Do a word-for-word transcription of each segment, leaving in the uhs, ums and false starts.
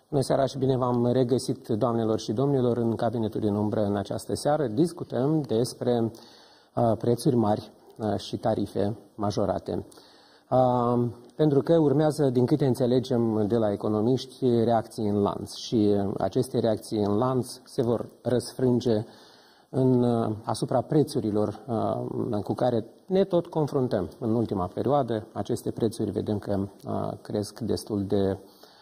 Bună seara și bine v-am regăsit, doamnelor și domnilor, în cabinetul din umbră în această seară. Discutăm despre uh, prețuri mari uh, și tarife majorate. Uh, pentru că urmează, din câte înțelegem de la economiști, reacții în lanț și aceste reacții în lanț se vor răsfrânge în, uh, asupra prețurilor uh, cu care ne tot confruntăm în ultima perioadă. Aceste prețuri vedem că uh, cresc destul de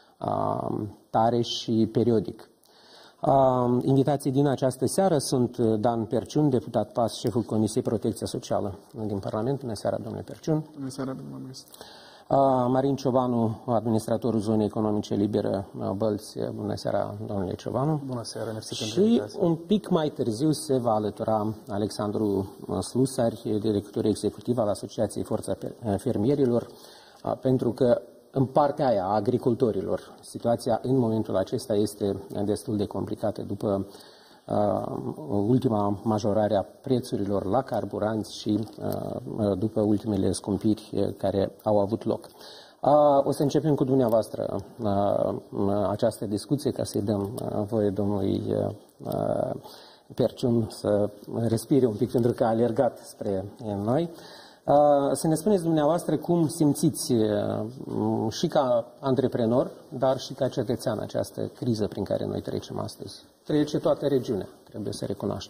tare și periodic. Invitații din această seară sunt Dan Perciun, deputat P A S, șeful Comisiei Protecția Socială din Parlament. Bună seara, domnule Perciun. Bună seara, domnule Măstă. Marin Ciobanu, administratorul Zonei Economice Libere Bălți. Bună seara, domnule Ciobanu. Bună seara, mersi pentru Și invitație. un pic mai târziu se va alătura Alexandru Slusari, director executiv al Asociației Forța Fermierilor, pentru că în partea aia a agricultorilor, situația în momentul acesta este destul de complicată după uh, ultima majorare a prețurilor la carburanți și uh, după ultimele scumpiri care au avut loc. Uh, o să începem cu dumneavoastră uh, această discuție ca să-i dăm uh, voie domnului uh, Perciun să respire un pic pentru că a alergat spre noi. Să ne spuneți dumneavoastră cum simțiți și ca antreprenor, dar și ca cetățean această criză prin care noi trecem astăzi. Trece toată regiunea, trebuie să recunoaștem.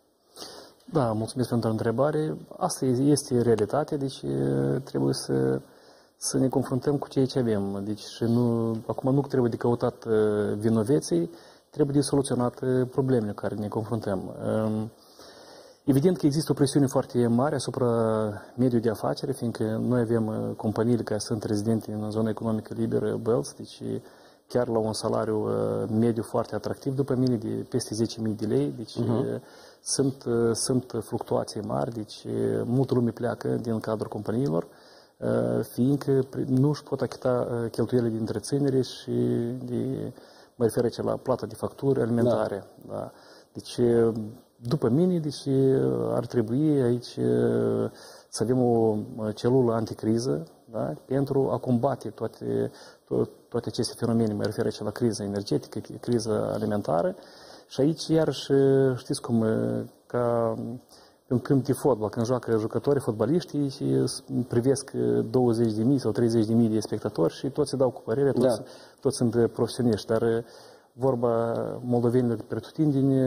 Da, mulțumesc pentru întrebare. Asta este realitate, deci trebuie să, să ne confruntăm cu ceea ce avem. Deci nu, acum nu trebuie de căutat vinoveții, trebuie de soluționat problemele cu care ne confruntăm. Evident că există o presiune foarte mare asupra mediului de afaceri, fiindcă noi avem companiile care sunt rezidente în zona economică liberă Bălți, deci chiar la un salariu mediu foarte atractiv, după mine, de peste zece mii de lei, deci uh-huh. sunt, sunt fluctuații mari, deci multă lume pleacă din cadrul companiilor, fiindcă nu își pot achita cheltuielile de întreținere și de, mă refer aici la plata de facturi alimentare. Da. Da. Deci, după mine, deci, ar trebui aici să avem o celulă anticriză, da? Pentru a combate toate, to toate aceste fenomene, mă refer aici la criza energetică, criza alimentară. Și aici, iarăși, știți cum, ca în câmp de fotbal, când joacă jucătorii, fotbaliștii, și privesc douăzeci de mii sau treizeci de mii de spectatori și toți se dau cu părere, toți, da. toți sunt profesioniști, dar vorba moldovenilor pretutindeni,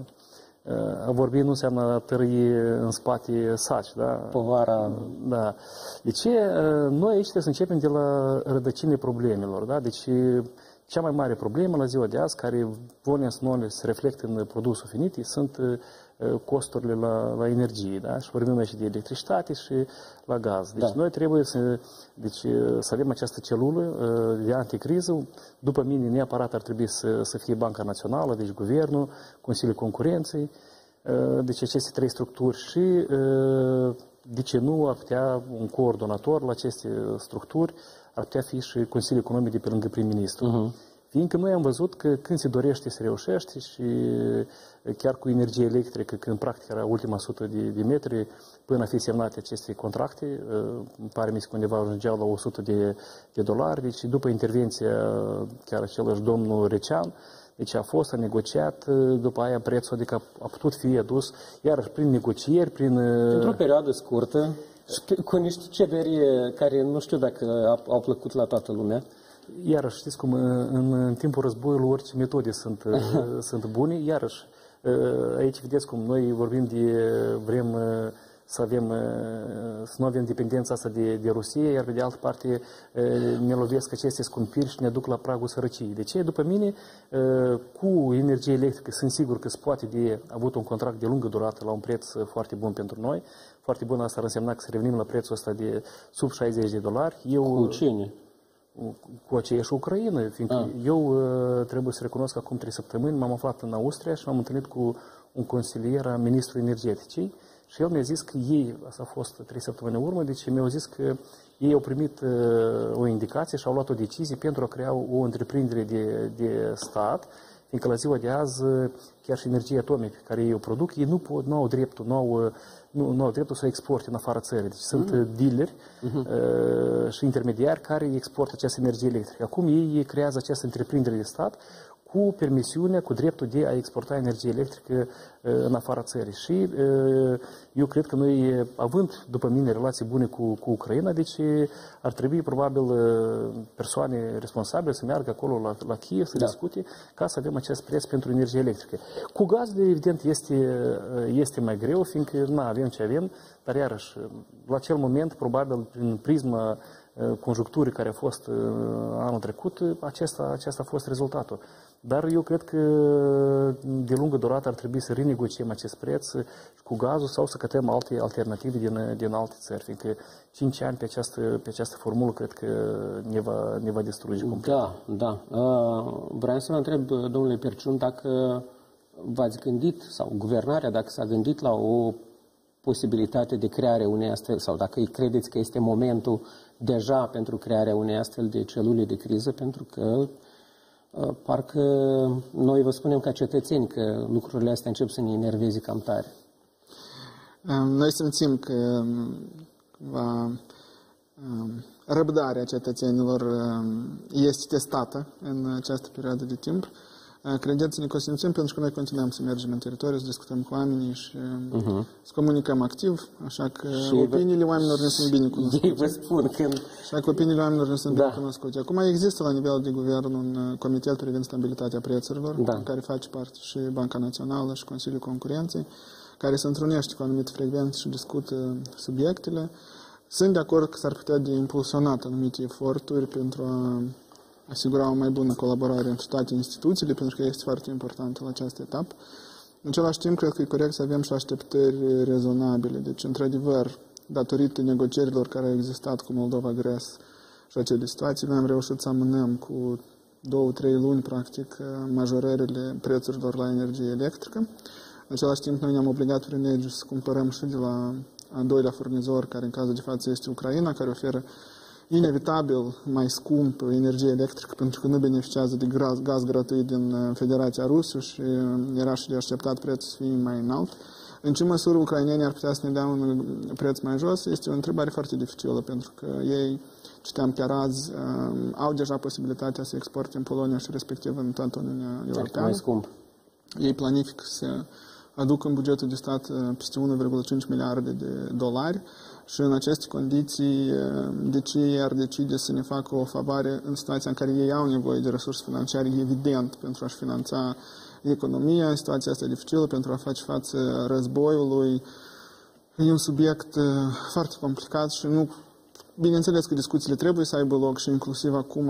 a vorbi nu înseamnă a tărâi în spate saci, da? Povara. Da. Deci noi aici trebuie să începem de la rădăcinile problemelor, da? Deci cea mai mare problemă la ziua de azi, care volea să nu se reflectă în produsul finit, sunt costurile la, la energie, da? Și vorbim aici de electricitate și la gaz. Deci da. Noi trebuie să, deci, să avem această celulă de anticriză. După mine, neapărat ar trebui să, să fie Banca Națională, deci Guvernul, Consiliul Concurenței, deci aceste trei structuri și, de ce nu, ar putea un coordonator la aceste structuri, ar putea fi și Consiliul Economic de pe lângă prim-ministru. Uh-huh. Fiindcă noi am văzut că când se dorește se reușește și chiar cu energie electrică, când practic era ultima sută de, de metri, până a fi semnate aceste contracte, îmi pare mi că undeva ajungeau la o sută de, de dolari, deci după intervenția chiar același domnul Recean, deci a fost, a negociat, după aia prețul, adică a putut fi adus, iarăși prin negocieri, prin... Într-o perioadă scurtă, cu niște cederi care nu știu dacă au plăcut la toată lumea. Iarăși, știți cum, în, în timpul războiului orice metode sunt, sunt bune, iarăși, aici vedeți cum noi vorbim de, vrem să avem, să nu avem dependența asta de, de Rusia, iar pe de altă parte ne lovesc aceste scumpiri și ne duc la pragul sărăciei. De ce? După mine, cu energie electrică, sunt sigur că se poate de avut un contract de lungă durată la un preț foarte bun pentru noi. Foarte bun, asta ar însemna că să revenim la prețul ăsta de sub șaizeci de dolari. Eu, cu cine? Cu aceeași Ucraina, fiindcă ah. eu uh, trebuie să recunosc că acum trei săptămâni m-am aflat în Austria și m-am întâlnit cu un consilier a ministrului energeticii și el mi-a zis că ei, asta a fost trei săptămâni în urmă, deci mi-au zis că ei au primit uh, o indicație și au luat o decizie pentru a crea o întreprindere de, de stat, fiindcă la ziua de azi, chiar și energia atomică care ei o produc, ei nu, pot, nu au dreptul, nu au, nu, nu au dreptul să o exporte în afara țării. Deci sunt mm. dealeri uh-huh. uh, și intermediari care exportă această energie electrică. Acum ei creează această întreprindere de stat cu permisiunea, cu dreptul de a exporta energie electrică uh, în afara țării. Și uh, eu cred că noi, având, după mine, relații bune cu, cu Ucraina, deci ar trebui, probabil, uh, persoane responsabile să meargă acolo la, la Kiev, să da. discute, ca să avem acest preț pentru energie electrică. Cu gazul, evident, este, este mai greu, fiindcă nu avem ce avem, dar iarăși, la acel moment, probabil, prin prisma conjuncturii care a fost anul trecut, acesta, acesta a fost rezultatul. Dar eu cred că de lungă durată ar trebui să renegociem acest preț cu gazul sau să cătăm alte alternative din, din alte țări, fiindcă cinci ani pe această, pe această formulă cred că ne va, ne va distruge complet. Da, da. Vreau să vă întreb, domnule Perciun, dacă v-ați gândit, sau guvernarea, dacă s-a gândit la o posibilitate de creare unei astfel, sau dacă credeți că este momentul deja pentru crearea unei astfel de celule de criză, pentru că parcă noi vă spunem ca cetățeni că lucrurile astea încep să ne enerveze cam tare. Noi simțim că va, răbdarea cetățenilor este testată în această perioadă de timp. Credeți-ne că o simțim pentru că noi continuăm să mergem în teritoriu, să discutăm cu oamenii și uh-huh. să comunicăm activ, așa că și opiniile oamenilor ne sunt bine cunoscute. Vă spun că... Așa că opiniile oamenilor ne sunt da. bine cunoscute. Acum există la nivel de guvern un comitet privind stabilitatea prețurilor, da. în care face parte și Banca Națională și Consiliul Concurenței, care se întrunește cu anumite frecvențe și discută subiectele. Sunt de acord că s-ar putea de impulsionat anumite eforturi pentru a asigura o mai bună colaborare între toate instituțiile, pentru că este foarte important la această etapă. În același timp, cred că e corect să avem și așteptări rezonabile. Deci, într-adevăr, datorită negocierilor care au existat cu Moldova Gres și acele situații, noi am reușit să amânăm cu două, trei luni, practic, majorările prețurilor la energie electrică. În același timp, noi ne-am obligat prin lege să cumpărăm și de la a doilea furnizor, care în cazul de față este Ucraina, care oferă inevitabil mai scump energie electrică, pentru că nu beneficiază de gaz, gaz gratuit din Federația Rusă și era și de așteptat prețul să fie mai înalt. În ce măsură ucrainenii ar putea să ne dea un preț mai jos, este o întrebare foarte dificilă, pentru că ei, citeam chiar azi, au deja posibilitatea să exporte în Polonia și respectiv în toată Uniunea Europeană. Mai scump. Ei planifică să aducă în bugetul de stat peste unu virgulă cinci miliarde de dolari și în aceste condiții, de ce ei ar decide să ne facă o favoare în situația în care ei au nevoie de resurse financiare, evident, pentru a-și finanța economia, în situația asta dificilă, pentru a face față războiului. E un subiect foarte complicat și nu... Bineînțeles că discuțiile trebuie să aibă loc și inclusiv acum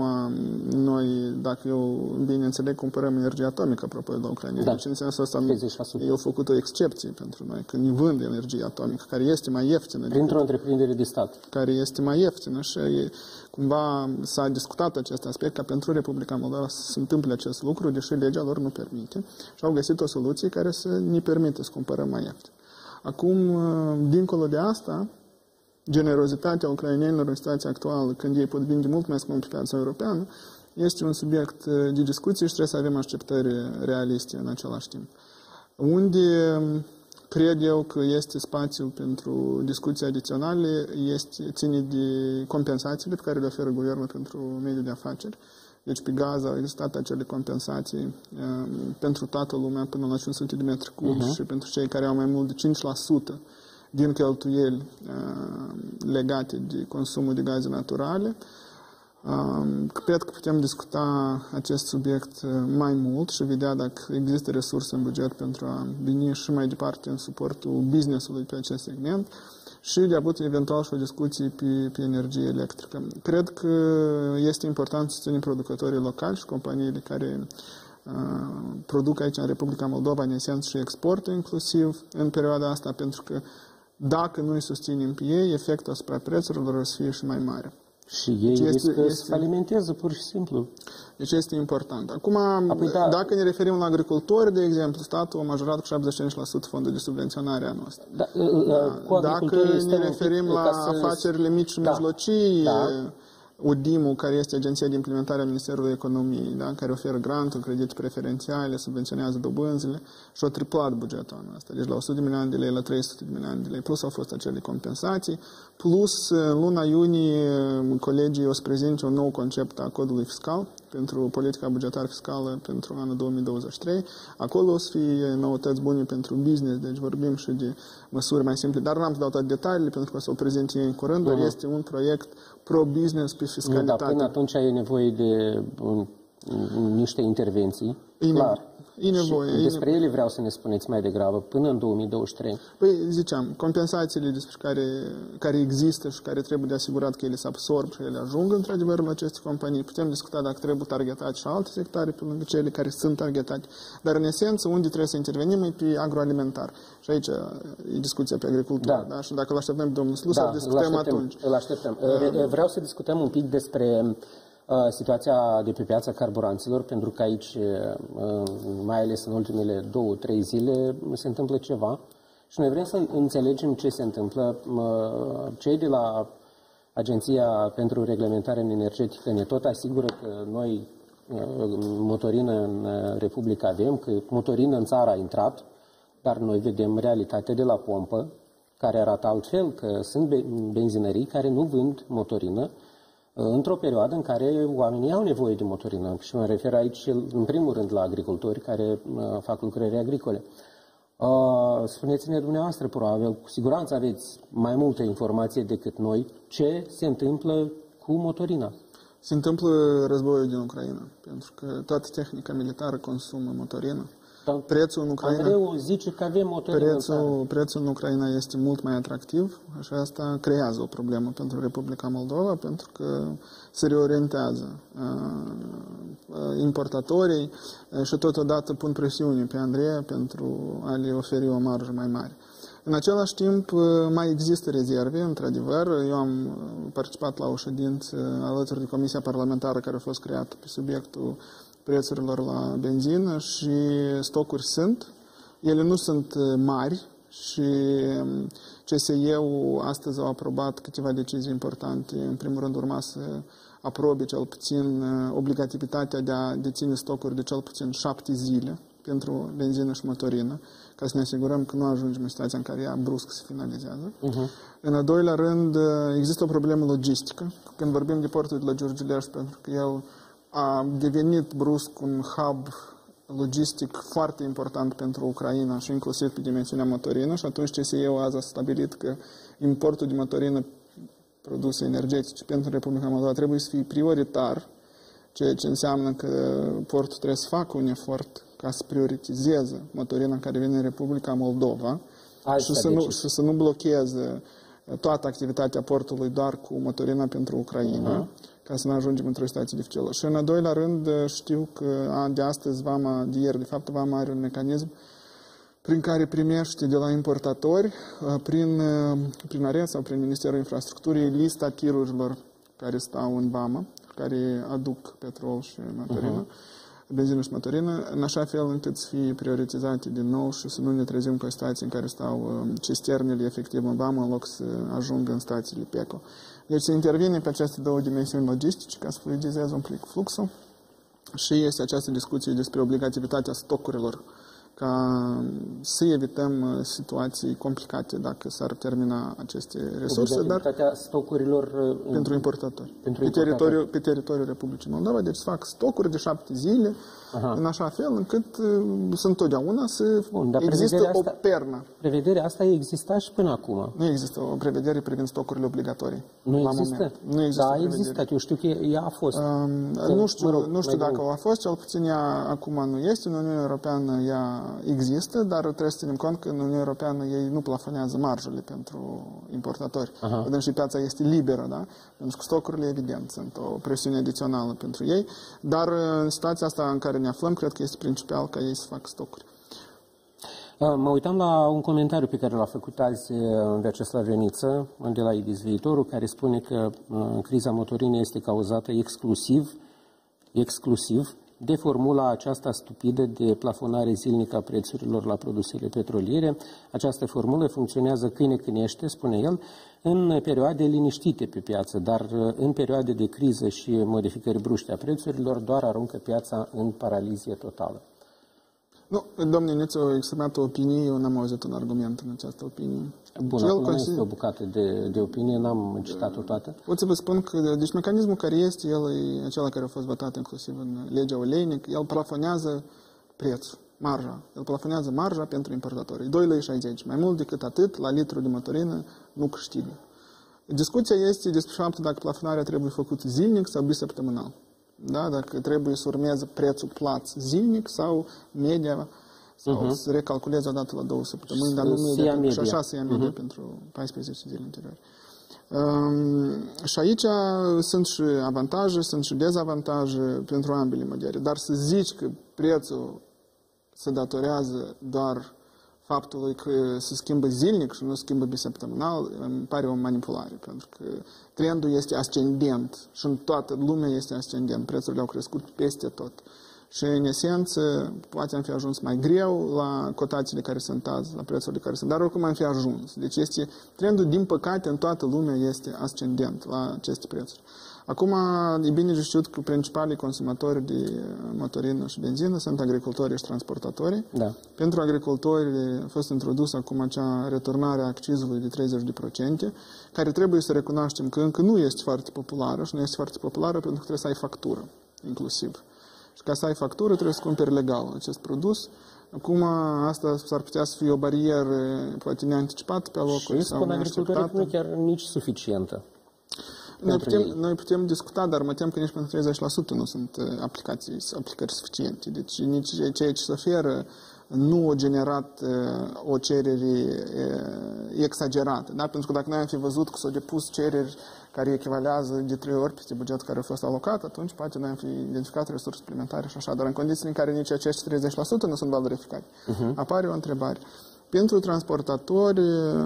noi, dacă eu bine înțeleg, cumpărăm energie atomică, apropo de la Ucraina. Da. Deci în sensul ăsta ei au făcut o excepție pentru noi, că ne vând energie atomică, care este mai ieftină. Printr-o întreprindere de stat. Care este mai ieftină și cumva s-a discutat acest aspect ca pentru Republica Moldova să se întâmple acest lucru, deși legea lor nu permite. Și au găsit o soluție care să ne permite să cumpărăm mai ieftin. Acum, dincolo de asta, generozitatea ucrainenilor în situația actuală, când ei pot vinde mult mai scump pe piața europeană, este un subiect de discuție și trebuie să avem așteptări realiste în același timp. Unde cred eu că este spațiu pentru discuții adiționale, este, ține de compensațiile pe care le oferă guvernul pentru mediul de afaceri. Deci pe gaz au existat acele compensații uh, pentru toată lumea până la cinci sute de metri cubi uh-huh. și pentru cei care au mai mult de cinci la sută din cheltuieli uh, legate de consumul de gaze naturale. Uh, cred că putem discuta acest subiect mai mult și vedea dacă există resurse în buget pentru a veni și mai departe în suportul business-ului pe acest segment și de a avut eventual și o discuție pe, pe energie electrică. Cred că este important să ținem producătorii locali și companiile care uh, produc aici în Republica Moldova, în esență și exportă inclusiv în perioada asta, pentru că dacă nu îi susținem pe ei, efectul asupra prețurilor o să fie și mai mare. Și ei deci este, riscă este, să falimenteze, pur și simplu. Deci este important. Acum, Apoi, da, dacă ne referim la agricultori, de exemplu, statul a majorat cu șaptezeci și cinci la sută fondul de subvenționare anul ăsta. Da, da, dacă ne referim la afacerile mici și da, mijlocii, da. U D I M-ul, care este Agenția de Implementare a Ministerului Economiei, da? Care oferă granturi, credite preferențiale, subvenționează dobânzile și a triplat bugetul anul ăsta. Deci la o sută de milioane de lei la trei sute de milioane de lei. Plus au fost acele compensații. Plus, în luna iunie, colegii o să prezinte un nou concept a codului fiscal pentru politica bugetară fiscală pentru anul două mii douăzeci și trei. Acolo o să fie noutăți bune pentru business, deci vorbim și de măsuri mai simple. Dar n-am să dau toate detaliile pentru că o să o prezint ei în curând, dar este un proiect pro-business pe fiscalitate. Dar până atunci e nevoie de un, niște intervenții, e clar. E nevoie. Și despre ele vreau să ne spuneți mai degrabă, până în două mii douăzeci și trei. Păi, ziceam, compensațiile despre care, care există și care trebuie de asigurat că ele se absorb și ele ajung într-adevăr la aceste companii. Putem discuta dacă trebuie targetate și alte sectoare pe lângă cele care sunt targetate. Dar, în esență, unde trebuie să intervenim e pe agroalimentar. Și aici e discuția pe agricultură. Da. Da? Și dacă îl așteptăm pe domnul Slusar, da, discutăm îl așteptăm, atunci. Îl așteptăm. Uh, vreau să discutăm un pic despre situația de pe piața carburanților, pentru că aici, mai ales în ultimele două, trei zile, se întâmplă ceva și noi vrem să înțelegem ce se întâmplă. Cei de la Agenția pentru Reglementare Energetică ne tot asigură că noi motorină în Republica avem, că motorină în țară a intrat, dar noi vedem realitatea de la pompă, care arată altfel, că sunt benzinării care nu vând motorină într-o perioadă în care oamenii au nevoie de motorină. Și mă refer aici, în primul rând, la agricultori care uh, fac lucrări agricole. Uh, Spuneți-ne dumneavoastră, probabil, cu siguranță aveți mai multe informații decât noi, ce se întâmplă cu motorina. Se întâmplă războiul din Ucraina, pentru că toată tehnica militară consumă motorină. Prețul în Ucraina, Andreu zice că avem motorină. Prețul, prețul în Ucraina este mult mai atractiv și asta creează o problemă pentru Republica Moldova, pentru că se reorientează uh, importatorii și totodată pun presiune pe Andreea pentru a le oferi o marjă mai mare. În același timp, mai există rezerve, într-adevăr. Eu am participat la o ședință alături de Comisia Parlamentară care a fost creată pe subiectul prețurilor la benzină și stocuri sunt. Ele nu sunt mari și C S E-ul astăzi a aprobat câteva decizii importante. În primul rând urma să aprobe cel puțin obligativitatea de a deține stocuri de cel puțin șapte zile pentru benzină și motorină, ca să ne asigurăm că nu ajungem în situația în care ea brusc se finalizează. Uh-huh. În al doilea rând, există o problemă logistică. Când vorbim de portul de la Giurgiulești, pentru că el a devenit brusc un hub logistic foarte important pentru Ucraina și inclusiv pe dimensiunea motorină și atunci C S E-ul azi a stabilit că importul de motorină produse energetice pentru Republica Moldova trebuie să fie prioritar, ceea ce înseamnă că portul trebuie să facă un efort ca să prioritizeze motorina care vine în Republica Moldova și să, nu, și să nu blocheze toată activitatea portului doar cu motorina pentru Ucraina, uh-huh. ca să nu ajungem într-o situație dificilă. Și în al doilea rând știu că de astăzi, Vama, de ieri, de fapt, Vama are un mecanism prin care primește de la importatori, prin, prin ARES sau prin Ministerul Infrastructurii, lista tirurilor care stau în Vama, care aduc petrol și motorină, uh-huh. benzină și motorină, în așa fel încât să fie prioritizate din nou și să nu ne trezim cu o situație în care stau cisternele efectiv în Vama în loc să ajungă în stațiile P E C O. Deci se intervine pe aceste două dimensiuni logistice ca să fluidizeze un plic fluxul și este această discuție despre obligativitatea stocurilor ca să evităm situații complicate dacă s-ar termina aceste resurse, dar stocurilor pentru importatori. Pentru pe, importatori. Teritoriul, pe teritoriul Republicii Moldova, deci fac stocuri de șapte zile, aha. în așa fel încât să întotdeauna să Bun, există o asta, pernă. Prevederea asta exista și până acum. Nu există o prevedere privind stocurile obligatorii. Nu există? Nu există. Da, a existat. Eu știu că ea a fost. Um, nu știu, mă rog, nu știu dacă a fost, cel puțin ea acum nu este. În Uniunea Europeană ea există, dar trebuie să ținem cont că în Uniunea Europeană ei nu plafonează marjele pentru importatori. Vedem și piața este liberă, da? Pentru că stocurile, evident, sunt o presiune adițională pentru ei, dar în situația asta în care ne aflăm, cred că este principal ca ei să facă stocuri. Mă uitam la un comentariu pe care l-a făcut azi Vyacheslav Veniță de la Idis Viitorul, care spune că criza motorinei este cauzată exclusiv, exclusiv de formula aceasta stupidă de plafonare zilnică a prețurilor la produsele petroliere. Această formulă funcționează câine cânește, spune el, în perioade liniștite pe piață, dar în perioade de criză și modificări bruște a prețurilor, doar aruncă piața în paralizie totală. Nu, domnul Nițu a exprimat o opinie, eu n-am auzit un argument în această opinie. Bun, El acum consider... este o bucată de, de opinie, n-am citat-o toată. Pot să vă spun că, deci mecanismul care este, el e acela care a fost votat inclusiv în legea Oleinic, el plafonează prețul, marja. El plafonează marja pentru importatori. doi lei șaizeci. Mai mult decât atât, la litru de motorină, nu câștigă. Discuția este despre faptul dacă plafonarea trebuie făcută zilnic sau bisăptămânal. Da? Dacă trebuie să urmeze prețul plaț zilnic sau media, sau uh-huh. să recalculeze odată la două săptămâni, dar nu media, media. Și așa să ia media uh-huh. pentru paisprezece zile anterioare. Um, și aici sunt și avantaje, sunt și dezavantaje pentru ambele modele. Dar să zici că prețul se datorează doar faptului că se schimbă zilnic și nu se schimbă bisăptămânal, îmi pare o manipulare, pentru că trendul este ascendent și în toată lumea este ascendent. Prețurile au crescut peste tot. Și, în esență, poate am fi ajuns mai greu la cotațiile care sunt azi, la prețurile care sunt, dar oricum am fi ajuns. Deci este, trendul, din păcate, în toată lumea este ascendent la aceste prețuri. Acum, e bine de știut că principalii consumatori de motorină și benzină sunt agricultorii și transportatorii. Da. Pentru agricultori a fost introdusă acum acea returnare a accizului de treizeci la sută, care trebuie să recunoaștem că încă nu este foarte populară și nu este foarte populară pentru că trebuie să ai factură, inclusiv. Și ca să ai factură trebuie să cumperi legal acest produs. Acum asta s-ar putea să fie o barieră poate neanticipată pe locuri și sau neașteptată. Și nu chiar nici suficientă. Noi putem, noi putem discuta, dar mă tem că nici pentru treizeci la sută nu sunt aplicații, aplicări suficiente. Deci nici ceea ce se oferă nu a generat uh, o cerere uh, exagerată. Da? Pentru că dacă noi am fi văzut că s-au depus cereri care echivalează de trei ori peste bugetul care a fost alocat, atunci poate noi am fi identificat resurse suplimentare și așa. Dar în condițiile în care nici acești treizeci la sută nu sunt valorificate, uh-huh. apare o întrebare. Pentru transportatori,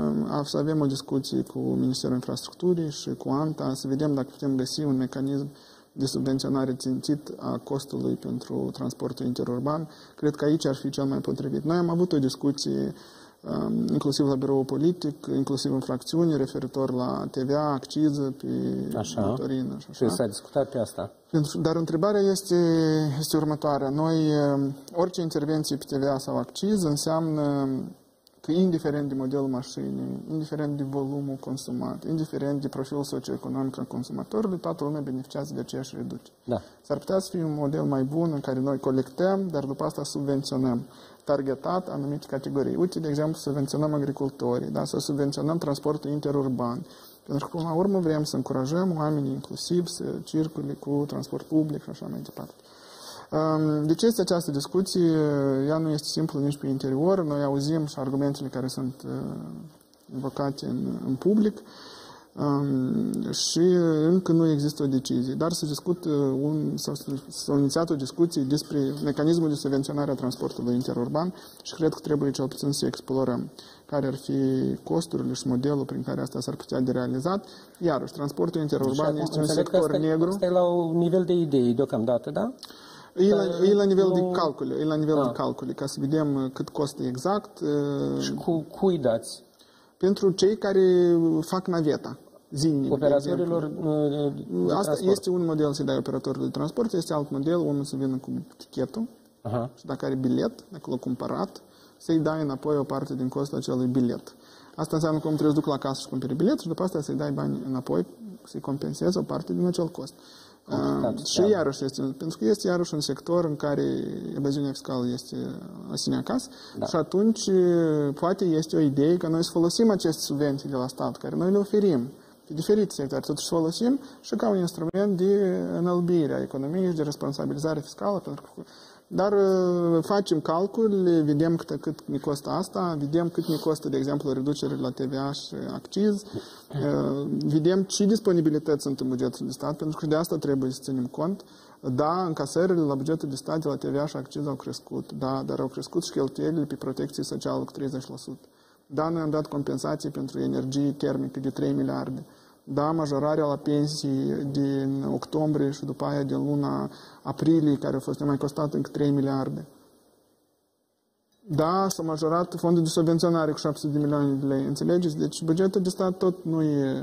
să avem o discuție cu Ministerul Infrastructurii și cu ANTA, să vedem dacă putem găsi un mecanism de subvenționare țintit a costului pentru transportul interurban. Cred că aici ar fi cel mai potrivit. Noi am avut o discuție, inclusiv la biroul politic, inclusiv în fracțiuni, referitor la T V A, acciză pe motorină și așa. Și s-a discutat pe asta. Dar întrebarea este, este următoarea. Noi, orice intervenție pe T V A sau acciză înseamnă că indiferent de modelul mașinii, indiferent de volumul consumat, indiferent de profilul socioeconomic al consumatorului, toată lumea beneficiază de aceeași reducere. Da. S-ar putea să fie un model mai bun în care noi colectăm, dar după asta subvenționăm targetat anumite categorii. Uite, de exemplu, subvenționăm agricultorii, da? Să subvenționăm transportul interurban. Pentru că, până la urmă, vrem să încurajăm oamenii inclusiv să circule cu transport public și așa mai departe. Deci este această discuție, ea nu este simplă nici pe interior, noi auzim și argumentele care sunt invocate în, în public și încă nu există o decizie, dar se discută un, sau s-a inițiat o discuție despre mecanismul de subvenționare a transportului interurban și cred că trebuie cel puțin să explorăm care ar fi costurile și modelul prin care asta s-ar putea de realizat. Iarăși, transportul interurban deci, este un sector negru. Asta e la un nivel de idei deocamdată, da? E la, e la nivel nu... de calcule, e la nivel da. de calcule, ca să vedem cât costă exact. Și cu cui dați? Pentru cei care fac naveta zilnic. Operatorilor de Asta este un model să dai operatorului de transport, este alt model, unul să vină cu tichetul Aha. și dacă are bilet, dacă l-a cumpărat, să-i dai înapoi o parte din costul acelui bilet. Asta înseamnă că om trebuie să duc la casă și cumpere bilet și după asta să-i dai bani înapoi, să-i compensezi o parte din acel cost. Uh, și iarăși este, pentru că este iarăși un sector în care evaziunea fiscală este la sine acasă da. Și atunci poate este o idee că noi să folosim aceste subvenții de la stat, care noi le oferim pe diferite sectoare, totuși folosim și ca un instrument de înălbire a economiei și de responsabilizare fiscală, pentru că dar facem calcul, vedem cât, cât ne costă asta, vedem cât ne costă, de exemplu, reducerile la T V A și acciz, vedem ce disponibilități sunt în bugetul de stat, pentru că de asta trebuie să ținem cont. Da, încasările la bugetul de stat de la T V A și acciz au crescut, da, dar au crescut și cheltuielile pe protecție socială cu treizeci la sută. Da, noi am dat compensații pentru energie termică de trei miliarde. Da, majorarea la pensii din octombrie și după aia din luna aprilie, care a fost mai costat încă trei miliarde. Da, s-a majorat fondul de subvenționare cu șapte sute de milioane de lei, înțelegeți? Deci bugetul de stat tot nu e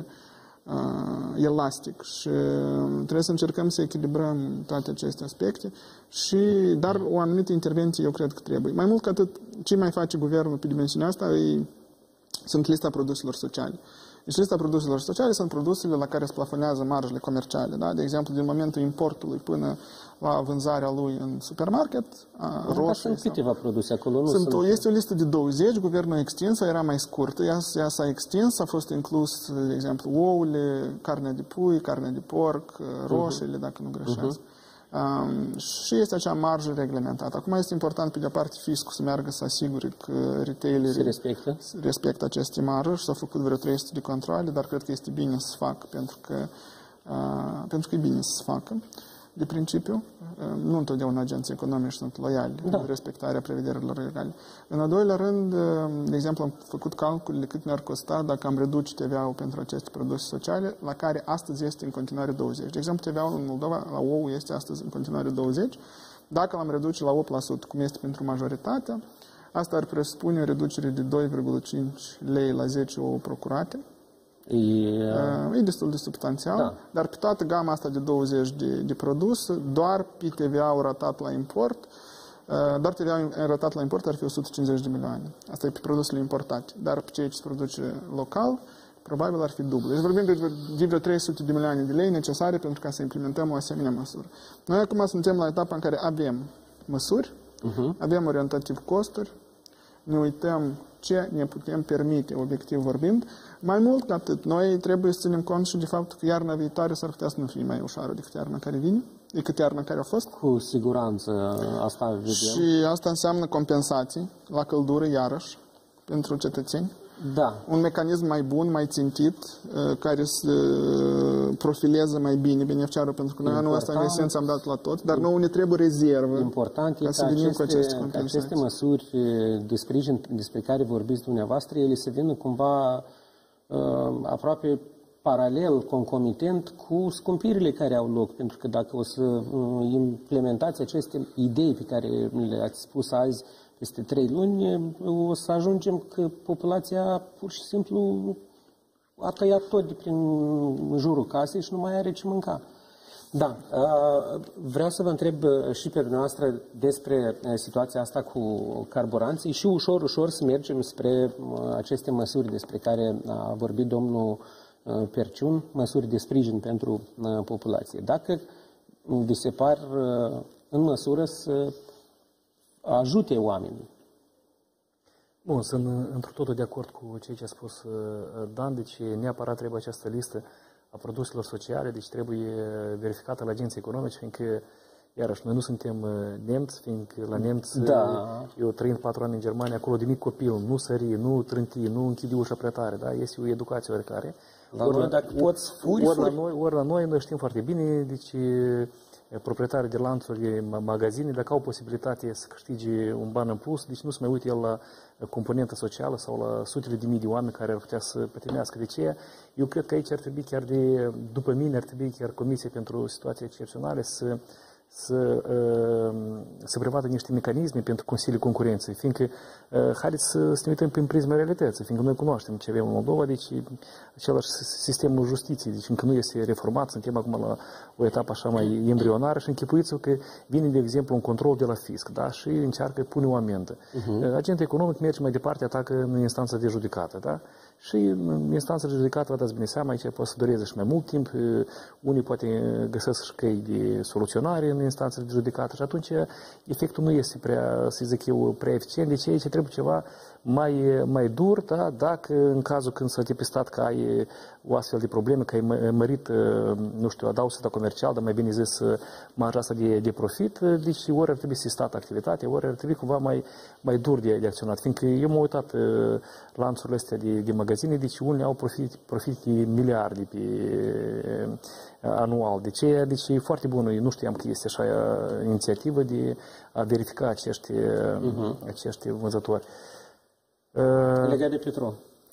uh, elastic și trebuie să încercăm să echilibrăm toate aceste aspecte, și, dar o anumită intervenție eu cred că trebuie. Mai mult ca atât, ce mai face guvernul pe dimensiunea asta e, sunt lista produselor sociale. Deci lista produselor sociale sunt produsele la care se plafonează marjele comerciale. Da? De exemplu, din momentul importului până la vânzarea lui în supermarket, a roșii. Sunt câteva produse acolo. Nu sunt, sunt... Este o listă de douăzeci, guvernul a extins, era mai scurtă, ea, ea s-a extins, a fost inclus, de exemplu, ouăle, carnea de pui, carnea de porc, roșiile, uh-huh. dacă nu greșesc. Uh-huh. Um, și este acea marjă reglementată. Acum este important, pe de-o parte, fiscul să meargă să asigure că retailerii respectă. respectă aceste marje, și s-au făcut vreo trei sute de controle, dar cred că este bine să facă, pentru că, uh, pentru că e bine să se facă, de principiu. Uh, nu întotdeauna agenții economici sunt loiali da. în respectarea prevederilor legale. În al doilea rând, uh, de exemplu, am făcut calculele cât ne-ar costa dacă am reduce T V A-ul pentru aceste produse sociale, la care astăzi este în continuare douăzeci. De exemplu, T V A-ul în Moldova la ou este astăzi în continuare douăzeci. Dacă l-am reduce la opt la sută, cum este pentru majoritatea, asta ar presupune o reducere de doi virgulă cinci lei la zece ouă procurate. E, e destul de substanțial, da. Dar pe toată gama asta de douăzeci de, de produse, doar pe T V A-ul ratat la import, doar T V A-ul ratat la import ar fi o sută cincizeci de milioane. Asta e pe produsele importate. Dar pe ceea ce se produce local, probabil ar fi dublu. Deci vorbim de vreo trei sute de milioane de lei necesare pentru ca să implementăm o asemenea măsură. Noi acum suntem la etapa în care avem măsuri, uh-huh. avem orientativ costuri, ne uităm ce ne putem permite, obiectiv vorbind. Mai mult ca atât, noi trebuie să ținem cont și de faptul că iarna viitoare s-ar putea să nu fie mai ușoară decât iarna care vine, decât iarna care a fost. Cu siguranță, asta vedem. Și asta înseamnă compensații la căldură, iarăși, pentru cetățeni. Da. Un mecanism mai bun, mai țintit, care să profileze mai bine beneficiarul, pentru că noi anul ăsta în esență am dat la toți, dar nouă ne trebuie rezervă. Important e ca aceste, aceste, ca aceste măsuri de sprijin despre care vorbiți dumneavoastră, ele se vină cumva uh, aproape paralel, concomitent cu scumpirile care au loc, pentru că dacă o să uh, implementați aceste idei pe care le-ați spus azi, peste trei luni, o să ajungem că populația pur și simplu a tăiat tot de prin jurul casei și nu mai are ce mânca. Da, vreau să vă întreb și pe dumneavoastră despre situația asta cu carburanții și ușor, ușor să mergem spre aceste măsuri despre care a vorbit domnul Perciun, măsuri de sprijin pentru populație. Dacă vi se par în măsură să ajute oamenii. Bun, sunt într totul de acord cu ceea ce a spus Dan, deci neapărat trebuie această listă a produselor sociale, deci trebuie verificată la agenții economici, fiindcă, iarăși, noi nu suntem nemți, fiindcă la nemți, da. Eu trăind patru ani în Germania, acolo de mic copil, nu sări, nu trânti, nu închide ușa prea tare, da? Este o educație oricare. La ori, noi, dacă poți furi, ori, ori, la noi, ori la noi, noi știm foarte bine, deci proprietarii de lanțuri, de magazine, dacă au posibilitate să câștige un ban în plus, deci nu se mai uite el la componentă socială sau la sutele de mii de oameni care ar putea să pătimească. De ce? Eu cred că aici ar trebui chiar de, după mine, ar trebui chiar Comisia pentru Situații Excepționale să să, să prevadă niște mecanisme pentru Consiliul Concurenței, fiindcă haideți să, să ne uităm prin prisma realității, fiindcă noi cunoaștem ce avem în Moldova, deci același sistemul justiției, deci încă nu este reformat, suntem acum la o etapă așa mai embrionară și închipuiți-vă că vine, de exemplu, un control de la fisc, da, și încearcă, pune o amendă. Uh-huh. Agentul economic merge mai departe, atacă în instanța de judecată, da? Și în instanța de judecată, vă dați bine seama, aici poate să dureze și mai mult timp, unii poate găsesc și căi de soluționare în instanța de judecată și atunci efectul nu este prea, să zic eu, prea eficient, deci aici trebuie ceva mai, mai dur, da? Dacă în cazul când s-a depistat că ai o astfel de probleme, că ai mărit, nu știu, adausul comercial, dar mai bine zis marja asta de, de profit, deci ori ar trebui să stat activitatea, ori ar trebui cumva mai, mai dur de, de acționat, fiindcă eu m-am uitat lanțurile astea de, de magazine, deci unii au profit, profit de miliarde pe anual. De ce? Deci e foarte bună, eu nu știam că este așa inițiativă de a verifica acești, uh-huh. acești vânzători. Legat de petrol.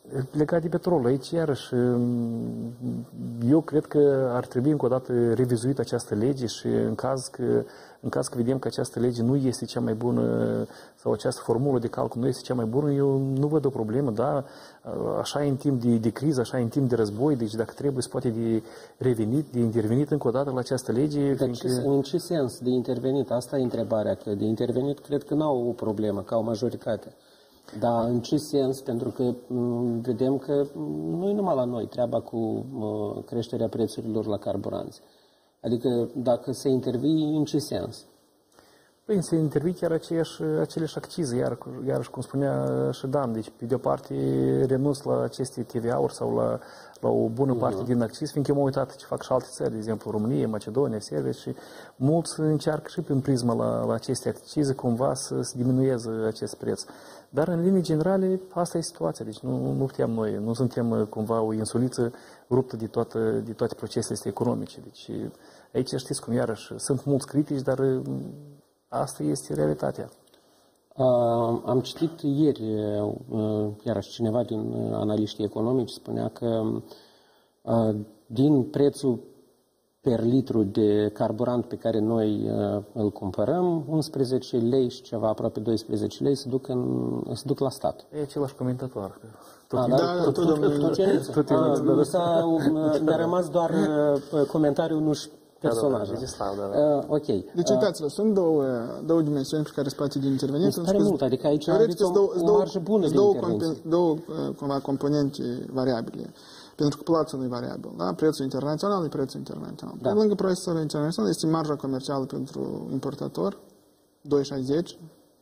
Legat de petrol, aici iarăși eu cred că ar trebui încă o dată revizuit această lege și în caz că, în caz că vedem că această lege nu este cea mai bună sau această formulă de calcul nu este cea mai bună, eu nu văd o problemă, da? Așa e în timp de, de criză, așa e în timp de război, deci dacă trebuie se poate de revenit, de intervenit încă o dată la această lege. Dar ce, în ce sens de intervenit? Asta e întrebarea, că de intervenit cred că n-au o problemă, ca o majoritate. Dar în ce sens? Pentru că m, vedem că nu e numai la noi treaba cu m, creșterea prețurilor la carburanți. Adică dacă se intervii, în ce sens? Păi se intervii chiar aceeași, aceleași accize, iar, iarăși cum spunea și Dan, deci pe de-o parte renunț la aceste T V A-uri sau la, la o bună parte uh-huh. din acciz, fiindcă m-am uitat ce fac și alte țări, de exemplu România, Macedonia, Serbia și mulți încearcă și prin prisma la, la aceste accize cumva să se diminueze acest preț. Dar în linii generale asta e situația, deci nu, nu putem noi, nu suntem cumva o insuliță ruptă de, toată, de toate procesele astea economice. Deci aici știți cum iarăși sunt mulți critici, dar asta este realitatea. Uh, am citit ieri, uh, iarăși cineva din analiștii economici spunea că uh, din prețul per litru de carburant pe care noi uh, îl cumpărăm, unsprezece lei și ceva, aproape doisprezece lei, se duc, în, se duc la stat. E același comentator. Tot A, da, da, tot, tot, tot, tot, tot, tot, mi-a rămas doar uh, comentariul, nu-și personaje. Da, da, da. Uh, ok. Deci, uitați-vă, sunt două, două dimensiuni pe care se poate de intervenit. Este tare mult, adică aici aveți o, o marjă bună de două, intervenție. două cumva, componente variabile. Pentru că plata nu e variabil. Da? Prețul internațional e prețul internațional. Da. Pe lângă prețul internațional este marja comercială pentru importator, doi șaizeci.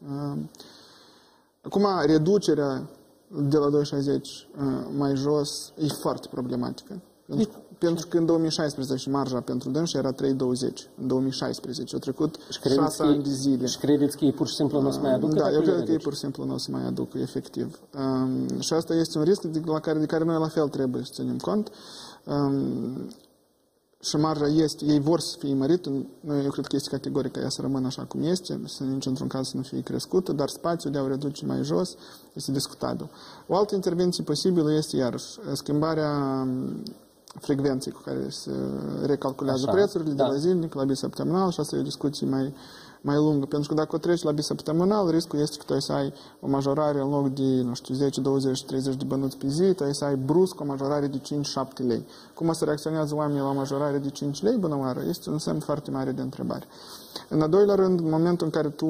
Acum, reducerea de la doi șaizeci mai jos e foarte problematică. Pentru, pentru că în două mii șaisprezece marja pentru dânsi era trei douăzeci. În două mii șaisprezece. Au trecut șase ani de zile. Și credeți că ei pur și simplu nu o să mai aducă? Da, eu cred că ei pur și simplu nu o să mai aducă, efectiv. Um, și asta este un risc de, la care, de care noi la fel trebuie să ținem cont. Um, și marja este, ei vor să fie mărită, eu cred că este categoric ca ea să rămână așa cum este, să nici într-un caz să nu fie crescută, dar spațiul de a o reduce mai jos este discutabil. O altă intervenție posibilă este, iarăși, schimbarea frecvenței cu care se recalculează așa, prețurile da. de la zilnic la bisăptămânal și asta e o discuție mai, mai lungă. Pentru că dacă o treci la bisăptămânal, riscul este că tu ai să ai o majorare în loc de, nu știu, zece, douăzeci, treizeci de bănuți pe zi, tu ai să ai brusc o majorare de cinci șapte lei. Cum o să reacționează oamenii la o majorare de cinci lei, bună oară, este un semn foarte mare de întrebare. În al doilea rând, în momentul în care tu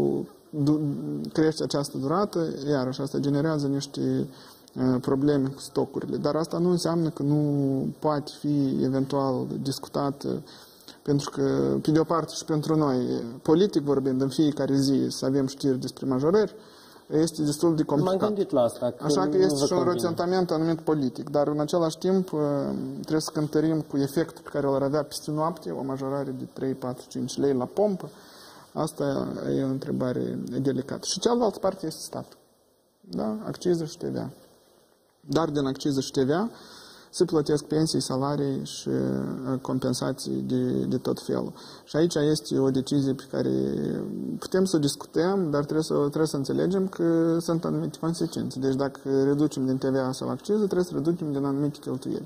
crești această durată, iarăși asta generează niște probleme cu stocurile. Dar asta nu înseamnă că nu poate fi eventual discutat, pentru că, pe de o parte și pentru noi, politic vorbind, în fiecare zi să avem știri despre majorări, este destul de complicat. M-am gândit la asta. Că Așa că este și un raționament anumit politic, dar în același timp trebuie să cântărim cu efectul pe care îl ar avea peste noapte, o majorare de trei, patru, cinci lei la pompă. Asta e o întrebare delicată. Și cealaltă parte este statul. Da? Acciză și T V A. Dar din acciză și T V A se plătesc pensii, salarii și compensații de, de tot felul. Și aici este o decizie pe care putem să o discutăm, dar trebuie să, trebuie să înțelegem că sunt anumite consecințe. Deci dacă reducem din T V A sau acciză, trebuie să reducem din anumite cheltuieli.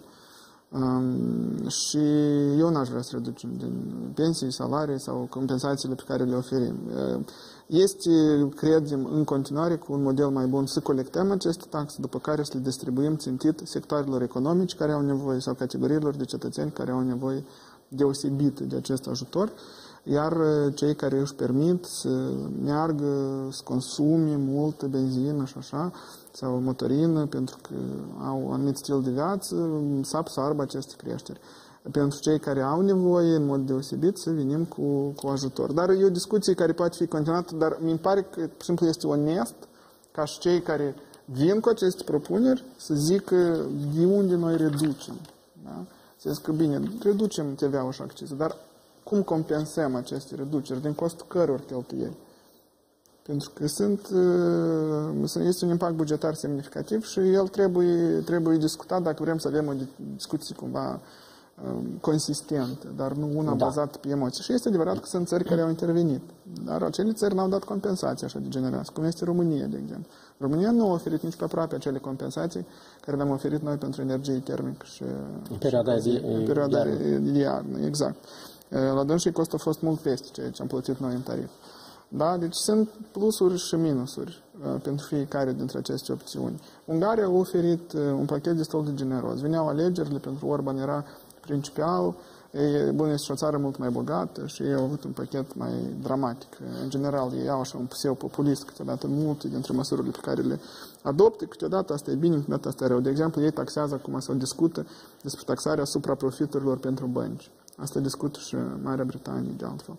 Um, și eu n-aș vrea să reducem din pensii, salarii sau compensațiile pe care le oferim. Este, credem, în continuare cu un model mai bun să colectăm aceste taxe, după care să le distribuim țintit sectoarelor economici care au nevoie sau categoriilor de cetățeni care au nevoie deosebită de acest ajutor, iar cei care își permit să meargă, să consume multă benzină și așa, sau motorină, pentru că au un anumit stil de viață, să absorbă aceste creșteri. Pentru cei care au nevoie, în mod deosebit, să venim cu, cu ajutor. Dar e o discuție care poate fi continuată, dar mi pare că, pur și simplu, este onest ca și cei care vin cu aceste propuneri să zică de unde noi reducem. Da? Să zică, bine, reducem T V A-ul și acciză, dar cum compensăm aceste reduceri? Din costul căror cheltuieli? Pentru că sunt, este un impact bugetar semnificativ și el trebuie, trebuie discutat dacă vrem să avem o discuție cumva consistent, dar nu una Da. bazată pe emoții. Și este adevărat că sunt țări care au intervenit, dar acele țări n-au dat compensații așa de generoase, cum este România, de exemplu. România nu a oferit nici pe aproape acele compensații care le-am oferit noi pentru energie termică și În perioada și, de, în perioada de de iarnă, exact. La dânsii costul a fost mult peste ceea ce am plătit noi în tarif. Da? Deci sunt plusuri și minusuri uh, pentru fiecare dintre aceste opțiuni. Ungaria a oferit uh, un pachet destul de generos. Veneau alegerile, pentru Orban era principal, e, bun, este și o țară mult mai bogată și ei au avut un pachet mai dramatic. În general, ei au așa un puseu populist, câteodată multe dintre măsurile pe care le adoptă, câteodată asta e bine, câteodată asta e rău. De exemplu, ei taxează acum sau discută despre taxarea asupra profiturilor pentru bănci. Asta discută și Marea Britanie, de altfel.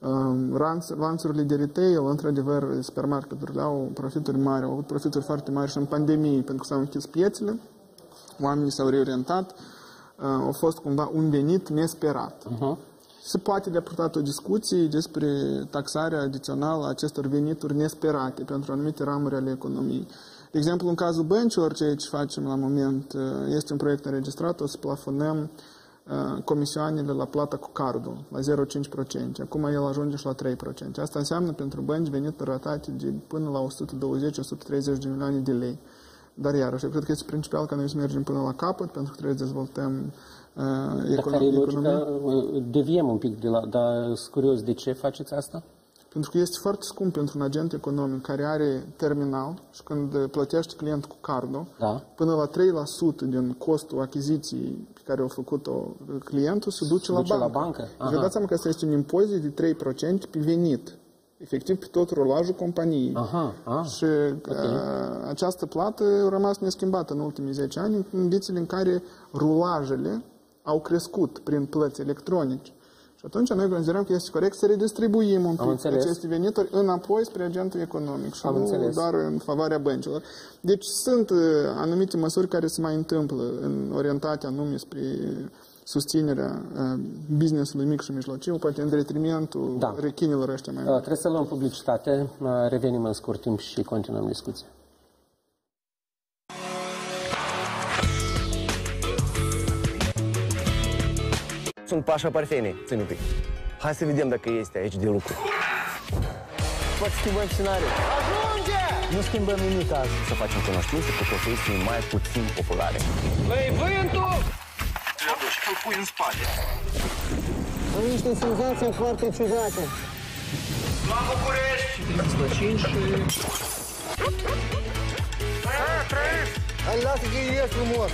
Lanțurile de retail, într-adevăr, supermarketurile au profituri mari, au avut profituri foarte mari și în pandemie, pentru că s-au închis piețele, oamenii s-au reorientat, a fost cumva un venit nesperat. Uh-huh. Se poate de purtat o discuție despre taxarea adițională a acestor venituri nesperate pentru anumite ramuri ale economiei. De exemplu, în cazul băncilor, ceea ce facem la moment, este un proiect înregistrat, o să plafonăm comisioanele la plata cu cardul, la zero virgulă cinci la sută. Acum el ajunge și la trei la sută. Asta înseamnă pentru bănci venituri ratate de până la o sută douăzeci - o sută treizeci de milioane de lei. Dar iarăși, eu cred că este principal ca noi să mergem până la capăt, pentru că trebuie să dezvoltăm uh, economia. Logica, deviem un pic de la... Dar sunt curios, de ce faceți asta? Pentru că este foarte scump pentru un agent economic care are terminal și când plătește client cu cardul, da. până la trei la sută din costul achiziției pe care au făcut-o clientul se duce, duce la la bancă. bancă? Deci vă dați seama că asta este un impozit de trei la sută pe venit. Efectiv pe tot rulajul companiei. Aha, ah, și okay. a, această plată a rămas neschimbată în ultimii zece ani, în condițiile în care rulajele au crescut prin plăți electronice. Și atunci noi considerăm că este corect să redistribuim un pic aceste venituri înapoi spre agentul economic și Am nu înțeles. doar în favoarea băncilor. Deci sunt uh, anumite măsuri care se mai întâmplă în orientate anume spre susținerea uh, business-ului mic și mijlociu, poate în detrimentul da. rechinilor ăștia mai mari. Trebuie să luăm publicitate, revenim în scurt timp și continuăm discuția. Sunt Pașa Parfenei, ține un pic. Hai să vedem dacă este aici de lucru. Poate schimbăm scenariul. Ajunge! Nu schimbăm nimic azi. Să facem cunoștință cu profesii mai puțin populare. Băi, vântul! Te aduci și îl pui în spate. Am niște senzații foarte ciudate. La București! La cinci și... Hai, lasă că ești frumos!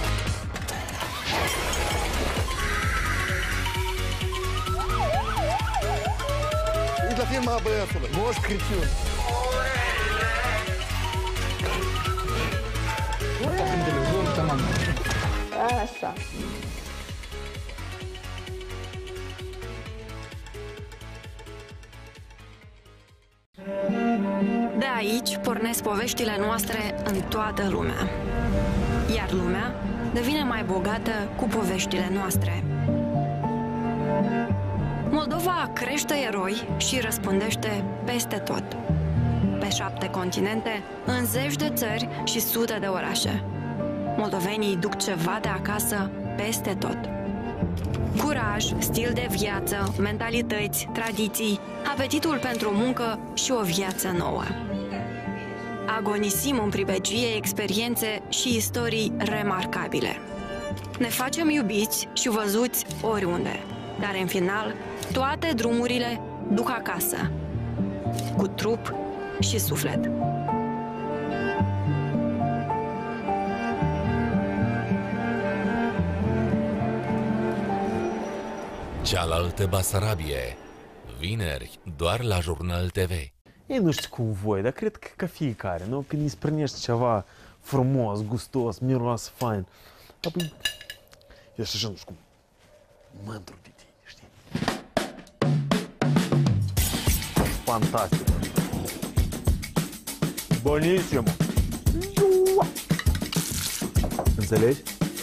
Ești la firma băiatului. Moș Crăciun. Așa. De aici pornesc poveștile noastre în toată lumea. Iar lumea devine mai bogată cu poveștile noastre. Moldova crește eroi și răspândește peste tot. Pe șapte continente, în zeci de țări și sute de orașe. Moldovenii duc ceva de acasă peste tot. Curaj, stil de viață, mentalități, tradiții, apetitul pentru muncă și o viață nouă. Agonisim în pribegie experiențe și istorii remarcabile. Ne facem iubiți și văzuți oriunde, dar în final, toate drumurile duc acasă, cu trup și suflet. Cealaltă Basarabie, vineri, doar la Jurnal T V. Ei, nu știu cum voi, dar cred că ca fiecare, nu? Când îi sprânești ceva frumos, gustos, miroase fain, apoi ești așa, nu știu cum, mândru de tine, știi? Fantastic! Buonissimo! Înțelegi?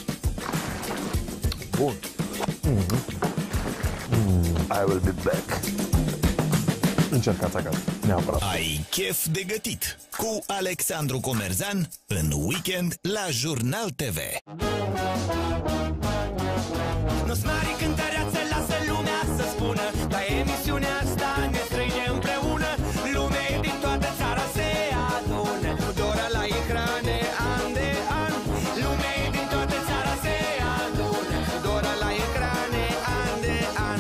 Bun! Mm-hmm. I will be back. Încercați acasă, neapărat. Ai chef de gătit cu Alexandru Comerzan în weekend la Jurnal T V. Nu-s mari cântăreață, lasă lumea să spună, dar emisiunea asta ne strânge împreună. Lumea din toată țara se adună, cu Dora la ecrane an de an. Lumea din toată țara se adună, cu Dora la ecrane an de an.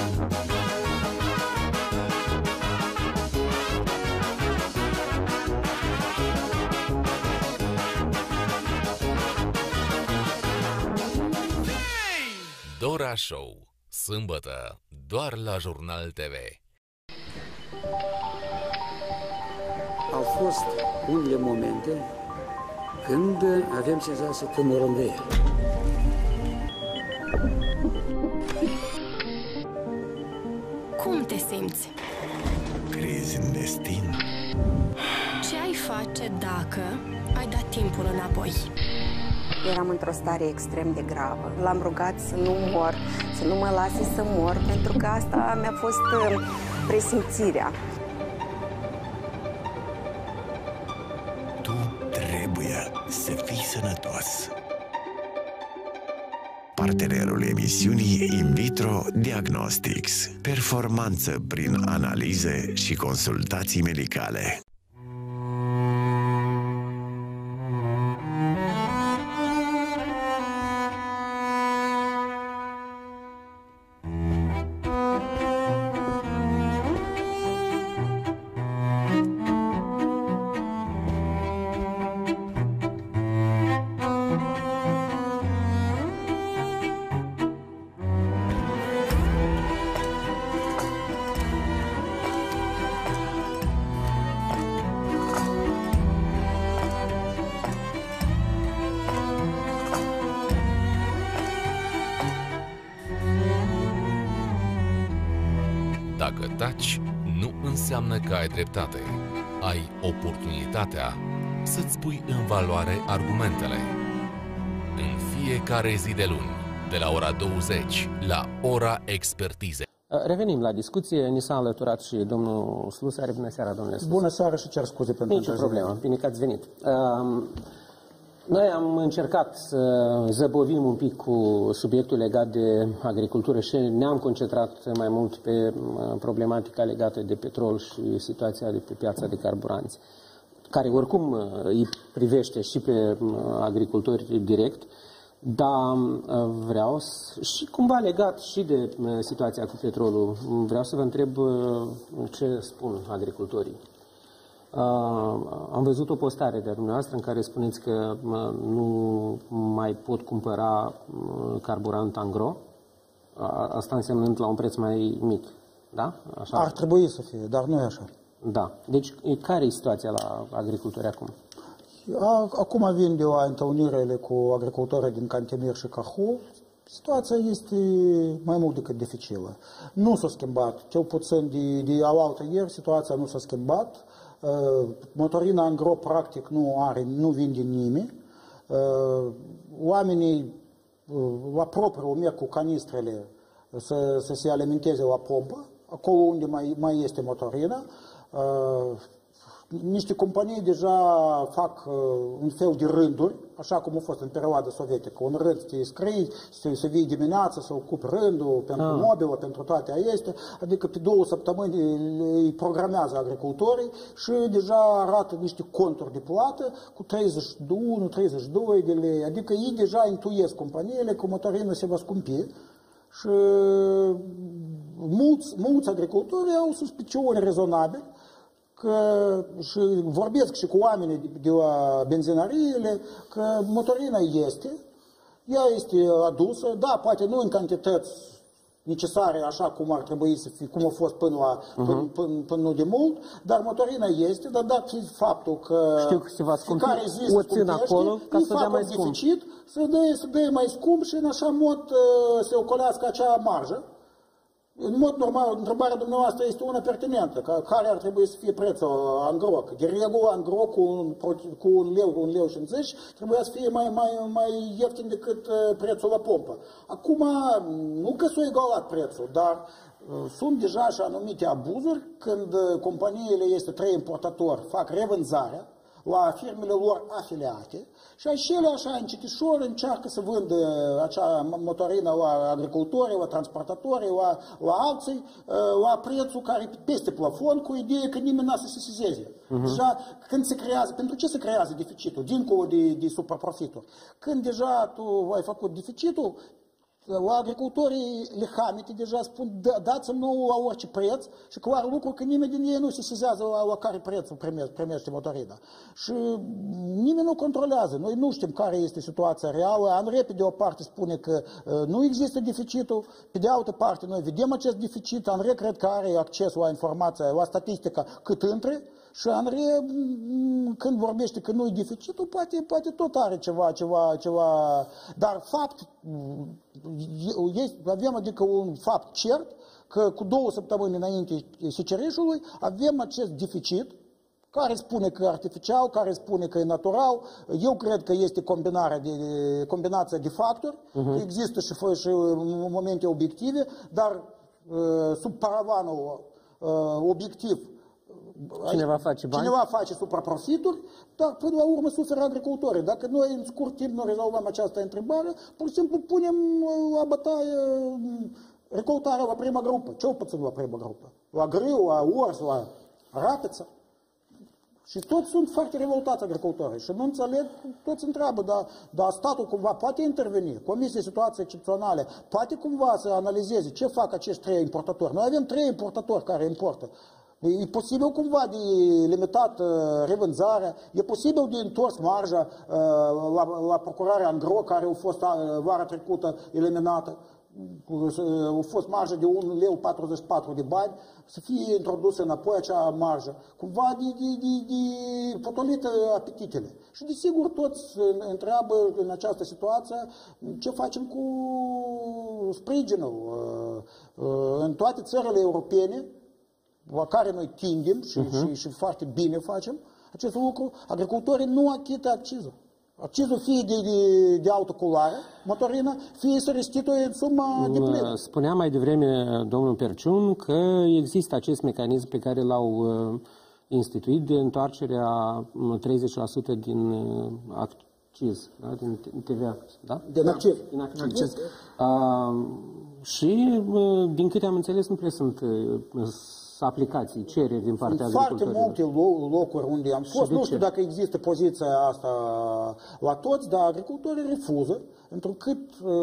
Dora Show, sâmbătă, doar la Jurnal T V. Au fost unele momente când avem senzația că mă rândăie. Cum te simți? Crezi în destin? Ce ai face dacă ai dat timpul înapoi? Eram într-o stare extrem de gravă. L-am rugat să nu mor, să nu mă lase să mor, pentru că asta mi-a fost presimțirea. Tu trebuie să fii sănătos. Partenerul emisiunii In Vitro Diagnostics. Performanță prin analize și consultații medicale. Dacă taci, nu înseamnă că ai dreptate. Ai oportunitatea să-ți pui în valoare argumentele. În fiecare zi de luni, de la ora douăzeci la ora expertize. Revenim la discuție. Ni s-a alăturat și domnul Slusar. Bună seara, domnule Slusar. Bună seara și cer scuze pentru Nici o problemă. Bine că ați venit. Noi am încercat să zăbovim un pic cu subiectul legat de agricultură și ne-am concentrat mai mult pe problematica legată de petrol și situația de pe piața de carburanți, care oricum îi privește și pe agricultori direct, dar vreau, și cumva legat și de situația cu petrolul, vreau să vă întreb ce spun agricultorii. Uh, am văzut o postare de dumneavoastră în care spuneți că uh, nu mai pot cumpăra uh, carburant angro, uh, asta însemnând la un preț mai mic, da? Așa? Ar trebui să fie, dar nu e așa. Da. Deci, care e situația la agricultori acum? Acum vin de o întâlnire cu agricultorii din Cantemir și Cahu. Situația este mai mult decât dificilă. Nu s-a schimbat, cel puțin de, de alaltă ieri, situația nu s-a schimbat. Uh, motorina angro practic nu are, nu vinde nimeni. Uh, oamenii uh, la propriu merg cu canistrele să, să se alimenteze la pompă, acolo unde mai, mai este motorina. Uh, Niște companii deja fac uh, un fel de rânduri, așa cum a fost în perioada sovietică. Un rând te scrii, să, să vii dimineața, să ocupi rândul pentru ah. mobilă, pentru toate acestea. Adică pe două săptămâni îi programează agricultorii și deja arată niște conturi de plată cu treizeci și unu treizeci și doi de lei. Adică ei deja intuiesc companiile că motorină se va scumpi și mulți, mulți agricultori au suspiciuni rezonabile. Că, și vorbesc și cu oamenii de, de la benzinăriile, că motorina este, ea este adusă, da, poate nu în cantități necesare așa cum ar trebui să fie, cum a fost până, la, uh-huh. până, până, până nu de mult, dar motorina este, dar dat fiind faptul că știu că se va scumpi, fiecare zi o țin acolo ca să dea mai scump. Deficit, să dea, să dea mai scump și în așa mod se ocolească acea marjă. În mod normal, întrebarea dumneavoastră este una pertinentă, că care ar trebui să fie prețul angro. De regulă, angro cu un, cu un leu, un leu și cincizeci, trebuia să fie mai, mai, mai ieftin decât prețul la pompă. Acum, nu că s-a egalat prețul, dar uh, sunt deja și anumite abuzuri când companiile este trei importatori, fac revânzarea, la firmele lor afiliate și acele așa încetișor încearcă să vândă acea motorină la agricultori, la transportatori, la, la alții, la prețul care peste plafon, cu ideea că nimeni n-a să se sesizeze. Uh-huh. Deja, când se creează, pentru ce se creează deficitul, dincolo de, de supraprofituri? Când deja tu ai făcut deficitul, la agricultorii lehamite deja spun, dați-mi nouă la orice preț și clar lucru că nimeni din ei nu se sesizează la, la care prețul primește, primește motorina. Și nimeni nu controlează. Noi nu știm care este situația reală. ANRE pe de o parte spune că uh, nu există deficitul, pe de altă parte noi vedem acest deficit. ANRE cred că are acces la informația, la statistică cât între. Și ANRE, când vorbește că nu e deficitul, poate, poate tot are ceva, ceva, ceva, dar fapt, avem adică un fapt cert, că cu două săptămâni înainte secerișului avem acest deficit, care spune că e artificial, care spune că e natural. Eu cred că este combinarea de, combinația de factori, uh-huh. Există și, și momente obiective, dar sub paravanul obiectiv, Cineva face bani? Cineva face supraprofituri, dar până la urmă suferă agricultorii. Dacă noi în scurt timp nu rezolvăm această întrebare, pur și simplu punem la bătaie recoltarea la prima grupă. Ce-o puțin la prima grupă? La grâu, la ors, la rapiță. Și toți sunt foarte revoltați agricultorii și nu înțeleg, toți întreabă, dar, dar statul cumva poate interveni, Comisia de Situații Excepționale, poate cumva să analizeze ce fac acești trei importatori. Noi avem trei importatori care importă. E posibil cumva de limitat uh, revânzarea, e posibil de întors marja uh, la, la procurarea Angro, care a fost uh, vara trecută eliminată. A fost marja de un leu patruzeci și patru de bani, să fie introdusă înapoi acea marjă, cumva de, de, de, de potolită apetitele. Și desigur toți întreabă în această situație ce facem cu sprijinul. În toate țările europene, la care noi tindem și, uh-huh. și, și foarte bine facem acest lucru, agricultorii nu achită accizul. Accizul fie de, de, de autoculare, motorină, fie să restituie în sumă de plină. Spunea mai devreme domnul Perciun că există acest mecanism pe care l-au instituit de întoarcerea treizeci la sută din acciz, da? Din T V A. Da? Din acciz. Din acciz. Uh, și, din câte am înțeles, nu prea sunt aplicații, cereri din partea agricultorilor. Foarte multe locuri unde am fost, nu știu dacă există poziția asta la toți, dar agricultorii refuză, întrucât,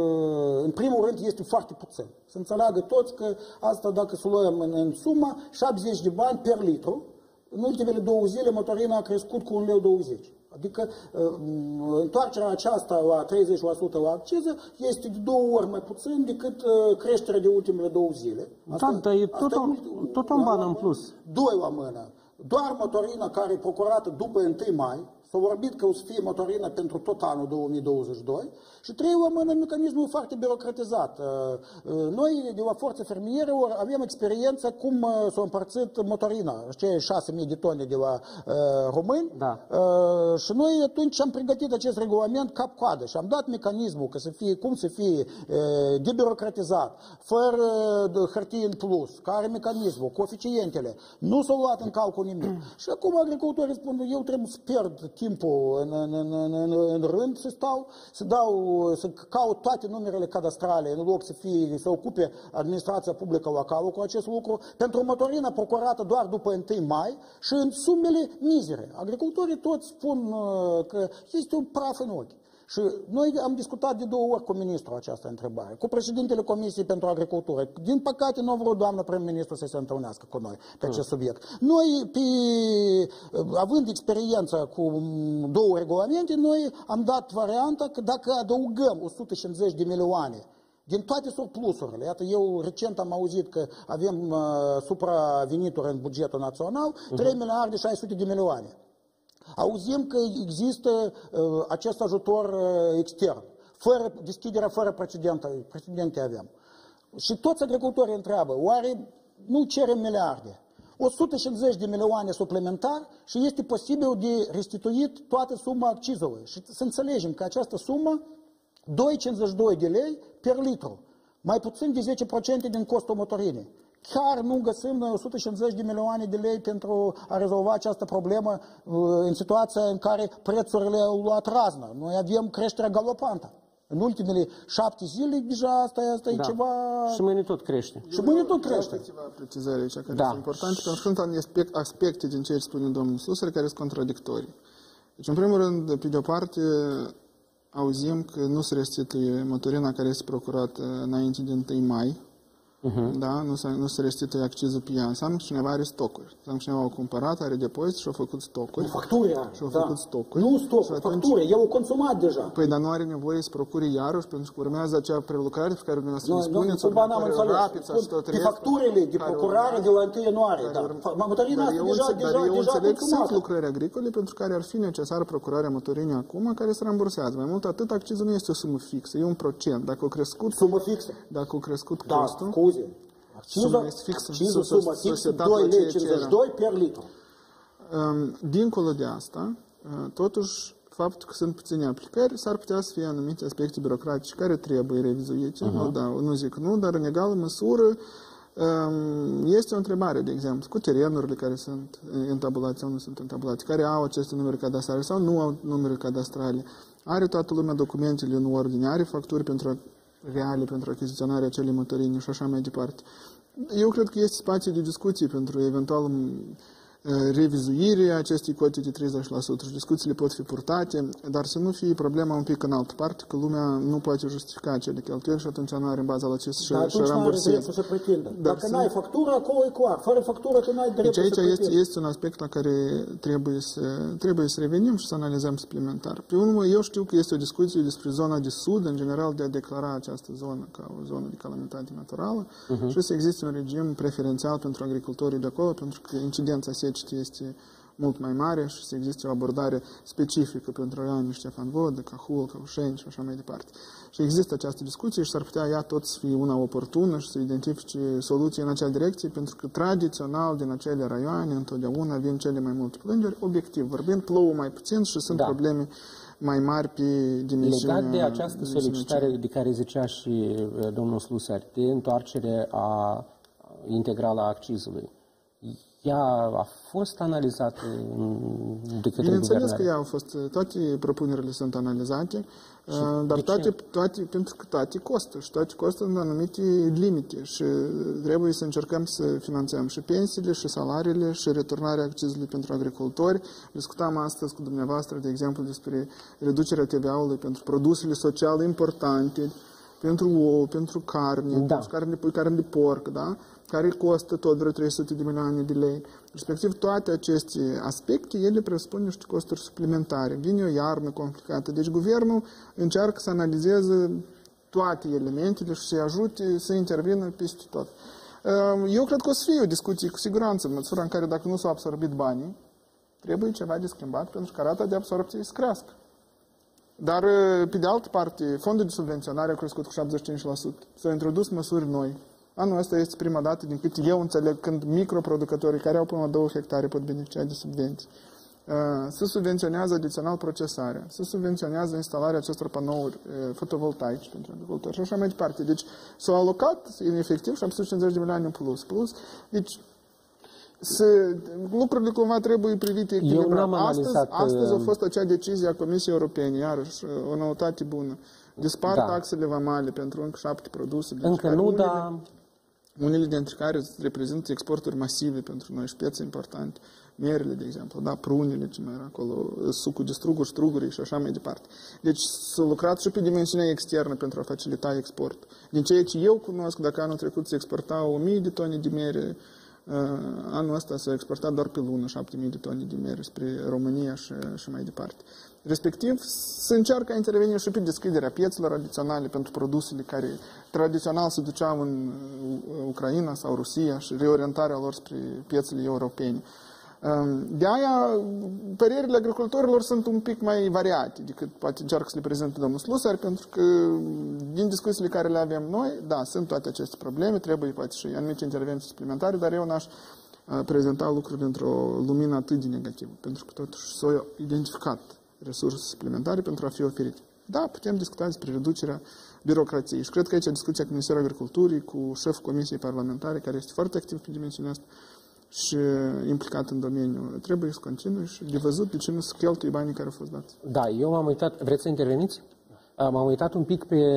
în primul rând, este foarte puțin. Să înțeleagă toți că asta, dacă să luăm în, în sumă, șaptezeci de bani per litru, în ultimele două zile motorina a crescut cu un leu douăzeci. Adică întoarcerea aceasta la treizeci la sută la acciză este de două ori mai puțin decât creșterea de ultimele două zile. Asta, da, dar e tot, un, tot un ban în plus. Doi la mână. Doar motorina care e procurată după întâi mai, s-a vorbit că o să fie motorina pentru tot anul două mii douăzeci și doi și trei la mână mecanismul foarte birocratizat. Noi, de la Forța Fermierilor, avem experiența cum s-a împărțit motorina, cei șase mii de tone de la uh, români, da. uh, și noi atunci am pregătit acest regulament cap-coadă și am dat mecanismul că să fie, cum să fie uh, debirocratizat, fără uh, hârtie în plus, care are mecanismul, coeficientele, nu s-au luat în calcul nimic. Și acum agricultorii spun, eu trebuie să pierd timpul în, în, în, în, în rând, să stau, să dau, să caut toate numerele cadastrale, în loc să fie, să ocupe administrația publică locală cu acest lucru, pentru motorină procurată doar după întâi mai și în sumele mizere. Agricultorii toți spun că este un praf în ochi. Și noi am discutat de două ori cu ministrul această întrebare, cu președintele Comisiei pentru Agricultură. Din păcate, nu a vrut doamna prim-ministru să se întâlnească cu noi pe acest subiect. Noi, pe, având experiență cu două regulamente, noi am dat varianta că dacă adăugăm o sută cincizeci de milioane din toate surplusurile, iată, eu recent am auzit că avem uh, supravenituri în bugetul național, trei miliarde șase sute de milioane. Auzim că există uh, acest ajutor uh, extern, fără, deschiderea fără precedente, precedente avem. Și toți agricultorii întreabă, oare nu cerem miliarde? o sută cincizeci de milioane suplimentar și este posibil de restituit toată suma accizului. Și să înțelegem că această sumă, doi virgulă cincizeci și doi de lei per litru, mai puțin de zece la sută din costul motorinei. Chiar nu găsim o sută cincizeci de milioane de lei pentru a rezolva această problemă în situația în care prețurile au luat raznă. Noi avem creșterea galopantă. În ultimele șapte zile, deja asta, asta da. e ceva... Și mâine tot crește. Și mâine tot crește. Câteva precizări aici care da. sunt importante, pentru că sunt aspect, aspecte din ce spune domnul Slusar care sunt contradictorii. Deci, în primul rând, pe de-o parte, auzim că nu se restituie motorina care este procurată înainte de întâi mai, Uh-huh. Da? Nu se, nu se restituie accizul pe ea. Înseamnă că cineva are stocuri. Înseamnă că cineva a cumpărat, are depozit și a făcut stocuri. Facturi are. Și a da. făcut stocuri. Nu stocuri, atunci... facturi. Eu o consumat deja. Păi, dar nu are nevoie să procure iarăși, pentru că urmează acea prelucrare pe care dumneavoastră îi spuneți. Nu, n-am înțeles. De facturile de procurare de la întâi ianuarie. Motorina asta deja, deja, Dar eu deja înțeleg că sunt consumată. lucrări agricole pentru care ar fi necesară procurarea motorinei acum, care se rambursează. Mai mult atât, accizul nu este o sumă fixă, e un procent. Dacă o crescut... Sumă fixă. Dacă o crescut da, costul... scuze. Suma este fixă. Accizul, sumă fixă, doi lei cincizeci și doi per litru. Dincolo de asta, totuși, faptul că sunt puține aplicări, s-ar putea să fie anumite aspecte birocratice care trebuie revizuite. Uh-huh. Nu, da, nu zic nu, dar în egală măsură este o întrebare, de exemplu, cu terenurile care sunt întabulate sau nu sunt întabulate, care au aceste numere cadastrale sau nu au numere cadastrale. Are toată lumea documentele în ordine, are facturi pentru reale pentru achiziționarea acelei motorini și așa mai departe. Eu cred că este spațiu de discuții pentru eventual revizuirea acestei cote de treizeci la sută și discuțiile pot fi purtate, dar să nu fie problema un pic în altă parte, că lumea nu poate justifica acele cheltuieli și atunci nu are în baza la ce să ramburseze. să pretindă. Dacă nu ai factură, acolo e clar. Fără factură tu nu ai dreptul deci să aici este, este un aspect la care trebuie să, trebuie să revenim și să analizăm suplimentar. Pe urmă, eu știu că este o discuție despre zona de sud, în general, de a declara această zonă ca o zonă de calamitate naturală uh-huh. și să existe un regim preferențial pentru agricultorii de acolo, pentru că incidența secetii este mult mai mare și să existe o abordare specifică pentru raionul Ștefan Vodă, Cahul, Căușeni și așa mai departe. Și există această discuție și s-ar putea ea tot să fie una oportună și să identifice soluții în acea direcție, pentru că tradițional din acele raioane întotdeauna vin cele mai multe plângeri, obiectiv vorbind, plouă mai puțin și sunt da. probleme mai mari pe dimensiunea... Legat de această solicitare de care zicea și domnul Slusar, de întoarcere a integrală a accizului, ea a fost analizată de către Bineînțeles că ea a fost, toate propunerile sunt analizate, și dar toate, toate, pentru că toate costă și toate costă în anumite limite și trebuie să încercăm să finanțăm și pensiile, și salariile, și returnarea accizului pentru agricultori. Discutam astăzi cu dumneavoastră, de exemplu, despre reducerea T V A-ului pentru produsele sociale importante, pentru ouă, pentru carne, da. pentru carne de pui, carne de porc, da? care costă tot vreo trei sute de milioane de lei. Respectiv, toate aceste aspecte, ele presupun niște costuri suplimentare. Vine o iarnă complicată. Deci, guvernul încearcă să analizeze toate elementele și să-i ajute să intervină peste tot. Eu cred că o să fie o discuție cu siguranță, în măsura în care, dacă nu s-au absorbit banii, trebuie ceva de schimbat pentru ca rata de absorbție să crească. Dar, pe de altă parte, fondul de subvenționare a crescut cu șaptezeci și cinci la sută. S-au introdus măsuri noi. Anul ăsta este prima dată, din cât eu înțeleg, când microproducătorii care au până la două hectare pot beneficia de subvenții. Se subvenționează adițional procesarea, se subvenționează instalarea acestor panouri fotovoltaice pentru agricultori și așa mai departe. Deci s-au alocat, în efectiv, șapte sute cincizeci de milioane în plus. plus. Deci, să, lucrurile cumva trebuie privite echilibrat. Astăzi, astăzi a fost acea decizie a Comisiei Europene, iarăși o noutate bună. Dispar da. taxele vamale pentru încă șapte produse. Încă nu, unele, dar... Unele dintre care reprezintă exporturi masive pentru noi și piețe importante. Merele, de exemplu, da, prunile, ce mai era acolo, sucul de struguri, strugurii și așa mai departe. Deci s-a lucrat și pe dimensiunea externă pentru a facilita export. Din ceea ce eu cunosc, dacă anul trecut se exportau o mie de tone de mere, anul ăsta s-a exportat doar pe lună șapte mii de tone de mere spre România și, și mai departe. Respectiv, se încearcă a interveni și pe deschiderea piețelor adiționale pentru produsele care tradițional se duceau în Ucraina sau Rusia și reorientarea lor spre piețele europene. De aia, părerile agricultorilor sunt un pic mai variate decât poate încearcă să le prezinte domnul Slusar, pentru că din discuțiile care le avem noi, da, sunt toate aceste probleme, trebuie poate și anumite intervenții suplimentare, dar eu n-aș prezenta lucrurile într-o lumină atât de negativă, pentru că totuși s-au identificat resurse suplimentare pentru a fi oferite. da, putem discuta despre reducerea birocrației. Și cred că aici discuția cu Ministerul Agriculturii, cu șeful Comisiei Parlamentare, care este foarte activ pe dimensiunea asta și implicat în domeniu, trebuie să continue și de văzut de ce nu se cheltuie banii care au fost dați. Da, eu m-am uitat, vreți să interveniți? M-am uitat un pic pe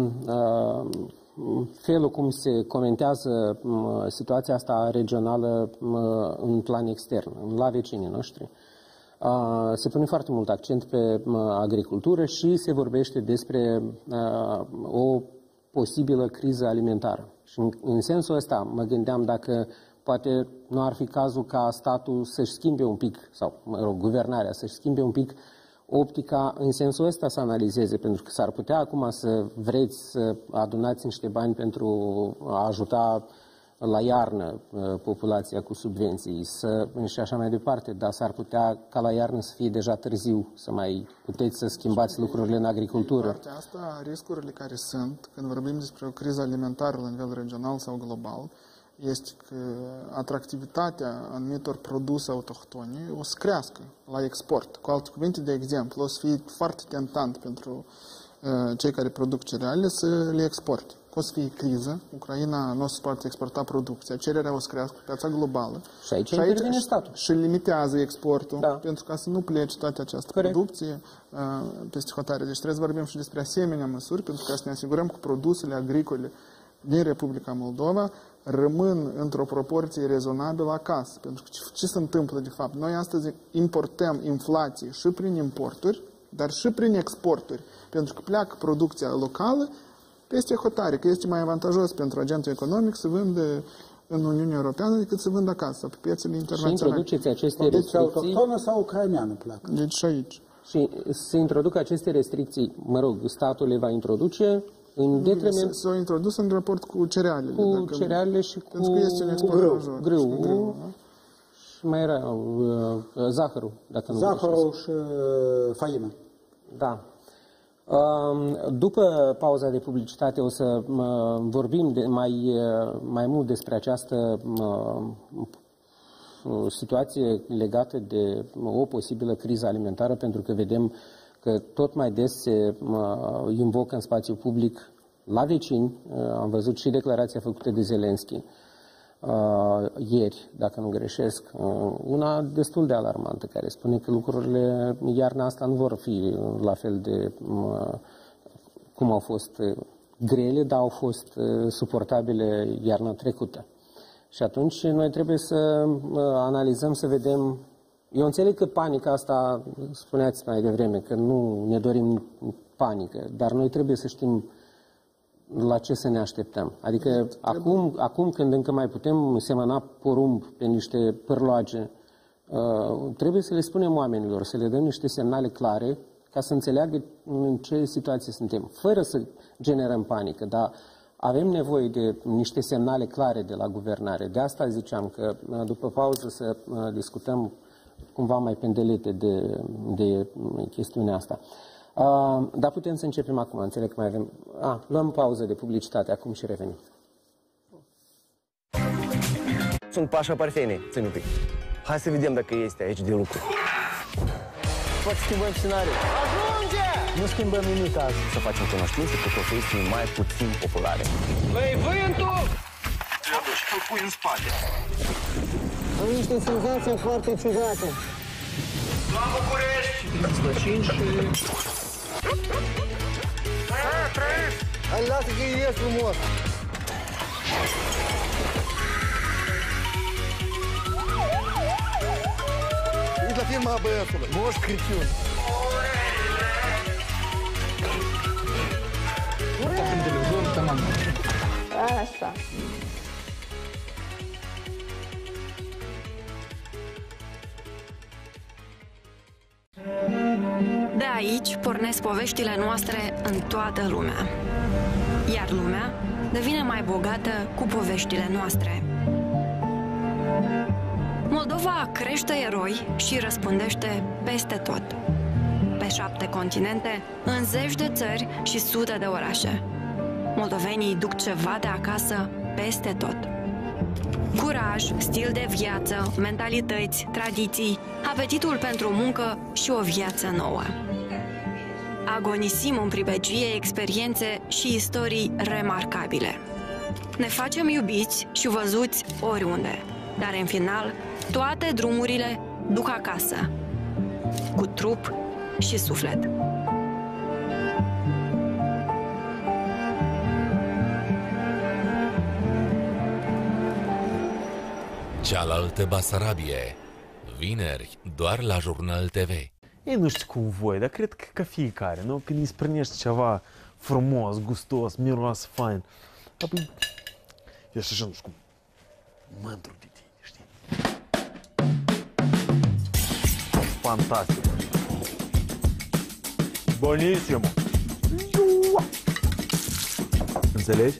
uh, felul cum se comentează uh, situația asta regională uh, în plan extern, la vecinii noștri. Uh, se pune foarte mult accent pe uh, agricultură și se vorbește despre uh, o posibilă criză alimentară. Și în, în sensul ăsta mă gândeam dacă poate nu ar fi cazul ca statul să-și schimbe un pic, sau mă rog, guvernarea să-și schimbe un pic optica în sensul ăsta să analizeze, pentru că s-ar putea acum să vreți să adunați niște bani pentru a ajuta la iarnă populația cu subvenții să, și așa mai departe, dar s-ar putea ca la iarnă să fie deja târziu, să mai puteți să schimbați lucrurile în agricultură. Partea asta, riscurile care sunt, când vorbim despre o criză alimentară la nivel regional sau global, este că atractivitatea anumitor produse autohtone o să crească la export. Cu alte cuvinte, de exemplu, o să fie foarte tentant pentru uh, cei care produc cereale să le exporte. O să fie criză, Ucraina nu o să poate exporta producția, cererea o să crească pe piața globală. Și aici și intervine statul. Și limitează exportul, da. pentru ca să nu plece toată această Corect. producție uh, peste hotare. Deci trebuie să vorbim și despre asemenea măsuri, pentru ca să ne asigurăm că produsele agricole din Republica Moldova rămân într-o proporție rezonabilă acasă. Pentru că ce, ce se întâmplă de fapt? Noi astăzi importăm inflație și prin importuri, dar și prin exporturi. Pentru că pleacă producția locală peste hotare, că este mai avantajos pentru agentul economic să vândă în Uniunea Europeană decât să vândă acasă, pe piețele internaționale. Și introduceți aceste deci restricții... autohtonă sau ucraineană pleacă. Deci și aici. Și se introduc aceste restricții, mă rog, statul le va introduce în detriment... S-au introdus în raport cu cerealele. Cu dacă... cerealele și cu, că este un cu grâu. major, grâu. Și, cu grâu da? Și mai era uh, zahărul, dacă nu Zahărul și uh, faină. Da. Uh, după pauza de publicitate o să uh, vorbim de mai, uh, mai mult despre această uh, situație legată de o posibilă criză alimentară, pentru că vedem că tot mai des se uh, invocă în spațiu public la vecini. Uh, am văzut și declarația făcută de Zelenski uh, ieri, dacă nu greșesc, uh, una destul de alarmantă, care spune că lucrurile iarna asta nu vor fi la fel de uh, cum au fost uh, grele, dar au fost uh, suportabile iarna trecută. Și atunci noi trebuie să uh, analizăm, să vedem. Eu înțeleg că panica asta, spuneați mai devreme, că nu ne dorim panică, dar noi trebuie să știm la ce să ne așteptăm. Adică acum, acum când încă mai putem semăna porumb pe niște pârloage, uh, trebuie să le spunem oamenilor, să le dăm niște semnale clare ca să înțeleagă în ce situație suntem, fără să generăm panică, dar avem nevoie de niște semnale clare de la guvernare. De asta ziceam că după pauză să discutăm cumva mai pendelete de, de chestiunea asta. Uh, dar putem să începem acum, înțeleg că mai avem... Ah, luăm pauză de publicitate acum și revenim. Sunt Pașa Parfeni, țin un pic. Hai să vedem dacă este aici de lucru. Poate schimbăm scenariul. Ajunge! Nu schimbăm nimic azi. Să facem cunoștință cu profesii mai puțin populare. Băi, vântul! Te aduci și îl pui în spate. Am niște senzații foarte ciudate. La București! Slăcini și... Hai, lasă că ies frumos! Ești la firma A B S-ului, Moș Crăciun! Așa. De aici pornesc poveștile noastre în toată lumea. Iar lumea devine mai bogată cu poveștile noastre. Moldova crește eroi și răspândește peste tot. Pe șapte continente, în zeci de țări și sute de orașe. Moldovenii duc ceva de acasă peste tot. Curaj, stil de viață, mentalități, tradiții, apetitul pentru muncă și o viață nouă. agonisim în pribegie experiențe și istorii remarcabile. Ne facem iubiți și văzuți oriunde, dar în final toate drumurile duc acasă, cu trup și suflet. Cealaltă Basarabie, vineri, doar la Jurnal T V. Ei, nu știu cum voi, dar cred că ca fiecare, nu? Când îi sprânești ceva frumos, gustos, miroase fain, apoi ești așa, nu știu cum, mândru de tine, știi? Fantastic! Buonissimo! Înțelegi?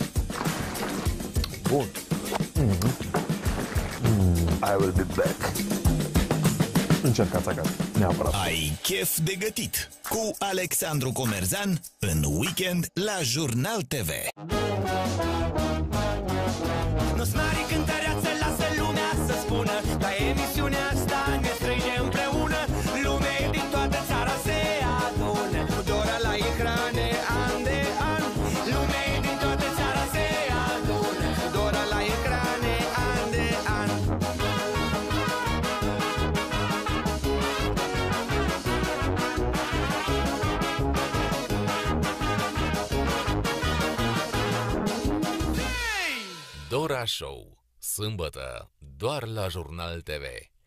Bun! Mm-hmm. I will be back. Încercați acasă, neapărat. Ai chef de gătit cu Alexandru Comerzan în weekend la Jurnal T V. Nu-s mari cântăreață, lasă lumea să spună, la emisiunea asta ne strânge împreună. Lumea din toată țara se adună, cu Dora la ecrane an de an. Lumea din toată țara se adună, cu Dora la ecrane an de an. Dora Show, sâmbătă, doar la Jurnal T V.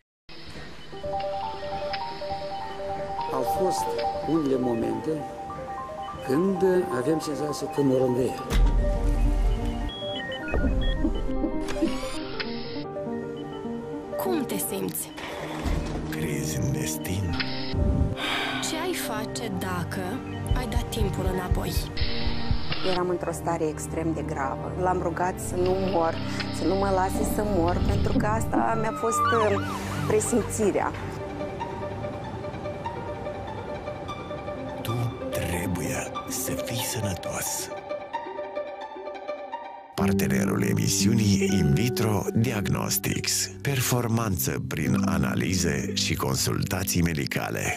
Au fost unele momente când aveam senzația că mă rândea. Cum te simți? Crezi în destin? Ce ai face dacă ai dat timpul înapoi? Eram într-o stare extrem de gravă. L-am rugat să nu mor, să nu mă lase să mor, pentru că asta mi-a fost uh, presimțirea. Tu trebuie să fii sănătos. Partenerul emisiunii In Vitro Diagnostics. Performanță prin analize și consultații medicale.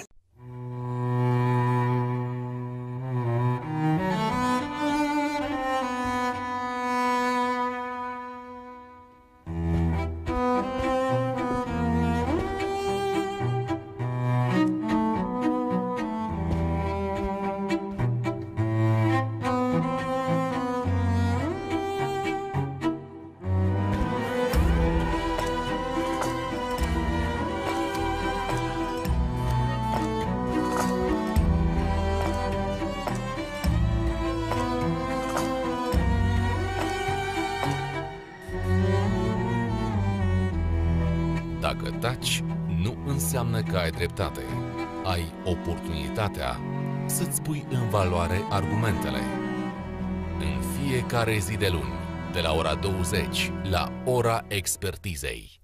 Dacă taci, nu înseamnă că ai dreptate. Ai oportunitatea să-ți pui în valoare argumentele. În fiecare zi de luni, de la ora douăzeci la ora expertizei.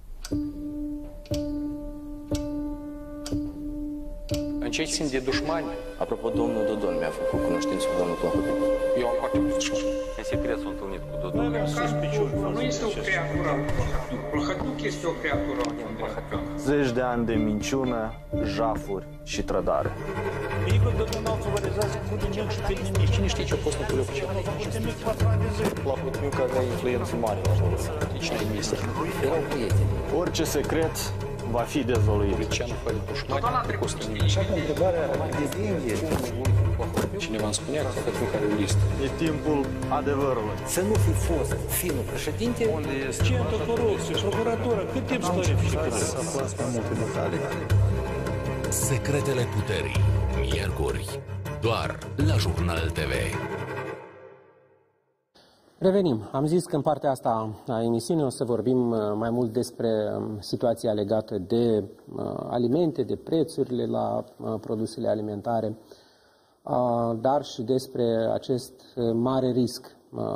În ce simt de dușmani? Apropo, domnul Dodon mi-a făcut cunoștință cu domnul Plahotniuc. Eu am foarte mult dușmani. În secret s-a întâlnit cu Dodon. Nu este o creatură Plahotniuc. Plahotniuc este o creatură Plahotniuc. Zeci de ani de minciună, jafuri și trădare. Igor Dodon autorizează cu nimic și pe nimic. Cine știe ce a fost Napoleon Cel? Plahotniuc avea influență mare la Știință. Deci n-ai ministru. Erau prieteni. Orice secret va fi dezvăluit. Lucian Fălit dușmani a fost în nimic. Și acum întrebarea de dengue. Cineva îmi spunea că Plahotniuc are o listă. E timpul adevărului. Să nu fi fost finul președinte. Unde este? Centru corupție, procuratură, cât timp stă fiecare? S-a fost mai multe detalii. Secretele puterii, miercuri, doar la Jurnal T V. Revenim. Am zis că în partea asta a emisiunii o să vorbim mai mult despre situația legată de alimente, de prețurile la produsele alimentare, dar și despre acest mare risc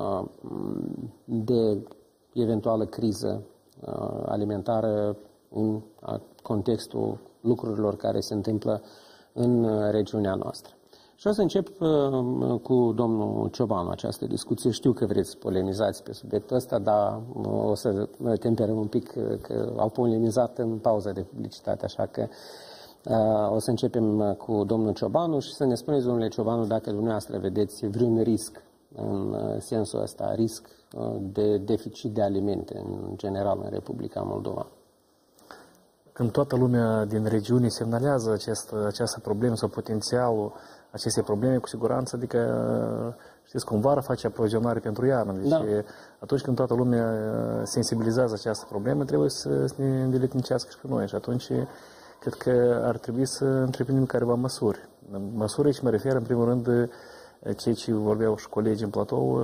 de eventuală criză alimentară în contextul lucrurilor care se întâmplă în regiunea noastră. Și o să încep uh, cu domnul Ciobanu această discuție. Știu că vreți să polemizați pe subiectul ăsta, dar uh, o să temperăm un pic uh, că au polemizat în pauza de publicitate, așa că O să începem cu domnul Ciobanu și să ne spuneți, domnule Ciobanu, dacă dumneavoastră vedeți vreun risc în sensul ăsta, risc de deficit de alimente în general în Republica Moldova. Când toată lumea din regiune semnalează acest, această problemă sau potențialul acestei probleme, cu siguranță, adică, știți, cum vara face aprovizionare pentru iarnă. Deci, da. Atunci când toată lumea sensibilizează această problemă, trebuie să ne îndeletnicească și pe noi. Și atunci, cred că ar trebui să întreprindem careva măsuri. Măsuri aici mă refer, în primul rând, ceea ce vorbeau și colegii în platou,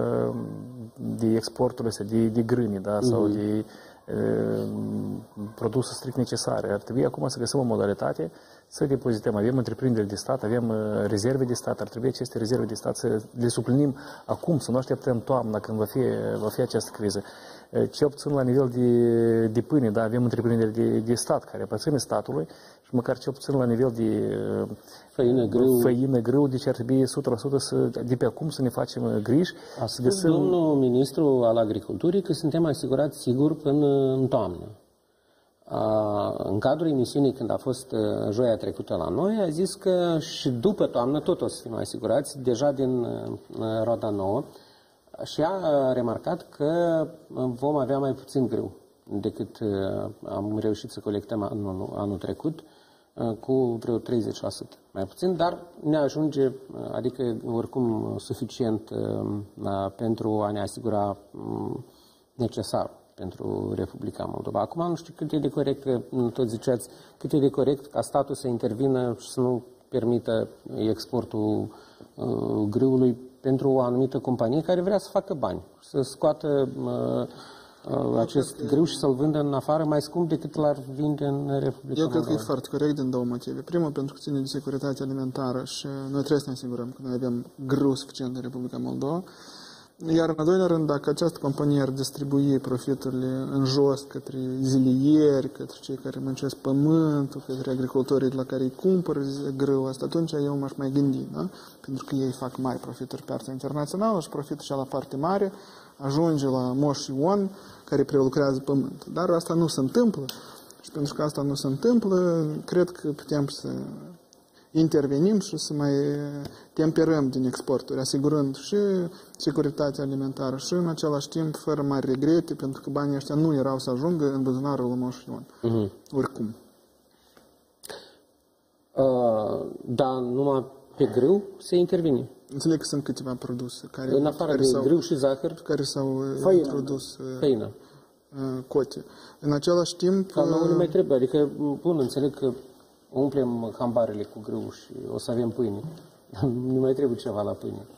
de exportul ăsta, de, de grâni, da, sau mm-hmm. de produse strict necesare. Ar trebui acum să găsim o modalitate să depozităm. Avem întreprinderi de stat, avem rezerve de stat, ar trebui aceste rezerve de stat să le suplinim acum, să nu așteptăm toamna când va fi, va fi această criză. Ce obțin la nivel de, de pâine, da, avem întreprinderi de, de stat care aparțin statului și măcar ce obțin la nivel de făină grâu, făină grâu deci ar trebui o sută la sută să, de pe acum să ne facem griji. A spus găsim... domnul ministru al agriculturii că suntem asigurați sigur până în toamnă. A, în cadrul emisiunii, când a fost joia trecută la noi, a zis că și după toamnă tot o să fim asigurați, deja din Roda Nouă, și a remarcat că vom avea mai puțin grâu decât am reușit să colectăm anul, anul trecut, cu vreo treizeci la sută mai puțin, dar ne ajunge, adică oricum suficient pentru a ne asigura necesar pentru Republica Moldova. Acum nu știu cât e de corect, că tot ziceați, cât e de corect ca statul să intervină și să nu permită exportul uh, grâului pentru o anumită companie care vrea să facă bani, să scoată uh, uh, acest grâu și să-l vândă în afară mai scump decât l-ar vinde în Republica Moldova. Eu cred că e foarte corect din două motive. Primul, pentru că ține de securitate alimentară și noi trebuie să ne asigurăm că noi avem grâu suficient în Republica Moldova. Iar în al doilea rând, dacă această companie ar distribui profiturile în jos către zilieri, către cei care muncesc pământul, către agricultorii de la care îi cumpără grâu, asta atunci eu m-aș mai gândi, da? Pentru că ei fac mari profituri pe piața internațională și profitul cea la parte mare ajunge la Moș Ion, care prelucrează pământul. Dar asta nu se întâmplă și pentru că asta nu se întâmplă, cred că putem să intervenim și să mai temperăm din exporturi, asigurând și securitatea alimentară și în același timp fără mari regrete, pentru că banii ăștia nu erau să ajungă în buzunarul lui Moș Ion. Uh-huh. Oricum. Uh, dar numai pe grâu se intervine. Înțeleg că sunt câteva produse care, în afară care de grâu și zahăr, care s-au introdus făină. Cote. În același timp... Dar nu mai trebuie, adică, bun, înțeleg că umplem hambarele cu grâu și o să avem pâine. Nu mai trebuie ceva la pâine.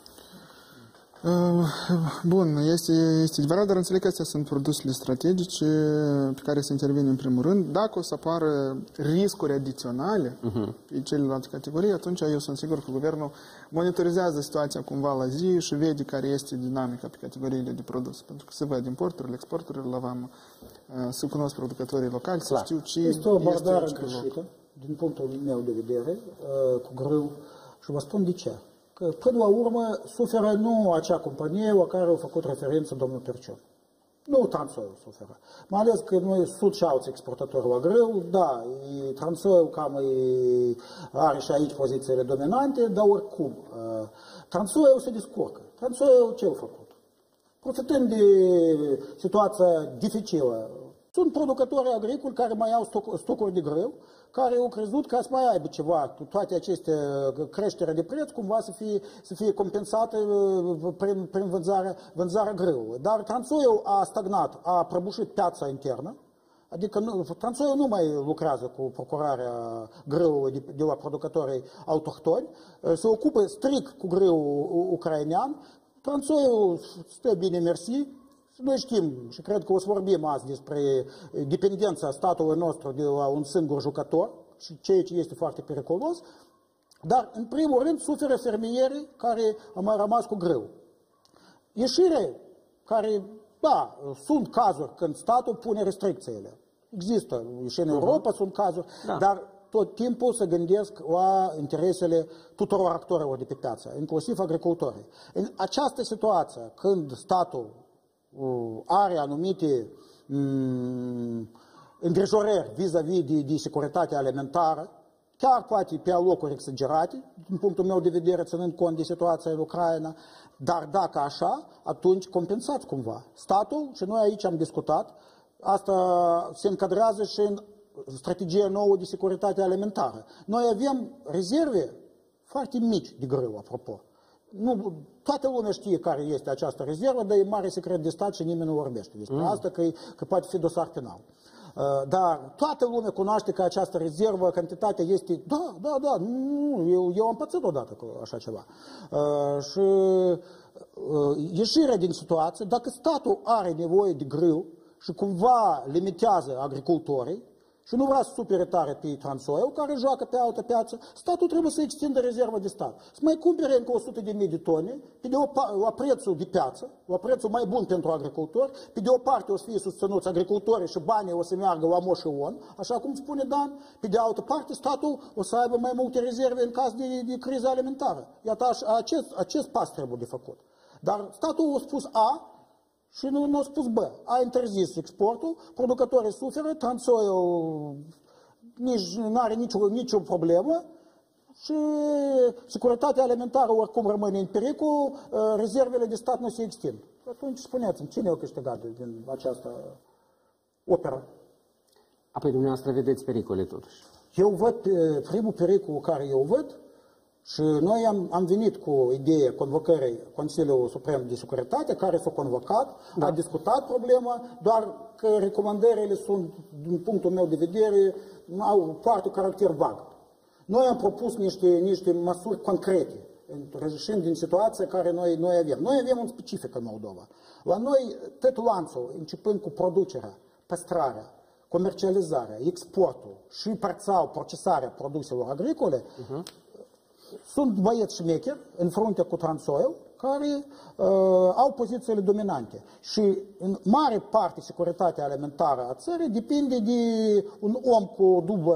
Bun, este, este adevărat, dar înțeleg că astea sunt produsele strategice pe care se intervine în primul rând. Dacă o să apară riscuri adiționale uh-huh. pe celelalte categorii, atunci eu sunt sigur că guvernul monitorizează situația cumva la zi și vede care este dinamica pe categoriile de produse. Pentru că se văd importurile, exporturile la vamă, să cunosc producătorii locali, să știu ce este o abordare greșită, din punctul meu de vedere, cu grâu, și vă spun de ce. Că până la urmă suferă nu acea companie la care au făcut referință domnul Perciu. Nu Transoiul suferă. Mai ales că noi sunt și alți exportatori la grâu, da, Transoiul cam e, are și aici pozițiile dominante, dar oricum, Transoiul se descurcă. Transoiul ce a făcut? Profitând de situația dificilă, sunt producători agricoli care mai au stoc, stocuri de grâu, care au crezut că să mai aibă ceva, toate aceste creștere de preț, cumva să fie, să fie compensate prin, prin vânzarea, vânzarea grâului. Dar Transoiul a stagnat, a prăbușit piața internă, adică nu, Transoiul nu mai lucrează cu procurarea grâului de, de la producătorii autohtoni, se ocupă strict cu grâul ucrainean, Transoiul stă bine mersi. Noi știm și cred că o să vorbim azi despre dependența statului nostru de la un singur jucător și ceea ce este foarte periculos, dar în primul rând suferă fermierii care au mai rămas cu grâu. Ieșire care, da, sunt cazuri când statul pune restricțiile. Există și în Europa uh-huh. sunt cazuri, da. Dar tot timpul se gândesc la interesele tuturor actorilor de pe piață, inclusiv agricultorii. În această situație, când statul are anumite mm, îngrijorări vis-a-vis de, de securitatea alimentară, chiar poate pe locuri exagerate, din punctul meu de vedere, ținând cont de situația în Ucraina, dar dacă așa, atunci compensați cumva. Statul, și noi aici am discutat, asta se încadrează și în strategia nouă de securitate alimentară. Noi avem rezerve foarte mici de grâu, apropo. Nu, toată lumea știe care este această rezervă, dar e mare secret de stat și nimeni nu vorbește despre mm. asta, că, că poate fi dosar penal. Uh, dar toată lumea cunoaște că această rezervă, cantitatea este, da, da, da, nu, eu, eu am pățit odată cu așa ceva. Uh, și uh, ieșirea din situație, dacă statul are nevoie de grâu și cumva limitează agricultorii, și nu vrea să supere tare pe Transoiul, care joacă pe altă piață, statul trebuie să extindă rezerva de stat. Să mai cumpere încă o sută de mii de tone, pe de o, la prețul de piață, la prețul mai bun pentru agricultori, pe de o parte o să fie susținuți agricultorii și banii o să meargă la moș și on, așa cum spune Dan, pe de altă parte statul o să aibă mai multe rezerve în caz de, de criză alimentară. Iată, acest, acest pas trebuie de făcut. Dar statul a spus A, și nu, nu a spus B. A interzis exportul, producătorii suferă, Transoiul nici nu are nicio, nicio problemă și securitatea alimentară oricum rămâne în pericol, rezervele de stat nu se extind. Atunci spuneți-mi, cine a câștigat din această operă? Apoi dumneavoastră vedeți pericole totuși. Eu văd, primul pericol care eu văd, și noi am, am venit cu ideea convocării Consiliului Suprem de Securitate, care s-a convocat, da. a discutat problema, doar că recomandările sunt, din punctul meu de vedere, au foarte caracter vag. Noi am propus niște, niște măsuri concrete, reșind din situația care noi, noi avem. Noi avem un specific în Moldova. La noi, tot lanțul, începând cu producerea, păstrarea, comercializarea, exportul și parțial procesarea produselor agricole, uh-huh. sunt băieți șmecheri în frunte cu Transoiul care uh, au pozițiile dominante. Și în mare parte securitatea alimentară a țării depinde de un om cu dublă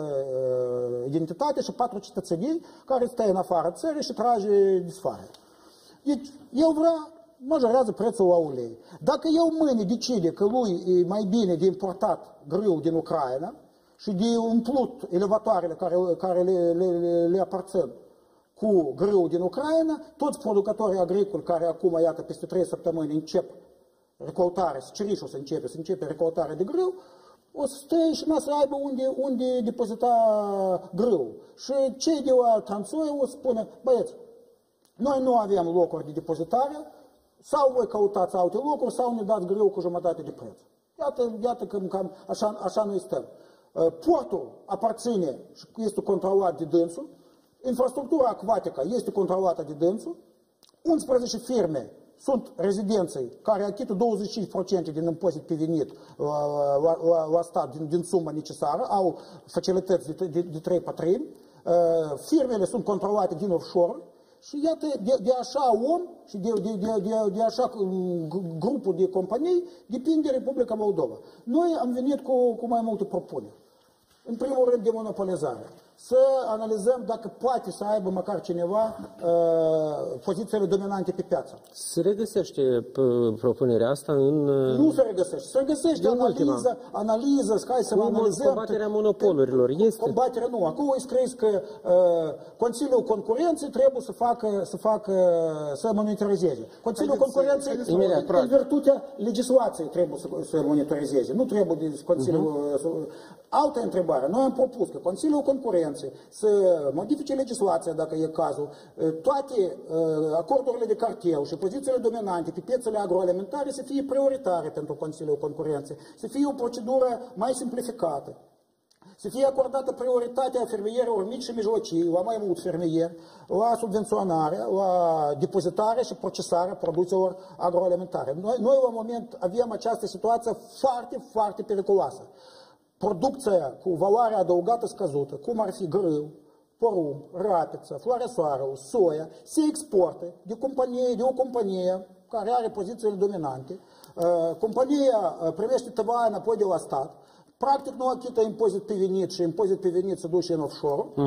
uh, identitate și patru cetățenii care stă în afara țării și trage disfare. Deci, el vrea, majorează prețul la ulei. Dacă el mâine decide că lui e mai bine de importat grâu din Ucraina și de umplut elevatoarele care, care le, le, le aparțin cu grâu din Ucraina, toți producătorii agricoli care acum, iată, peste trei săptămâni încep recoltare, scerișul să începe, să începe recoltarea de grâu, o să stea și nu să aibă unde, unde depozita grâu. Și cei de la Transoiul o să spună, băieți, noi nu avem locuri de depozitare, sau voi căutați alte locuri, sau ne dați grâu cu jumătate de preț. Iată, iată că cam așa, așa noi stăm. Portul aparține și este controlat de dânsul, infrastructura acvatică este controlată de dânsul, unsprezece firme sunt rezidenței care achită douăzeci și cinci la sută din impozit pe venit la, la, la, la stat din, din suma necesară, au facilități de, de, de trei pătrimi, firmele sunt controlate din offshore și iată, de, de așa om și de, de, de, de, de așa grupul de companii depinde Republica Moldova. Noi am venit cu, cu mai multe propuneri. În primul rând, demonopolizare. Să analizăm dacă poate să aibă măcar cineva uh, pozițiile dominante pe piață. Se regăsește propunerea asta în... Uh, nu se regăsește. Se regăsește analiză, analiză, hai să analizăm. Combaterea monopolurilor este... Combaterea nu. Acum e scris că uh, Consiliul Concurenței trebuie să facă, să facă, să monitorizeze. Consiliul Concurenței, în virtutea legislației, trebuie să, să monitorizeze. Nu trebuie de Consiliul... Uh-huh. Altă întrebare. Noi am propus că Consiliul Concurenței să modifice legislația, dacă e cazul, toate acordurile de cartel și pozițiile dominante pe piețele agroalimentare să fie prioritare pentru Consiliul Concurenței, să fie o procedură mai simplificată, să fie acordată prioritatea fermierilor mici și mijlocii, la mai mulți fermieri, la subvenționare, la depozitare și procesarea produselor agroalimentare. Noi, noi la moment avem această situație foarte, foarte periculoasă. Producția cu valoare adăugată scăzută, cum ar fi grâu, porumb, rapiță, floarea soarelui, soia, se exportă de, companie, de o companie care are pozițiile dominante. Uh, compania primește T V A înapoi de la stat, practic nu achită impozit pe venit și impozit pe venit se duce în offshore. Uh-huh.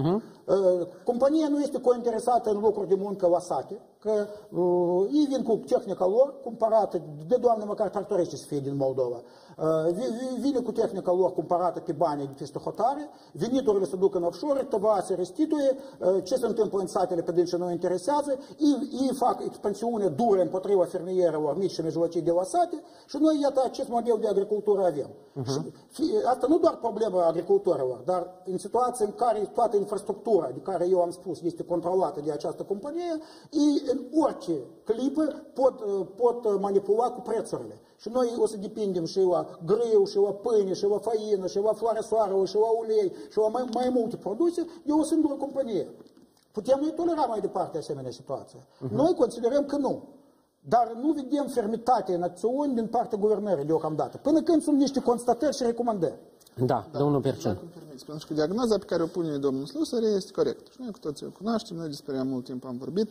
Compania nu este cointeresată în locuri de muncă la sate, că uh, ei vin cu tehnica lor cumpărată, de Doamne măcar tractoriști să fie din Moldova, uh, vine cu tehnica lor cumpărată pe bani peste hotare, veniturile se duc în offshore, tăva se restituie, uh, ce se întâmplă în satele pe dânsă nu interesează, ei, ei fac expansiune dură împotriva fermierilor mici și mijlocii de la sate și noi, iată, acest model de agricultură avem. Uh-huh. Și, asta nu doar problema agricultorilor, dar în situații în care toată infrastructura de care eu am spus este controlată de această companie, ei în orice clipă pot, pot manipula cu prețurile. Și noi o să depindem și la grâu, și la pâine, și la făină, și la floarea soarelui, și la ulei, și la mai, mai multe produse de o singură companie. Putem noi tolera mai departe asemenea situație? Uh-huh. Noi considerăm că nu. Dar nu vedem fermitate în acțiuni din partea guvernării deocamdată, până când sunt niște constatări și recomandări. Da, da, domnul Bercen. Pentru că diagnoza pe care o pune domnul Slusar este corectă. Și noi cu toții o cunoaștem, noi despre ea mult timp am vorbit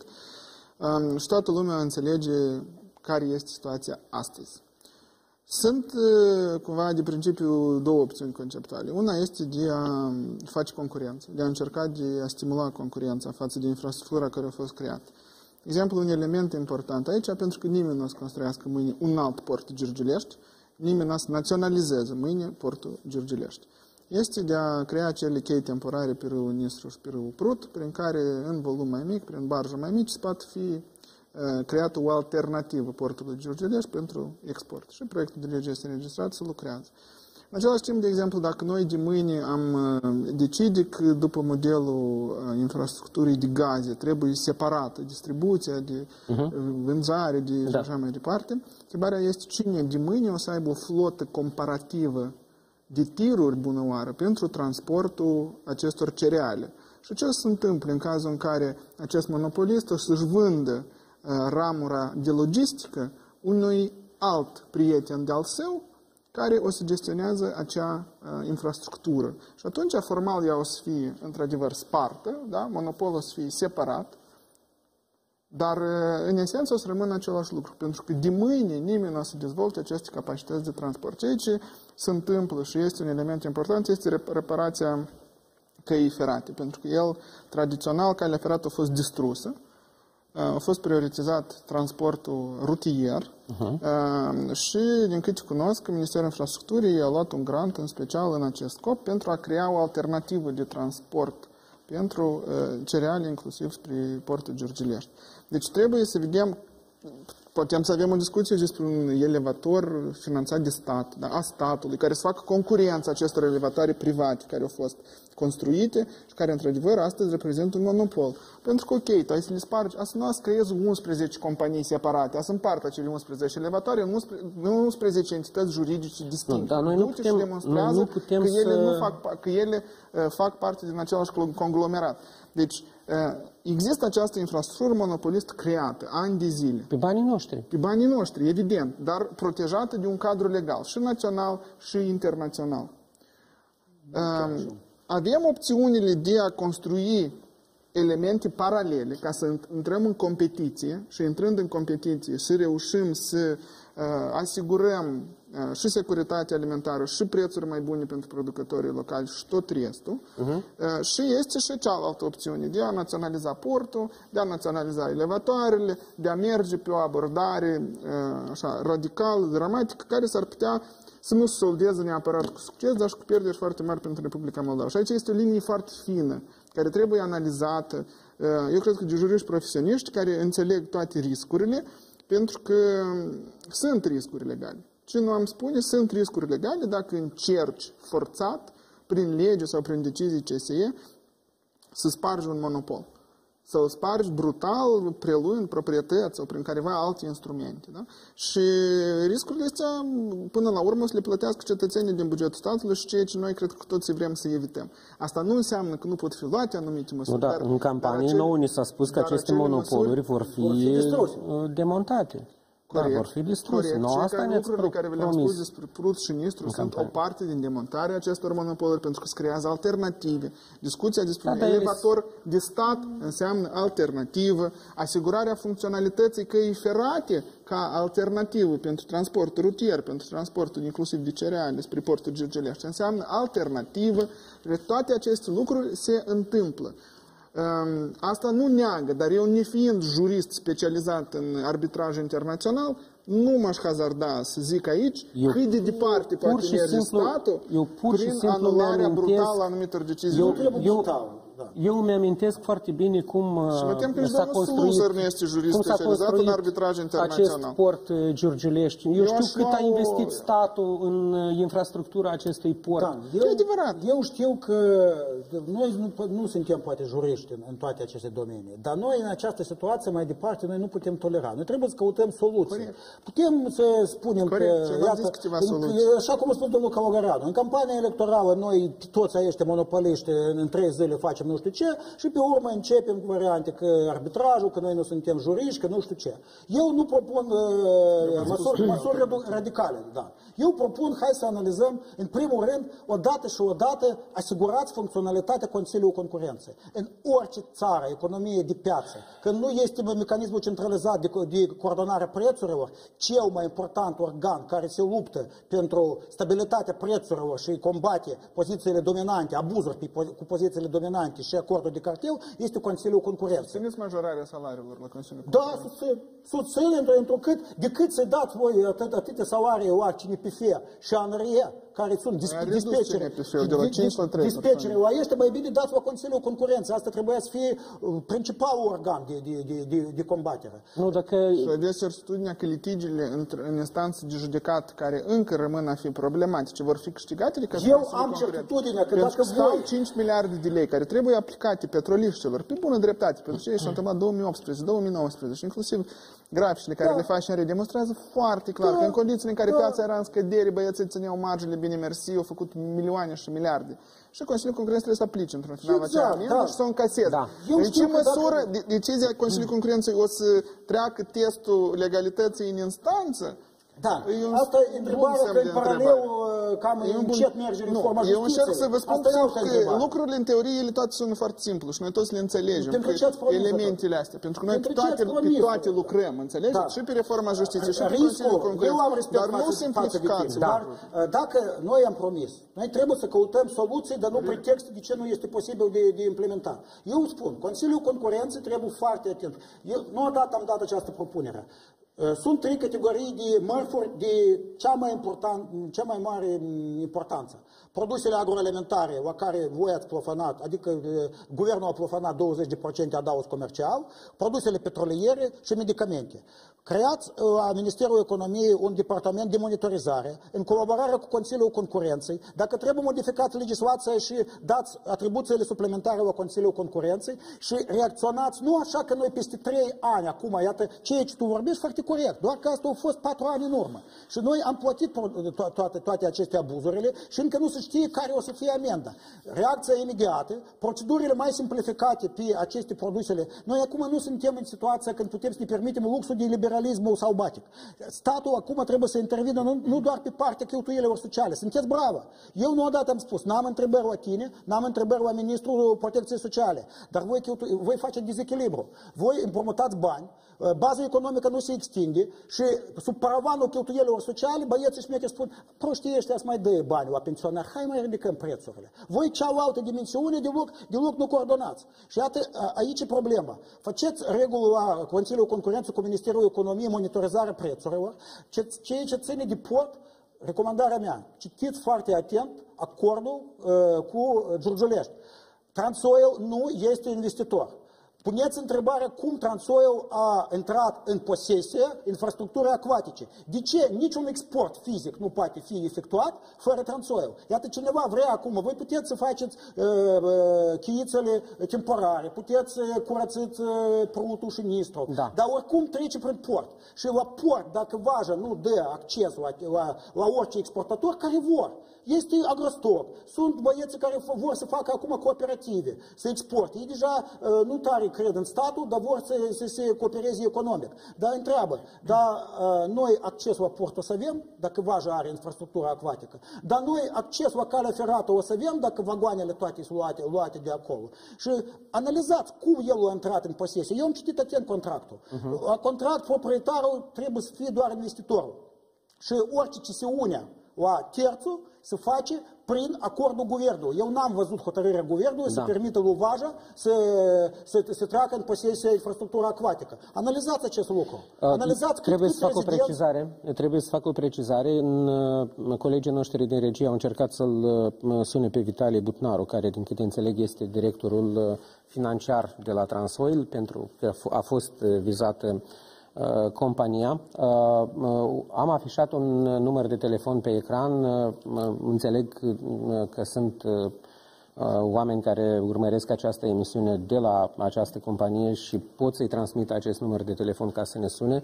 um, și toată lumea înțelege care este situația astăzi. Sunt uh, cumva de principiu două opțiuni conceptuale. Una este de a face concurență, de a încerca de a stimula concurența față de infrastructura care a fost creată. Exemplu, un element important aici, pentru că nimeni nu o să construiască mâine un alt port Giurgiulești, nimeni nu o să naționalizeze mâine portul Giurgiulești. Este de a crea acele chei temporare pe râul Nistru și pe râul Prut, prin care, în volum mai mic, prin barjă mai mici, se poate fi uh, creată o alternativă portului Giurgiulești pentru export. Și proiectul de lege este înregistrat, se lucrează. În același timp, de exemplu, dacă noi de mâine am decide că după modelul infrastructurii de gaze trebuie separată distribuția, de uh-huh. vânzare, de da. și așa mai departe, întrebarea este cine de mâine o să aibă o flotă comparativă de tiruri bunăoară pentru transportul acestor cereale. Și ce se întâmplă în cazul în care acest monopolist o să-și vândă uh, ramura de logistică unui alt prieten de-al său, care o să gestionează acea uh, infrastructură. Și atunci, formal, ea o să fie, într-adevăr, spartă, da? Monopolul o să fie separat, dar, uh, în esență, o să rămână același lucru, pentru că de mâine nimeni nu o să dezvolte aceste capacități de transport. Ceea ce se întâmplă și este un element important este reparația căii ferate, pentru că el, tradițional, calea ferată a fost distrusă, a fost prioritizat transportul rutier uh-huh. și, din câte cunosc, Ministerul Infrastructurii a luat un grant în special în acest scop pentru a crea o alternativă de transport pentru cereale, inclusiv spre portul Giurgiulești. Deci trebuie să vedem, putem să avem o discuție despre un elevator finanțat de stat, da, a statului, care să facă concurență acestor elevatoare private care au fost construite și care, într-adevăr, astăzi reprezintă un monopol. Pentru că, ok, tu ai să le spargi, asta nu a să creezi unsprezece companii separate, a să împartă acele unsprezece elevatoare în unsprezece entități juridice distincte. Dar noi nu putem, demonstrează noi nu putem că ele, să... nu fac, că ele uh, fac parte din același conglomerat. Deci, uh, există această infrastructură monopolistă creată, ani de zile. Pe banii noștri. Pe banii noștri, evident, dar protejată de un cadru legal, și național, și internațional. Uh, avem opțiunile de a construi elemente paralele ca să intrăm în competiție și, intrând în competiție, să reușim să uh, asigurăm uh, și securitatea alimentară și prețuri mai bune pentru producătorii locali și tot restul. Uh-huh. Uh, și este și cealaltă opțiune de a naționaliza portul, de a naționaliza elevatoarele, de a merge pe o abordare uh, așa, radical, dramatică, care s-ar putea să nu se soldeze neapărat cu succes, dar și cu pierderi foarte mari pentru Republica Moldova. Și aici este o linie foarte fină, care trebuie analizată. Eu cred că de juriști profesioniști care înțeleg toate riscurile, pentru că sunt riscuri legale. Ce nu am spune, sunt riscuri legale dacă încerci forțat, prin lege sau prin decizii C S E, să spargi un monopol. Sau spargi brutal, preluând proprietăți sau prin careva alte instrumente. Da? Și riscurile astea, până la urmă, să le plătească cetățenii din bugetul statului și ceea ce noi cred că toți vrem să evităm. Asta nu înseamnă că nu pot fi luate anumite măsuri. Nu, dar, dar în campanie acele, nouă ni s-a spus că aceste monopoluri vor fi, vor fi demontate. Corect, da, vor fi distruse. Corect. No, asta care lucrurile care vi le-am spus despre Prut și Nistru sunt campanie. o parte din demontarea acestor monopoluri, pentru că se creează alternative. Discuția despre da, un elevator de stat înseamnă alternativă, asigurarea funcționalității căii ferate ca alternativă pentru transportul rutier, pentru transportul inclusiv de cereale spre portul Giurgiulești, înseamnă alternativă. Toate aceste lucruri se întâmplă. Asta nu neagă, dar eu, nefiind jurist specializat în arbitraj internațional, nu m-aș hazarda să zic aici eu cât de departe poate merge statul eu pur și prin simplu anularea brutală a anumitor decizii. Eu, eu, Da. Eu mi-amintesc foarte bine cum s-a construit, nu este jurist specializat în arbitraj internațional. Acest port Giurgiulești. Eu, eu știu cât a investit statul în infrastructura acestui port. Da, eu, adevărat. Eu știu că noi nu, nu suntem poate juriști în, în toate aceste domenii, dar noi în această situație mai departe noi nu putem tolera. Noi trebuie să căutăm soluții. Corect. Putem să spunem Corect. că iată, în, așa cum a spus domnul Călugăreanu, în campania electorală noi toți acești monopoliști în trei zile facem nu știu ce și pe urmă începem cu variante că arbitrajul, că noi nu suntem juriști, că nu știu ce. Eu nu propun uh, măsuri, măsuri radicale. Da. Eu propun, hai să analizăm, în primul rând, odată și odată asigurați funcționalitatea Consiliului Concurenței. În orice țară, economie de piață, când nu este mecanismul centralizat de, de coordonare prețurilor, cel mai important organ care se luptă pentru stabilitatea prețurilor și combate pozițiile dominante, abuzuri pe, cu pozițiile dominante și acordul de cartel, este Consiliul Concurenței. Susțineți majorarea salariilor la Consiliul Concurenței? Da, susțin. Susțin, întrucât, decât să dați voi atât, atâtea salarii la C N P F și A N R E, care sunt dispecere, dispecere la ăștia, mai bine dați la Consiliul Concurenței. Asta trebuia să fie principalul organ de, de, de, de, de combatere. Nu, dacă... Și aveți certitudinea că litigiile în, în instanță de judecat care încă rămân a fi problematice vor fi câștigate de către Eu am certitudinea că dacă voi... cinci miliarde de lei care trebuie aplicate petroliștilor pe bună dreptate, pentru ce s-a întâmplat două mii optsprezece, două mii nouăsprezece, inclusiv graficile care da. le faci în demonstrează foarte clar da. că în condițiile în care da. piața era în scădere, băieții țineau marjele bine mersi, au făcut milioane și miliarde. Și Consiliul Concurenței trebuie să aplice într-un final acea amendă da. și să o încaseze. Da. În ce măsură dacă... decizia Consiliului Concurenței o să treacă testul legalității în instanță? Da, asta e întrebarea că în paralel cam încet merge reforma justiției. Eu încerc să vă spun că lucrurile în teorie ele toate sunt foarte simple și noi toți le înțelegem, elementele astea. Pentru că noi pe toate, pe toate lucrăm, înțelegeți? Da. Și pe reforma justiției și pe Consiliul Concurenței. Dar nu simplificați. Dar dacă noi am promis, noi trebuie să căutăm soluții, dar nu pretexte de ce nu este posibil de, de implementat. Eu spun, Consiliul Concurenței trebuie foarte atent. Eu nu odată am dat această propunere. Sunt trei categorii de mărfuri de cea mai, important, cea mai mare importanță. Produsele agroalimentare, la care voi ați plafonat, adică guvernul a plafonat douăzeci la sută adaos comercial, produsele petroliere și medicamente. Creați la Ministerul Economiei un departament de monitorizare, în colaborare cu Consiliul Concurenței. Dacă trebuie modificat legislația și dați atribuțiile suplimentare la Consiliul Concurenței și reacționați, nu așa că noi peste trei ani, acum, iată, ceea ce tu vorbești foarte corect, doar că asta au fost patru ani în urmă. Și noi am plătit to toate, toate aceste abuzurile și încă nu se știe care o să fie amenda. Reacția imediată, procedurile mai simplificate pe aceste produsele. Noi acum nu suntem în situația când putem să ne permitem luxul de liberalismul sălbatic. Statul acum trebuie să intervină nu, nu doar pe partea cheltuielilor sociale. Sunteți bravă. Eu nu odată am spus, n-am întrebări la tine, n-am întrebări la Ministrul Protecției Sociale, dar voi, voi faceți dezechilibru. Voi împrumutați bani, baza economică nu se extinde și sub paravanul cheltuielilor sociale, băieții șmecheri spun, proștii ăștia să mai dă bani la pensionari, hai mai ridicăm prețurile. Voi cealaltă dimensiune deloc, deloc nu coordonați. Și iată, aici e problema. Faceți regulă la Consiliul Concurenței cu Ministerul Economiei, monitorizarea prețurilor, ceea ce ține de port, recomandarea mea, citiți foarte atent acordul uh, cu Giurgiulești. Transoil nu este investitor. Puneți întrebarea cum Transoil a intrat în posesie infrastructurii acvatice. De ce niciun export fizic nu poate fi efectuat fără Transoil? Iată, cineva vrea acum, voi puteți să faceți uh, uh, cheițele temporare, puteți să curățiți uh, prutul și nistru, da. Dar oricum trece prin port. Și la port, dacă vaja nu dă acces la, la, la orice exportator, care vor. Este Agrostop, sunt băieții care vor să facă acum cooperative, să exporte. Ei deja uh, nu tare cred în statul, dar vor să, să se coopereze economic. Dar întreabă, dar uh, noi acces la port o să avem, dacă vaja are infrastructura acvatică, dar noi acces la calea ferată o să avem, dacă vagoanele toate sunt luate, luate de acolo. Și analizați cum el a intrat în posesie. Eu am citit atent contractul. Uh-huh. La contract, proprietarul trebuie să fie doar investitorul. Și orice cesiune la terțul se face prin acordul guvernului. Eu n-am văzut hotărârea guvernului Da. să permită lui Vaja să, să, să treacă în posesia infrastructura acvatică. Analizați acest lucru. Analizați Trebuie cât, să cât fac o rezidenți- precizare. Trebuie să fac o precizare. În, uh, colegii noștri din regie au încercat să-l uh, sune pe Vitalie Butnaru, care, din câte înțeleg, este directorul uh, financiar de la Transoil, pentru că a fost uh, vizată uh, compania. Uh, uh, am afișat un număr de telefon pe ecran. Uh, uh, înțeleg uh, că sunt uh, oameni care urmăresc această emisiune de la această companie și pot să-i transmit acest număr de telefon ca să ne sune.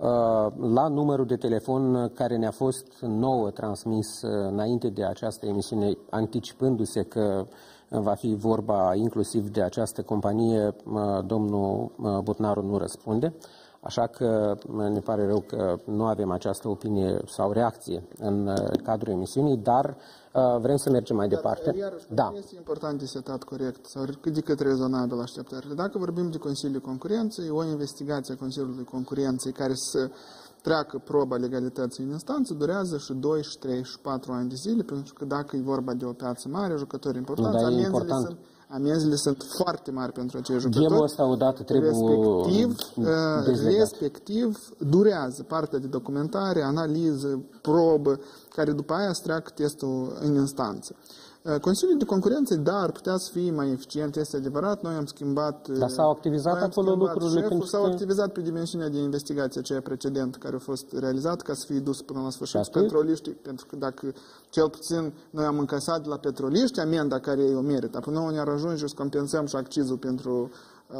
La numărul de telefon care ne-a fost nouă transmis înainte de această emisiune, anticipându-se că va fi vorba inclusiv de această companie, domnul Butnaru nu răspunde. Așa că ne pare rău că nu avem această opinie sau reacție în cadrul emisiunii, dar uh, vrem să mergem mai departe. Iarăși, Da. este important de setat corect sau cât de cât rezonabil așteptările. Dacă vorbim de Consiliul Concurenței, o investigație a Consiliului Concurenței care să treacă proba legalității în instanță durează și doi, și trei, și patru ani de zile, pentru că dacă e vorba de o piață mare, jucători importanți, Da, e amenziile important. sunt Amenziile sunt foarte mari pentru acei jucători. Gemul ăsta odată trebuie respectiv, dezlegat. respectiv, durează partea de documentare, analiză, probă, care după aia să treacă testul în instanță. Consiliul de Concurență, da, ar putea să fie mai eficient, este adevărat. Noi am schimbat... Dar s-au activizat noi am acolo schimbat lucrurile șeful, pentru S-au că- activizat pe dimensiunea de investigație aceea precedentă care a fost realizată ca să fie dus până la sfârșit. Asta e? Petroliștii, pentru că dacă cel puțin noi am încasat de la petroliști amenda care ei o merită, apoi nouă ne-ar ajunge să compensăm și accizul pentru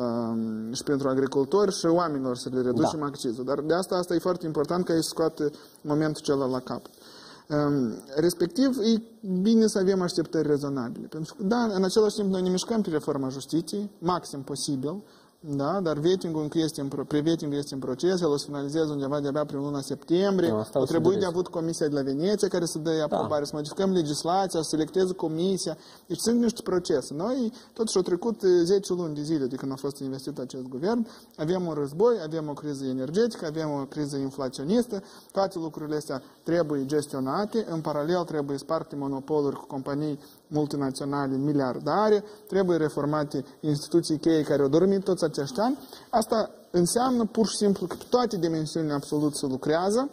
um, și pentru agricultori și oamenilor să le reducem Da. accizul. Dar de asta, asta e foarte important ca ei să scoată momentul celălalt la capăt. Um, respectiv, e bine să avem așteptări rezonabile. Pentru că, da, în același timp, noi ne mișcăm pe reforma justiției, maxim posibil, da, dar vetting-ul încă este în, pro- pre-vetting-ul este în proces, el o să finalizeze undeva de-abia prin luna septembrie. Nu, asta o O să trebuie de doresc. avut Comisia de la Veneția care să dea aprobare, da. Să modificăm legislația, să selecteze comisia. Deci sunt niște procese. Noi, totuși, au trecut zece luni de zile de când a fost investit acest guvern. Avem un război, avem o criză energetică, avem o criză inflaționistă. Toate lucrurile astea trebuie gestionate. În paralel trebuie sparte monopoluri cu companii multinaționale miliardare, trebuie reformate instituții cheie care au dormit toți acești ani. Asta înseamnă pur și simplu că pe toate dimensiunile absolut se lucrează,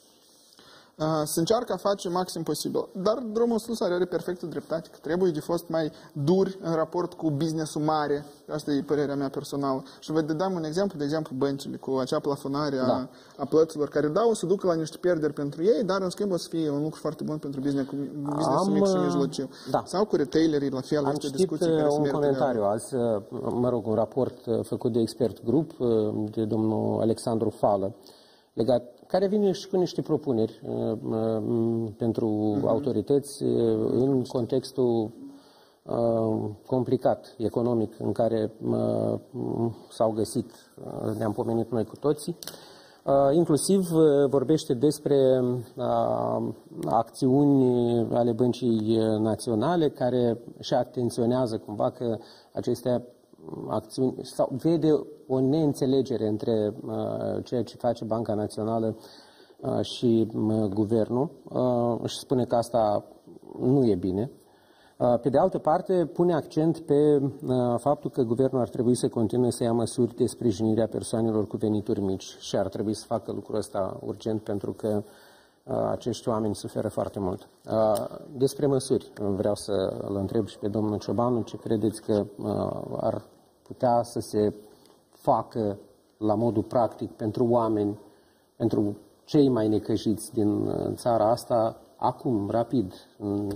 se încearcă a face maxim posibil. Dar drumul sus are perfectă dreptate, că trebuie de fost mai duri în raport cu business-ul mare. Asta e părerea mea personală. Și vă dăm un exemplu, de exemplu, băncile, cu acea plafonare a, Da. a plăților, care da, o să ducă la niște pierderi pentru ei, dar în schimb o să fie un lucru foarte bun pentru business-ul Am, mic și mijlociu. da. Sau cu retailerii, la fel, Am este citit discuții care se un merg comentariu azi, mă rog, un raport făcut de expert grup de domnul Alexandru Fală, legat, care vine și cu niște propuneri uh, uh, pentru uh-huh. autorități uh, în contextul uh, complicat economic în care uh, s-au găsit, uh, ne-am pomenit noi cu toții. Uh, inclusiv uh, vorbește despre uh, acțiuni ale Băncii Naționale care și atenționează cumva că acestea acțiuni sau vede o neînțelegere între uh, ceea ce face Banca Națională uh, și uh, guvernul uh, și spune că asta nu e bine. Uh, pe de altă parte, pune accent pe uh, faptul că guvernul ar trebui să continue să ia măsuri de sprijinire a persoanelor cu venituri mici și ar trebui să facă lucrul ăsta urgent pentru că uh, acești oameni suferă foarte mult. Uh, despre măsuri vreau să-l întreb și pe domnul Ciobanu ce credeți că uh, ar putea să se facă la modul practic pentru oameni, pentru cei mai necăjiți din țara asta, acum, rapid, în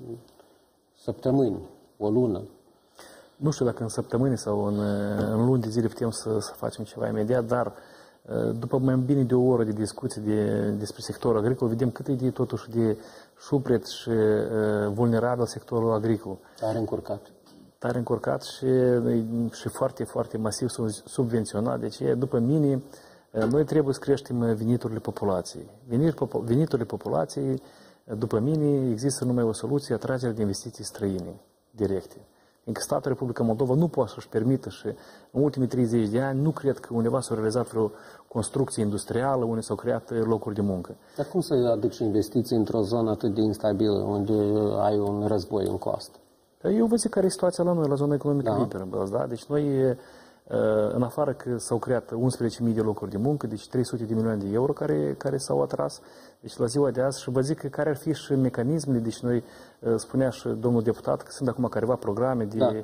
săptămâni, o lună. Nu știu dacă în săptămâni sau în, în luni de zile putem să, să facem ceva imediat, dar după mai bine de o oră de discuții de, despre sectorul agricol, vedem cât e de totuși de șupret și uh, vulnerabil sectorul agricol. Tare încurcat. Tare încurcat și, și foarte, foarte masiv subvenționat. Deci, după mine, noi trebuie să creștem veniturile populației. Veniturile populației, după mine, există numai o soluție, atragerea de investiții străine, directe. Fiindcă statul Republica Moldova nu poate să-și permită și în ultimii treizeci de ani nu cred că undeva s-a realizat vreo construcție industrială unde s-au creat locuri de muncă. Dar cum să aduci investiții într-o zonă atât de instabilă, unde ai un război în coastă? Eu vă zic care e situația la noi, la zona economică Da. liberă. Da? Deci noi, în afară că s-au creat unsprezece mii de locuri de muncă, deci trei sute de milioane de euro care, care s-au atras, deci la ziua de azi, și vă zic că care ar fi și mecanismele, deci noi, spunea și domnul deputat că sunt acum careva programe de, da.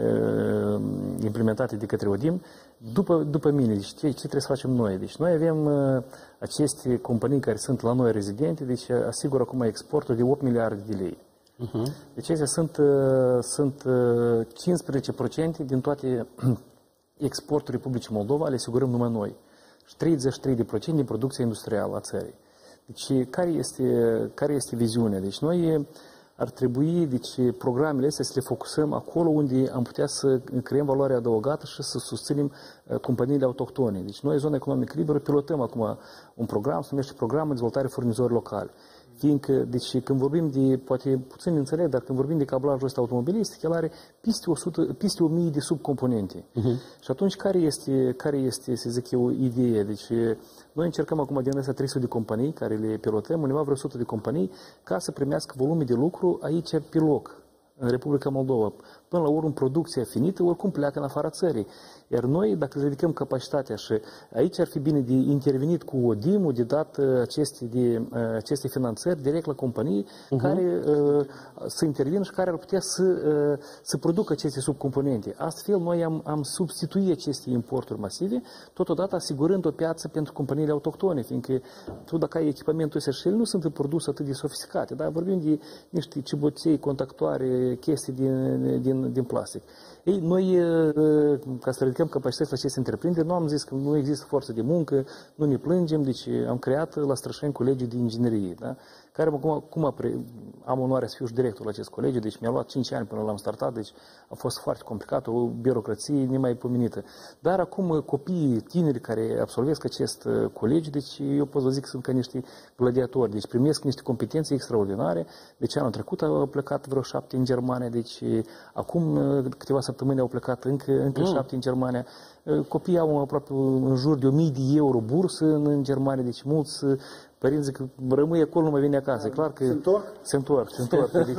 implementate de către ODIM, după, după mine, deci ce, ce trebuie să facem noi? Deci noi avem aceste companii care sunt la noi rezidente, deci asigură acum exportul de opt miliarde de lei. Uh-huh. Deci acestea sunt, sunt cincisprezece la sută din toate exportul Republicii Moldova, le asigurăm numai noi. Și treizeci și trei la sută din producția industrială a țării. Deci care este, care este viziunea? Deci noi ar trebui, deci programele astea să le focusăm acolo unde am putea să creăm valoare adăugată și să susținem companiile autohtone. Deci noi, zona economică liberă, pilotăm acum un program, se numește Programul de Dezvoltare Furnizori Locali. Fiindcă, deci când vorbim de, poate puțin înțeleg, dar când vorbim de cablajul ăsta automobilistic, el are peste, o sută, peste o mie de subcomponente. Uh-huh. Și atunci care este, care este, să zic eu, ideea? Deci noi încercăm acum din astea trei sute de companii care le pilotăm, undeva vreo o sută de companii, ca să primească volume de lucru aici pe loc, în Republica Moldova. Până la urmă, producția finită, oricum pleacă în afara țării. Iar noi, dacă ridicăm capacitatea și aici ar fi bine de intervenit cu ODIM-ul, de dat aceste, de, aceste finanțări direct la companii uh-huh. care uh, să intervină și care ar putea să, uh, să producă aceste subcomponente. Astfel, noi am, am substituit aceste importuri masive, totodată asigurând o piață pentru companiile autohtone, fiindcă tu, dacă ai echipamentul ăsta și ele nu sunt produse atât de sofisticate, dar vorbim de niște ciboței, contactoare, chestii din, din, din plastic. Ei, noi, ca să ridicăm capacități la aceste întreprinderi, nu am zis că nu există forță de muncă, nu ne plângem, deci am creat la Strășeni colegiul de inginerie, da? Care acum, cum am onoarea să fiu și director la acest colegiu, deci mi-a luat cinci ani până l-am startat, deci a fost foarte complicat, o birocrație nemaipomenită. Dar acum copiii tineri care absolvesc acest colegiu, deci eu pot să vă zic că sunt ca niște gladiatori, deci primesc niște competențe extraordinare, deci anul trecut au plecat vreo șapte în Germania, deci acum câteva săptămâni au plecat încă, încă mm. șapte în Germania. Copiii au aproape în jur de o mie de euro bursă în Germania, deci mulți părinți zic că rămâi acolo, nu mai vine acasă. E clar că se întorc? Se întorc, se întorc. Deci,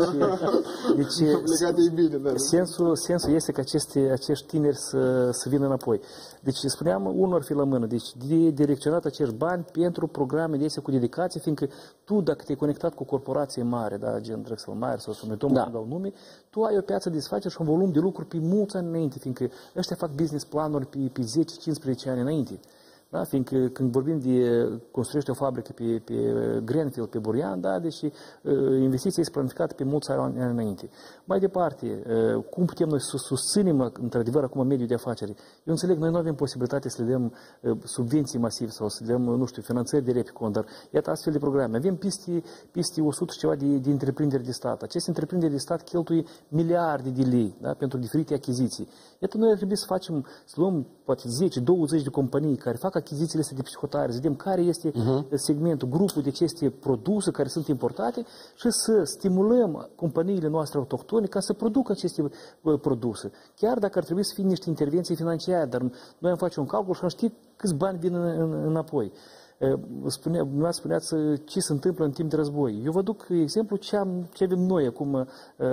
deci sensul, sensul este că aceste, acești tineri să, să vină înapoi. Deci spuneam, unul ar fi la mână. Deci de direcționat acești bani pentru programe de astea cu dedicație, fiindcă tu, dacă te-ai conectat cu o corporație mare, da, gen Drexel Maier sau Sumitomo, da. Dau nume, tu ai o piață de desfaceri și un volum de lucru pe mulți ani înainte, fiindcă ăștia fac business planuri pe, pe zece cincisprezece ani înainte. Da? Fiindcă când vorbim de construiește o fabrică pe, pe Greenfield, pe Burian, da? Deci investiția este planificată pe mulți ani înainte. Mai departe, cum putem noi să susținem într-adevăr acum mediul de afaceri? Eu înțeleg, noi nu avem posibilitate să le dăm subvenții masive sau să le dăm, nu știu, finanțări direct pe cont, dar iată astfel de programe. Avem peste, peste o sută și ceva de, de întreprinderi de stat. Aceste întreprinderi de stat cheltuie miliarde de lei, da? Pentru diferite achiziții. Iată, noi ar trebui să facem, să luăm poate zece douăzeci de companii care fac achizițiile astea de psihotare, să vedem care este uh-huh. segmentul, grupul de aceste produse care sunt importate și să stimulăm companiile noastre autohtone ca să producă aceste produse. Chiar dacă ar trebui să fie niște intervenții financiare, dar noi am face un calcul și am ști câți bani vin înapoi. Spunea, nu spuneați ce se întâmplă în timp de război. Eu vă duc exemplu ce, am, ce avem noi acum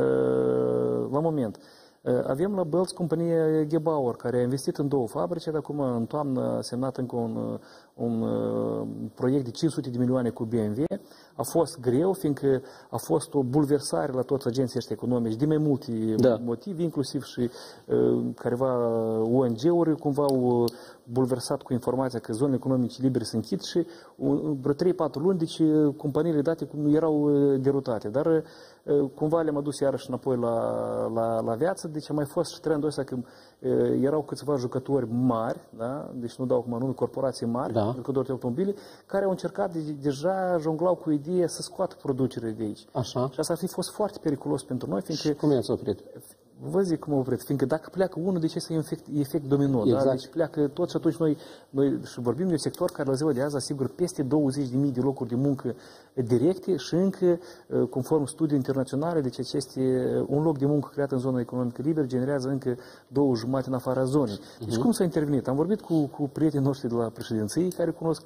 la moment. Avem la Bălți compania Gebauer, care a investit în două fabrici, dar acum în toamnă a semnat încă un, un proiect de cinci sute de milioane cu B M W. A fost greu, fiindcă a fost o bulversare la toți agenții ăștia economici, de mai multe da. motive, inclusiv și uh, careva O N G-uri cumva au bulversat cu informația că zonele economice libere se închid și vreo trei patru luni, deci companiile date nu erau derutate. Dar uh, cumva le-am adus iarăși înapoi la, la, la viață, deci a mai fost și trendul ăsta că uh, erau câțiva jucători mari, da? Deci nu dau acum nume, corporații mari, da. jucători de automobile, care au încercat, de, deja jonglau cu ideea să scoată producerea de aici. Așa. Și asta ar fi fost foarte periculos pentru noi, fiindcă... Și cum i-ați oprit? Vă zic cum opriți, fiindcă dacă pleacă unul, de ce să e efect, efect domino, exact. Da? Deci pleacă tot și atunci noi, noi și vorbim de un sector care la ziua de azi asigură peste douăzeci de mii de locuri de muncă directe și încă, conform studii internaționale, deci aceste, un loc de muncă creat în zona economică liberă generează încă două jumate în afara zonei. Deci uh-huh. cum s-a intervenit? Am vorbit cu, cu prietenii noștri de la președinție, care cunosc,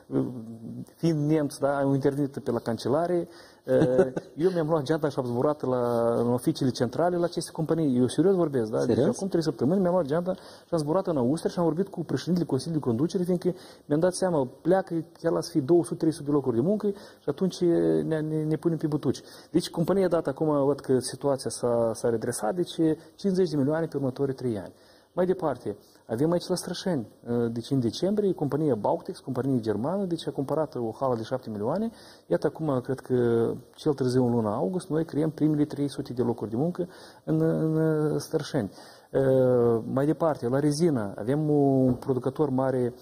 fiind nemți, da, au intervenit pe la cancelare. Eu mi-am luat geanta și am zburat la, în oficiile centrale la aceste companii. Eu serios vorbesc, da? Deci acum trei săptămâni mi-am luat geanta și am zburat în Austria și am vorbit cu președintele Consiliului de Conducere, fiindcă mi-am dat seama, pleacă chiar la să fie două sute trei sute de locuri de muncă și atunci ne, ne, ne punem pe butuci. Deci compania a dat acum, văd că situația s-a, s-a redresat, deci cincizeci de milioane pe următorii trei ani. Mai departe, avem aici la Strășeni, deci în decembrie, compania Bautex, companie germană, deci a cumpărat o hală de șapte milioane. Iată acum, cred că cel târziu în luna august, noi creăm primele trei sute de locuri de muncă în, în Strășeni. Mai departe, la Rezina, avem un producător mare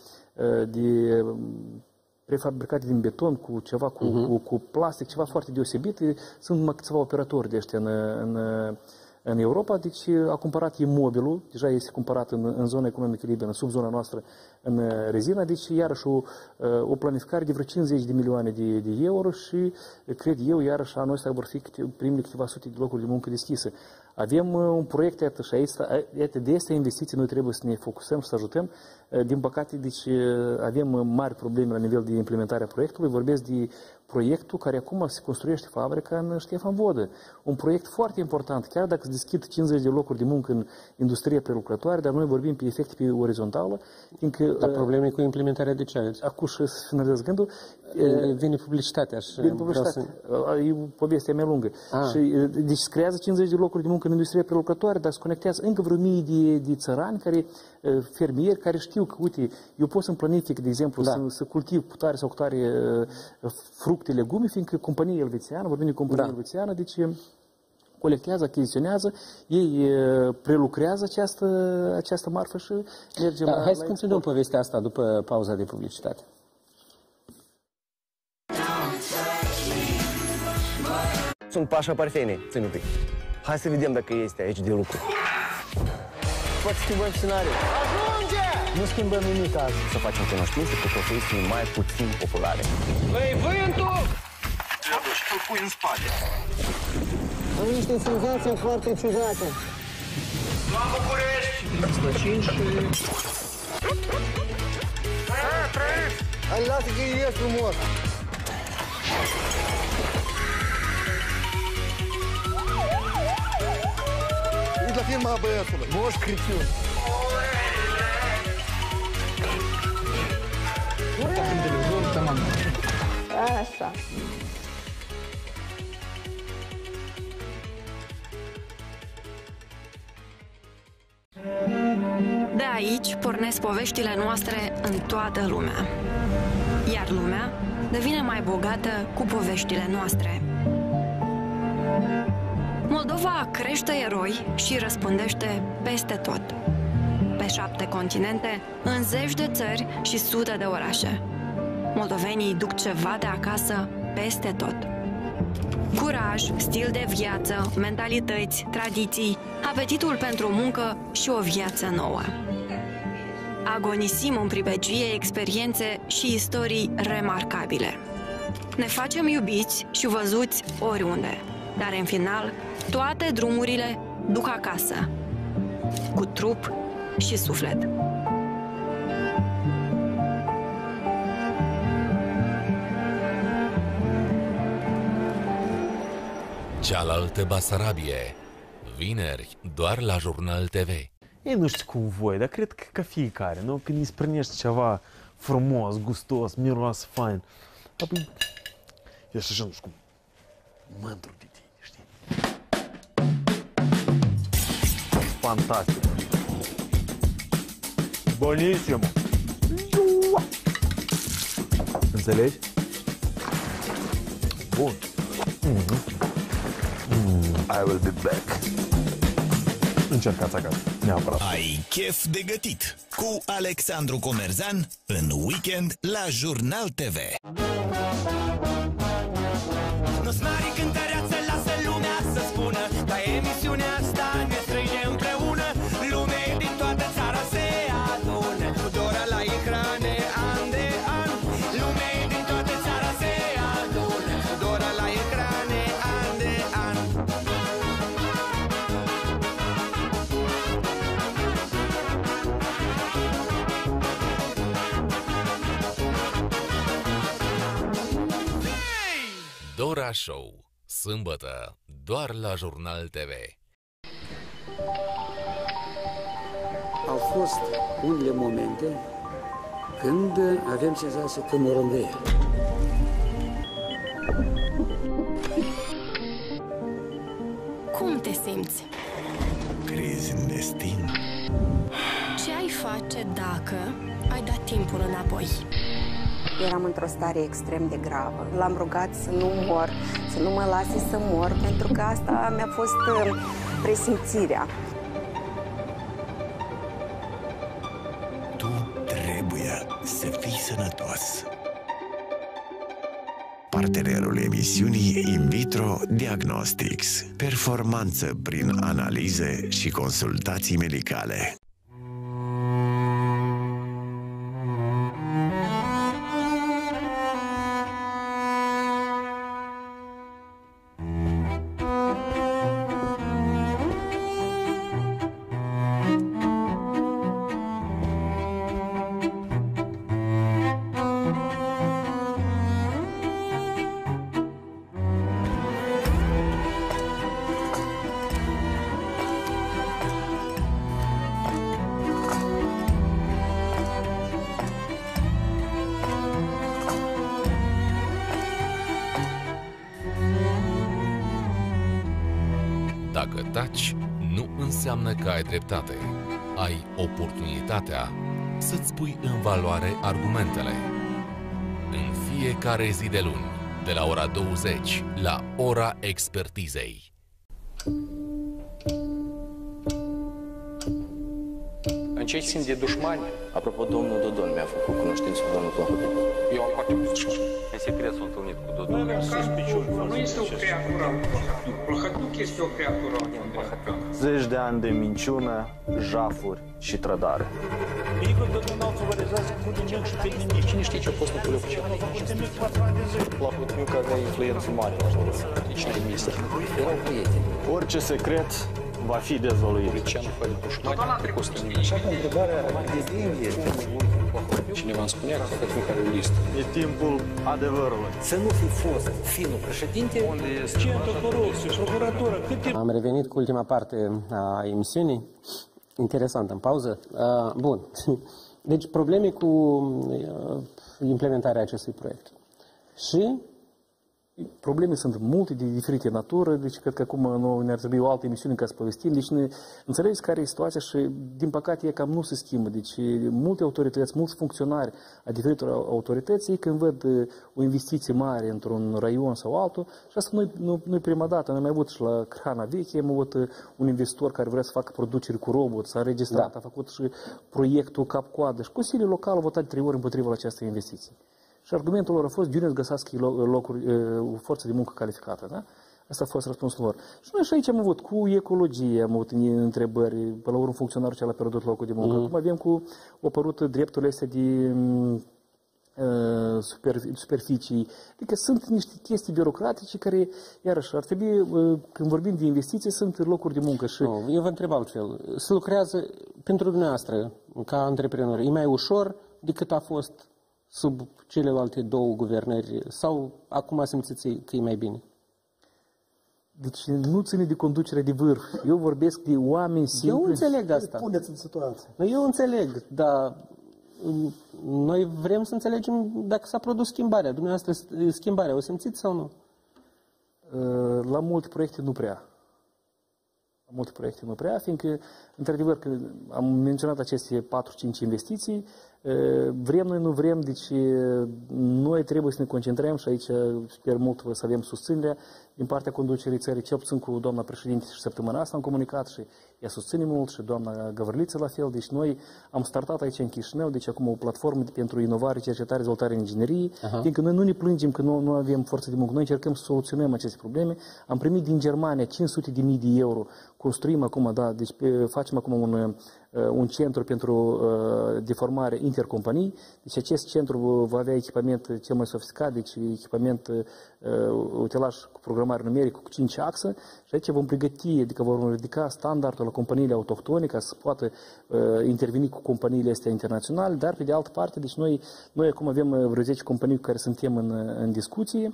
de prefabricate din beton cu ceva, cu, uh-huh. cu, cu plastic, ceva foarte deosebit. Sunt numai câțiva operatori de ăștia în, în în Europa, deci a cumpărat imobilul, deja este cumpărat în, în zona economică liberă, în subzona noastră, în Rezina, deci iarăși o, o planificare de vreo cincizeci de milioane de, de euro și cred eu, iarăși anul ăsta vor fi primele câteva sute de locuri de muncă deschise. Avem un proiect, iată, și aici, iată, de aceste investiții noi trebuie să ne focusăm și să ajutăm. Din păcate, deci avem mari probleme la nivel de implementare a proiectului. Vorbesc de proiectul care acum se construiește fabrica în Ștefan Vodă. Un proiect foarte important, chiar dacă se deschid cincizeci de locuri de muncă în industria prelucrătoare, dar noi vorbim pe efecte pe orizontală. Fiindcă, dar probleme cu implementarea de ce? Acum și să finalizez gândul. Vine publicitatea. Și vine publicitatea. Să... E povestea mea lungă. Și, deci se creează cincizeci de locuri de muncă în industria prelucrătoare, dar se conectează încă vreo mii de, de țărani, care, fermieri, care știu că, uite, eu pot să-mi planific, de exemplu, da. să, să cultiv cu tare sau cu tare fructe, legume, fiindcă compania elvețiană, vorbim de companie da. elvețiană, deci colectează, achiziționează, ei prelucrează această, această marfă și mergem da, la... Hai să continuăm povestea asta după pauza de publicitate. Sunt Pașa Parfene, ținute. Hai să vedem dacă este aici de lucru. Poți schimbăm scenariul. Ajunge! Nu schimbăm nimic azi. Să facem cunoștință cu profesii mai puțin populare. Băi, vântul! Te aduci și îl pui în spate. Am niște senzații foarte ciudate. La București! La cinci și... Hai, lasă că e frumos! Ești la firma băiatului. Moș Crăciun. Așa. De aici pornesc poveștile noastre în toată lumea. Iar lumea devine mai bogată cu poveștile noastre. Moldova crește eroi și răspândește peste tot. Pe șapte continente, în zeci de țări și sute de orașe. Moldovenii duc ceva de acasă peste tot. Curaj, stil de viață, mentalități, tradiții, apetitul pentru muncă și o viață nouă. Agonisim în pribegie experiențe și istorii remarcabile. Ne facem iubiți și văzuți oriunde, dar în final, toate drumurile duc acasă, cu trup și suflet. Cealaltă Basarabie, vineri, doar la Jurnal T V. Ei, nu știu cum voi, dar cred că ca fiecare, nu? Când îi sprânești ceva frumos, gustos, miroase fain, apoi ești așa, nu știu cum, mândru de tine, știi? Fantastic! Buonissimo! Înțelegi? Bun! Mm-hmm. I will be back. Încercați acasă, neapărat. Ai chef de gătit cu Alexandru Comerzan în weekend la Jurnal T V. Nu-s mari cântăreață, lasă lumea să spună, dar emisiunea asta ne străine Dora Show, sâmbătă, doar la Jurnal T V. Au fost unele momente când avem senzația că mă rândăie. Cum te simți? Crezi în destin? Ce ai face dacă ai dat timpul înapoi? Eram într-o stare extrem de gravă. L-am rugat să nu mor, să nu mă lase să mor, pentru că asta mi-a fost presimțirea. Tu trebuie să fii sănătos. Partenerul emisiunii In Vitro Diagnostics. Performanță prin analize și consultații medicale. Dacă taci, nu înseamnă că ai dreptate. Ai oportunitatea să-ți pui în valoare argumentele. În fiecare zi de luni, de la ora douăzeci la ora expertizei. În ce simt de dușmani? Apropo, domnul Dodon mi-a făcut cunoștință cu domnul Plahotniuc. Eu am foarte mult școală. În secret s-a întâlnit cu Dodon. Nu este o creatură a Plahotniuc. Plahotniuc este o creatură a Plahotniuc. Zeci de ani de minciună, jafuri și trădare. Igor Dodon favorizează cu nimic și pe nimic. Cine știe ce a fost Napoleon Pucel? Plahotniuc avea influență mare la politicieni ministri. Erau prieteni. Orice secret va fi dezvăluit. Așa că întrebarea de dengue. Cineva îmi spunea că Plahotniuc are o listă. E timpul adevărului. Să nu fi fost finul președinte. Centru corupție, procuratură, câte... Am revenit cu ultima parte a emisiunii. Interesant, în pauză. Uh, bun. Deci probleme cu uh, implementarea acestui proiect. Și probleme sunt multe, de diferite natură, deci cred că acum nu ne-ar trebui o altă emisiune ca să povestim. Deci ne înțelegeți care e situația și, din păcate, e cam nu se schimbă. Deci multe autorități, mulți funcționari a diferitor autorități, ei când văd o investiție mare într-un raion sau altul, și asta nu-i nu, nu prima dată. Noi am mai avut și la Crana Veche, am avut un investitor care vrea să facă produceri cu robot, s-a înregistrat, da. A făcut și proiectul cap-coadă și Consiliul Local a votat trei ori împotriva acestei investiții. Și argumentul lor a fost, Giuneț găsească locuri, o forță de muncă calificată. Da? Asta a fost răspunsul lor. Și noi și aici am avut cu ecologie, am avut întrebări, până la urmă funcționarul cel a pierdut locul de muncă. Mm-hmm. Acum avem cu, au apărut drepturile astea de uh, super, superficii. Adică sunt niște chestii birocratice care, iarăși, ar trebui, uh, când vorbim de investiții, sunt locuri de muncă. Și... No, eu vă întreb altfel. Se lucrează pentru dumneavoastră, ca antreprenor, e mai ușor decât a fost sub celelalte două guvernări, sau acum simțiți că e mai bine? Deci nu ține de conducerea de vârf. Eu vorbesc de oameni simpli. Eu înțeleg asta. Puneți în situație. Eu înțeleg, dar noi vrem să înțelegem dacă s-a produs schimbarea. Dumneavoastră, schimbarea, o simțiți sau nu? La multe proiecte nu prea. La multe proiecte nu prea, fiindcă, într-adevăr, că am menționat aceste patru-cinci investiții, vrem noi, nu vrem, deci noi trebuie să ne concentrăm și aici sper mult să avem susținerea din partea conducerii țării, cel puțin cu doamna președinte și săptămâna asta am comunicat și ea susține mult și doamna Găvărliță la fel. Deci noi am startat aici în Chișinău, deci acum o platformă pentru inovare, cercetare, dezvoltare în inginerie, uh-huh. fiindcă noi nu ne plângem că nu, nu avem forță de muncă, noi încercăm să soluționăm aceste probleme. Am primit din Germania cinci sute de mii de euro, construim acum, da, deci facem acum un, un centru pentru uh, deformare intercompanii, deci acest centru va avea echipament cel mai sofisticat, deci echipament uh, utilaj cu programare numerică cu cinci axe și aici vom pregăti, adică vom ridica standardul la companiile autohtone ca să poată uh, interveni cu companiile astea internaționale, dar pe de altă parte, deci noi, noi acum avem vreo zece companii cu care suntem în, în discuție.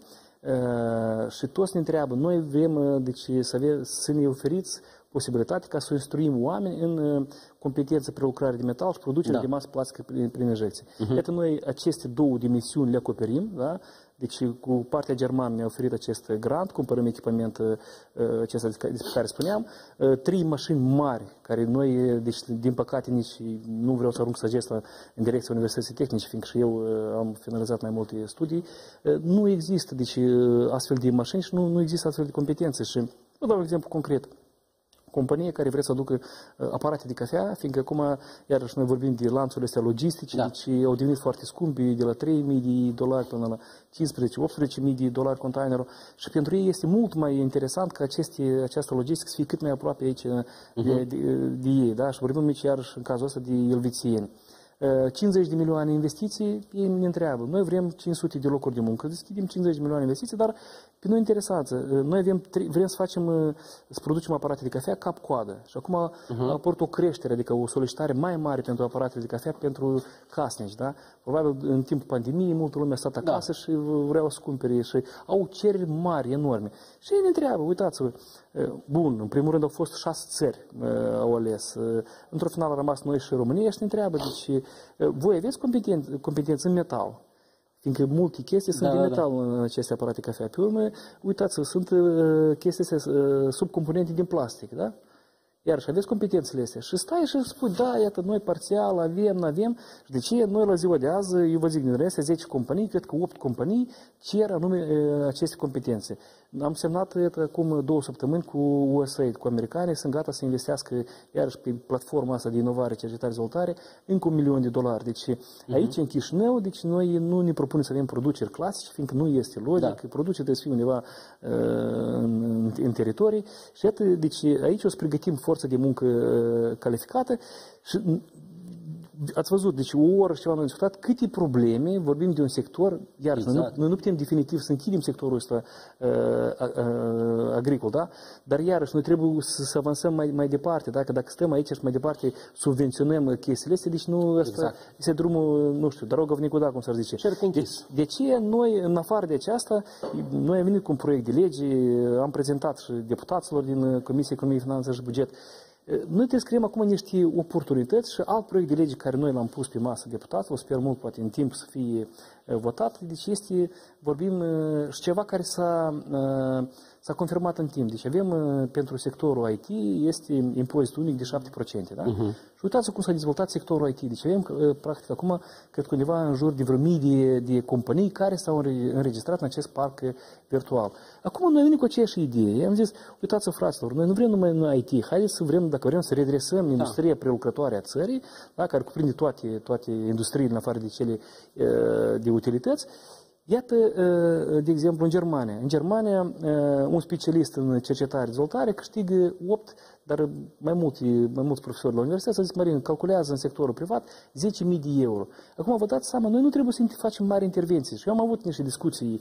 Uh, și toți ne întreabă, noi vrem uh, deci, să, ave, să ne oferiți posibilitatea ca să instruim oameni în uh, competență prelucrare de metal și producere da. de masă plastică prin, prin injecție. Uh-huh. Iată, noi aceste două dimensiuni le acoperim, da? Deci cu partea germană ne-a oferit acest grant, cumpărăm echipament uh, acesta despre care spuneam, uh, trei mașini mari, care noi, deci din păcate nici nu vreau să arunc săgeți în direcția Universității Tehnice, fiindcă și eu uh, am finalizat mai multe studii, uh, nu există deci, uh, astfel de mașini și nu, nu există astfel de competențe. Și vă dau un exemplu concret. Companie care vrea să aducă uh, aparate de cafea, fiindcă acum, iarăși, noi vorbim de lanțurile astea logistice, da. Deci au devenit foarte scumpi, de la trei mii de dolari până la cincisprezece optsprezece mii de dolari containerul. Și pentru ei este mult mai interesant ca aceste, această logistică să fie cât mai aproape aici uh-huh. de, de, de ei. Da? Și vorbim aici, iarăși, în cazul ăsta, de elvețieni. cincizeci de milioane investiții, ei ne întreabă. Noi vrem cinci sute de locuri de muncă, deschidem cincizeci de milioane investiții, dar pe noi interesează. Noi avem, vrem să facem, să producem aparate de cafea cap-coadă. Și acum uh-huh. a apărut o creștere, adică o solicitare mai mare pentru aparatele de cafea pentru casnici. Da? Probabil în timpul pandemiei multă lume a stat acasă da. Și vreau să cumpere și au cereri mari, enorme. Și ei ne întreabă, uitați-vă, bun, în primul rând au fost șase țări au ales. Într-o final a rămas noi și România și ne întreabă, deci voi aveți competență, competență în metal? Fiindcă multe chestii sunt da, de metal da. În aceste aparate cafea. Pe urmă, uitați, sunt chestii astea, subcomponente din plastic, da? Iar și aveți competențele astea. Și stai și spui, da, iată, noi parțial avem, nu avem. Și de ce noi la ziua de azi, eu vă zic, din astea zece companii, cred că opt companii cer anume aceste competențe. Am semnat iată, acum două săptămâni cu U S A I D, cu americani, sunt gata să investească iarăși pe platforma asta de inovare, cercetare, dezvoltare, încă un milion de dolari. Deci uh-huh. aici, în Chișinău, deci noi nu ne propunem să avem produceri clasice, fiindcă nu este logic, da. Produceri trebuie să fie undeva uh, în, în, în teritorii. Și iată, deci aici o să pregătim forță de muncă uh, calificată și ați văzut, deci o oră și ceva am discutat câte probleme, vorbim de un sector, iar exact. noi, nu, noi nu putem definitiv să închidem sectorul ăsta uh, uh, agricol, da? Dar iarăși noi trebuie să, să avansăm mai, mai departe, dacă, dacă stăm aici și mai departe subvenționăm chestiile astea, deci nu ăsta exact. Este drumul, nu știu, darogă v nicuda, cum s-ar zice. Deci, de ce noi, în afară de aceasta, noi am venit cu un proiect de lege, am prezentat și deputaților din Comisia Economie, Finanțe și Buget. Noi trebuie să creăm acum niște oportunități și alt proiect de lege care noi l-am pus pe masă deputaților, sper mult poate în timp să fie votat, deci este, vorbim, și ceva care s-a, s-a confirmat în timp. Deci avem pentru sectorul I T, este impozit unic de șapte la sută, da? Uh-huh. Și uitați cum s-a dezvoltat sectorul I T. Deci avem, practic, acum, cred că undeva în jur de vreo mii de, de companii care s-au înregistrat în acest parc virtual. Acum noi venim cu aceeași idee. Am zis, uitați-vă, fraților, noi nu vrem numai în I T, haideți să vrem, dacă vrem să redresăm da. Industria prelucrătoare a țării, da, care cuprinde toate, toate industriile, în afară de cele de utilități. Iată, de exemplu, în Germania. În Germania, un specialist în cercetare-dezvoltare câștigă opt, dar mai mulți, mai mulți profesori la universitate, să zic, Marin, calculează în sectorul privat zece mii de euro. Acum vă dați seama, noi nu trebuie să facem mari intervenții. Și eu am avut niște discuții.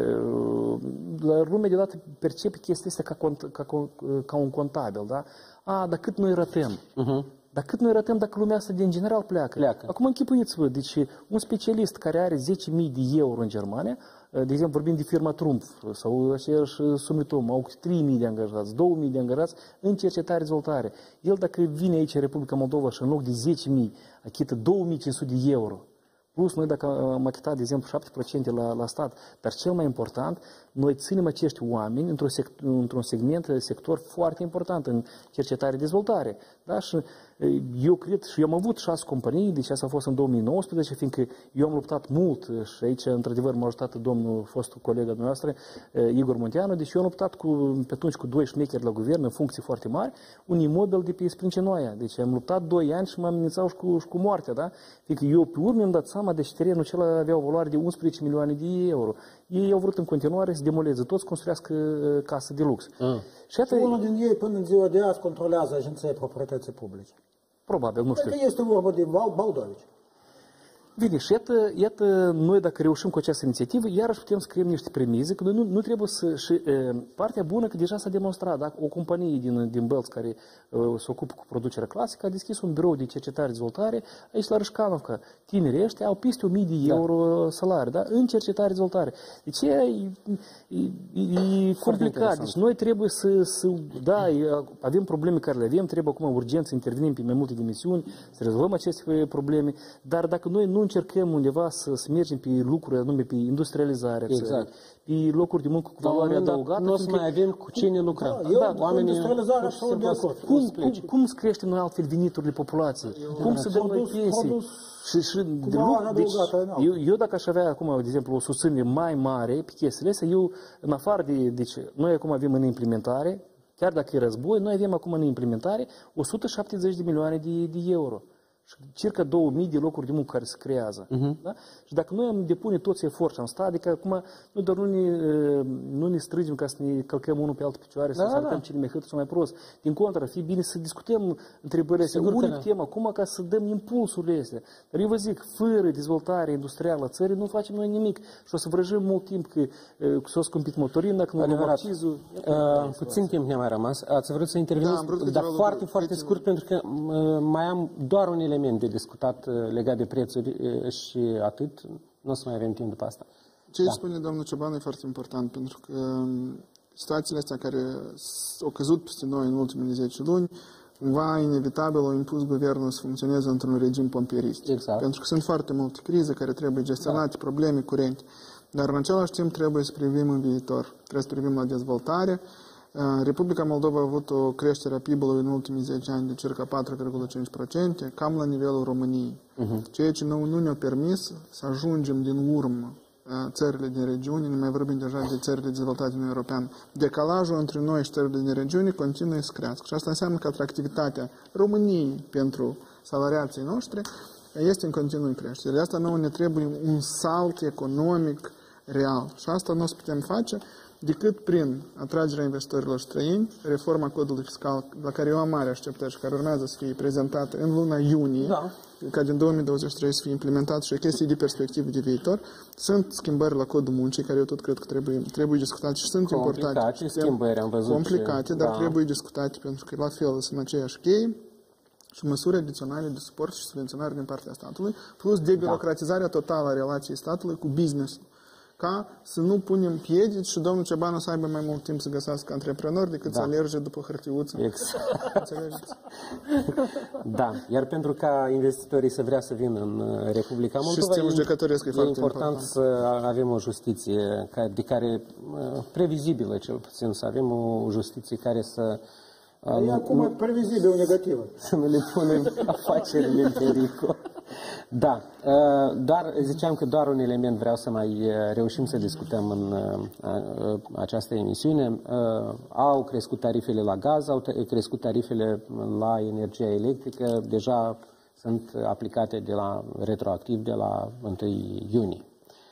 La lumea deodată percepe chestia asta ca, ca, ca un contabil, da? A, dar cât noi ratăm? Uh-huh. Dar cât noi ratăm dacă lumea asta din general pleacă? pleacă. Acum închipuiți-vă, deci un specialist care are zece mii de euro în Germania, de exemplu vorbim de firma Trump sau aceeași Sumitomo, au trei mii de angajați, două mii de angajați în cercetare-dezvoltare. El dacă vine aici în Republica Moldova și în loc de zece mii achită două mii cinci sute de euro, plus noi dacă am achitat, de exemplu, șapte la sută la, la stat, dar cel mai important, noi ținem acești oameni într-un, sect, într-un segment, sector foarte important în cercetare-dezvoltare. Da? Și eu cred, și eu am avut șase companii, deci asta a fost în două mii nouăsprezece, fiindcă eu am luptat mult și aici, într-adevăr, m-a ajutat domnul, fostul colega noastră, Igor Munteanu, deci eu am luptat cu, pe atunci cu doi șmecheri la guvern, în funcții foarte mari, un imobil de pe Sprâncenoaia. Deci am luptat doi ani și m-am amenințat și cu, și cu moartea, da? Fiindcă eu pe urmă mi-am dat seama, deci terenul acela avea o valoare de unsprezece milioane de euro. Ei au vrut în continuare să demoleze toți, construiască casă de lux. Ah. Și, și unul din ei, până în ziua de azi, controlează Agenția Proprietății Publice. Probabil, nu știu. Este vorba de Baldovici. Bine, și iată, iată, noi dacă reușim cu această inițiativă, iarăși putem să creăm niște premize, că noi nu, nu trebuie să... Și e, partea bună că deja s-a demonstrat, dacă o companie din, din Belț care e, se ocupă cu producerea clasică a deschis un birou de cercetare-dezvoltare aici la Râșcanovca. Tinerii ăștia au peste o mie de euro da. salari, da? În cercetare-dezvoltare. Deci e, e, e, e complicat. Deci noi trebuie să, să... Da, avem probleme care le avem, trebuie acum urgent să intervenim pe mai multe dimensiuni, să rezolvăm aceste probleme, dar dacă noi nu încercăm undeva să, să mergem pe lucruri, anume pe industrializare, exact. pe locuri de muncă cu valoare adăugată. Nu o să mai avem cu cine lucra. Da, eu da, oamenii industrializarea și de acord. Cum, cum, cum să creștem noi altfel veniturile populației? Eu, cum să dăm noi pensii? Și, și de lucru, deci, eu, eu dacă aș avea acum, de exemplu, o susținere mai mare pe chestiile astea, eu, în afară de, deci, noi acum avem în implementare, chiar dacă e război, noi avem acum în implementare o sută șaptezeci de milioane de, de euro. Și circa două mii de locuri de muncă care se creează. Uh-huh. Da? Și dacă noi am depune toți efortul în stat, adică acum noi doar nu ne, nu ne strângem ca să ne călcăm unul pe altă picioare, da, să arătăm da. cine mai hât sau mai prost. Din contră, ar fi bine să discutăm întrebările astea. Unii putem acum ca să dăm impulsurile astea. Dar eu vă zic, fără dezvoltare industrială a țării, nu facem noi nimic. Și o să vrăjim mult timp că s-o scumpit motorina, că nu luăm accizul. Uh, puțin timp ne-a mai rămas. Ați vrut să interveniți, da, dar foarte, foarte scurt, pentru că uh, mai am doar un element de discutat legat de prețuri și atât, nu o să mai avem timp după asta. Ce da. spune domnul Cioban e foarte important, pentru că situațiile astea care au căzut peste noi în ultimele zece luni, cumva inevitabil au impus guvernul să funcționeze într-un regim pompierist. Exact. Pentru că sunt foarte multe crize care trebuie gestionate, da. probleme curente, dar în același timp trebuie să privim în viitor, trebuie să privim la dezvoltare. Republica Moldova a avut o creștere a P I B-ului în ultimii zece ani de circa patru virgulă cinci la sută, cam la nivelul României. Uh-huh. Ceea ce nu, nu ne-a permis să ajungem din urmă țările din regiune, nu mai vorbim deja de țările dezvoltate în Europeană. Decalajul între noi și țările din regiune continuă să crească. Și asta înseamnă că atractivitatea României pentru salariații noștri este în continuă creștere. De asta nouă ne trebuie un salt economic real. Și asta nu o să putem face decât prin atragerea investitorilor străini, reforma codului fiscal, la care eu am mare așteptări și care urmează să fie prezentată în luna iunie, da. ca din două mii douăzeci și trei să fie implementat și o chestie de perspectivă de viitor. Sunt schimbări la codul muncii, care eu tot cred că trebuie, trebuie discutate și sunt complicate, importante. Schimbări, am văzut complicate, și, dar da. trebuie discutate pentru că la fel sunt aceeași cheie și măsuri adiționale de suport și subvenționare din partea statului, plus debirocratizarea da. totală a relației statului cu business-ul. Ca să nu punem piedici și domnul Cioban o să aibă mai mult timp să găsească antreprenori decât da. să alerge după hârtiuță. Exact. Da, iar pentru ca investitorii să vrea să vină în Republica Moldova, e, e important, important să avem o justiție de care, previzibilă cel puțin, să avem o justiție care să E acum e previzibil negativă. Să nu le punem afacerile în pericol. Da, dar ziceam că doar un element vreau să mai reușim să discutăm în această emisiune. Au crescut tarifele la gaz, au crescut tarifele la energia electrică, deja sunt aplicate de la retroactiv de la întâi iunie.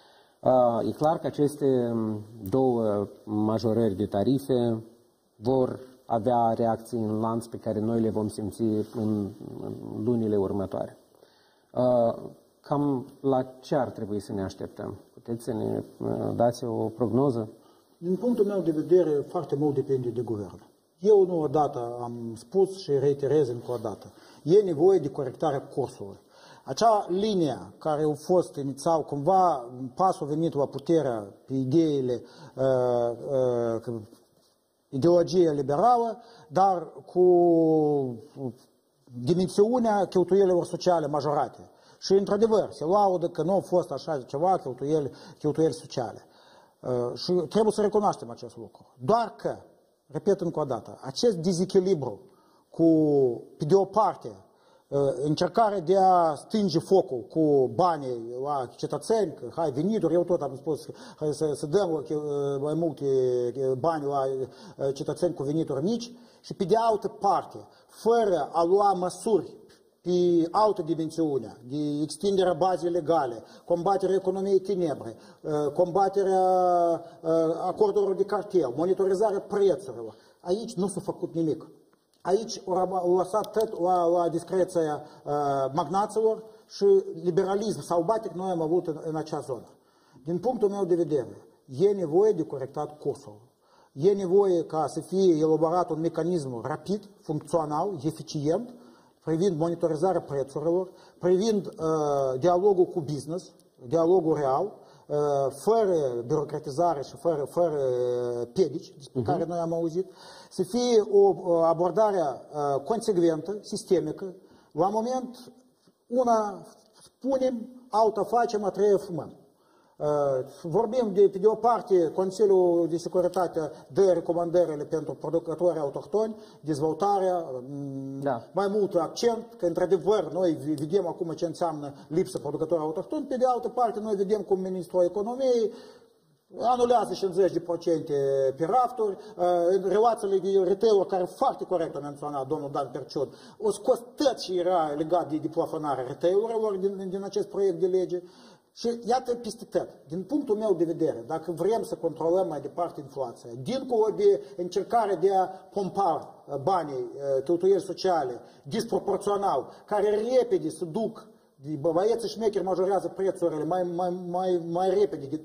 E clar că aceste două majorări de tarife vor avea reacții în lanț pe care noi le vom simți în, în lunile următoare. Cam la ce ar trebui să ne așteptăm? Puteți să ne dați o prognoză? Din punctul meu de vedere, foarte mult depinde de guvern. Eu nu odată am spus și reiterez încă o dată. E nevoie de corectarea cursului. Acea linie care a fost inițial, cumva, pasul venit la puterea pe ideile uh, uh, ideologie liberală, dar cu dimensiunea cheltuielilor sociale majorate. Și, într-adevăr, se laudă că nu a fost așa ceva cheltuieli, cheltuieli sociale. Uh, și trebuie să recunoaștem acest lucru. Doar că, repet încă o dată, acest dezechilibru cu, pe de o parte, uh, încercarea de a stinge focul cu banii la cetățeni, că hai venituri, eu tot am spus că hai să, să dăm uh, mai multe bani la uh, cetățeni cu venituri mici, și pe de altă parte, fără a lua măsuri pe altă dimensiune, de extinderea bazei legale, combaterea economiei tenebre, combaterea acordurilor de cartel, monitorizarea prețurilor. Aici nu s-a făcut nimic. Aici au lăsat tot la, la discreția magnaților și liberalism sălbatic noi am avut în, în acea zonă. Din punctul meu de vedere, e nevoie de corectat cursul. E nevoie ca să fie elaborat un mecanism rapid, funcțional, eficient, privind monitorizarea prețurilor, privind uh, dialogul cu business, dialogul real, uh, fără birocratizare și fără, fără piedici, despre uh-huh. care noi am auzit, să fie o, o abordare uh, consecventă, sistemică. La moment, una spunem, alta facem, a treia fumăm. Uh, vorbim de, pe de o parte, Consiliul de Securitate dă recomandările pentru producători autohtoni, dezvoltarea, da. mai mult accent, că într-adevăr noi vedem acum ce înseamnă lipsă producători autohtoni, pe de altă parte noi vedem cum Ministrul Economiei anulează cincizeci la sută pe rafturi, în relațiile de retail, care foarte corect a menționat domnul Dan Perciud, o scos tot ce era legat de, de plafonarea retail-urilor din, din acest proiect de lege. Și iată peste tot, din punctul meu de vedere, dacă vrem să controlăm mai departe inflația, dincolo de încercarea de a pompa banii, cheltuieli sociale, disproporțional, care repede se duc, băieții șmecheri majorează prețurile mai, mai, mai, mai repede de,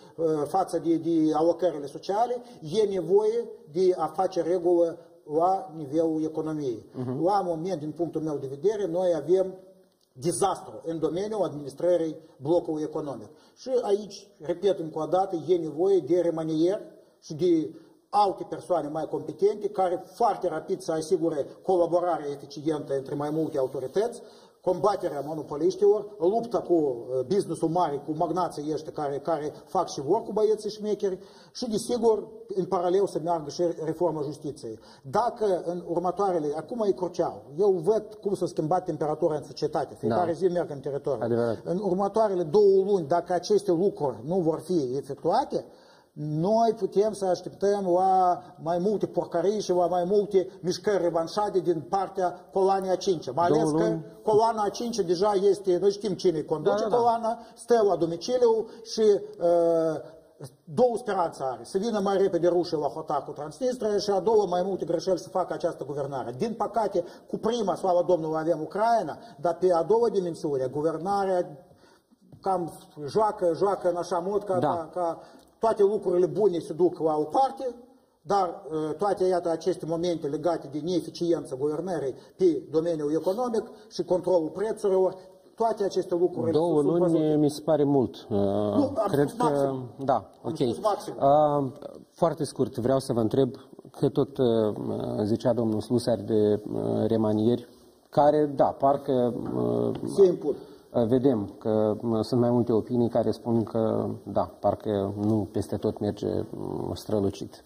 față de, de alocările sociale, e nevoie de a face regulă la nivelul economiei. Uh-huh. La moment, din punctul meu de vedere, noi avem dezastru în domeniul administrării blocului economic. Și aici, repet încă o dată, e nevoie de remanier și de alte persoane mai competente care foarte rapid să asigure colaborarea eficientă între mai multe autorități, combaterea monopoliștilor, lupta cu business-ul mare, cu magnații ăștia care, care fac și vor cu băieții șmecheri și, desigur, în paralel să meargă și reforma justiției. Dacă în următoarele, acum e crucial, eu văd cum s-a schimbat temperatura în societate, fiecare da. zi merg în teritoriu. Adevărat. În următoarele două luni, dacă aceste lucruri nu vor fi efectuate, noi putem să așteptăm la mai multe porcării și la mai multe mișcări revanșate din partea coloanei a cincea. Mai ales că coloana a cincea deja este, noi știm cine conduce da, da, coloana, da. stă la domiciliu și uh, două speranțe are. Să vină mai repede rușii la hota cu Transnistria și a doua mai multe greșeli să facă această guvernare. Din păcate, cu prima, slavă Domnului, avem Ucraina, dar pe a doua dimensiune, guvernarea cam joacă, joacă în așa mod ca, da. ca, ca toate lucrurile bune se duc la o parte, dar toate iată, aceste momente legate de neeficiență guvernării pe domeniul economic și controlul prețurilor, toate aceste lucruri... Două luni mi se pare mult. Nu, Cred că... Maxim. Da, ok. Uh, foarte scurt, vreau să vă întreb, că tot uh, zicea domnul Slusar de uh, remanieri, care, da, parcă... Uh, se impun. Vedem că sunt mai multe opinii care spun că, da, parcă nu peste tot merge strălucit.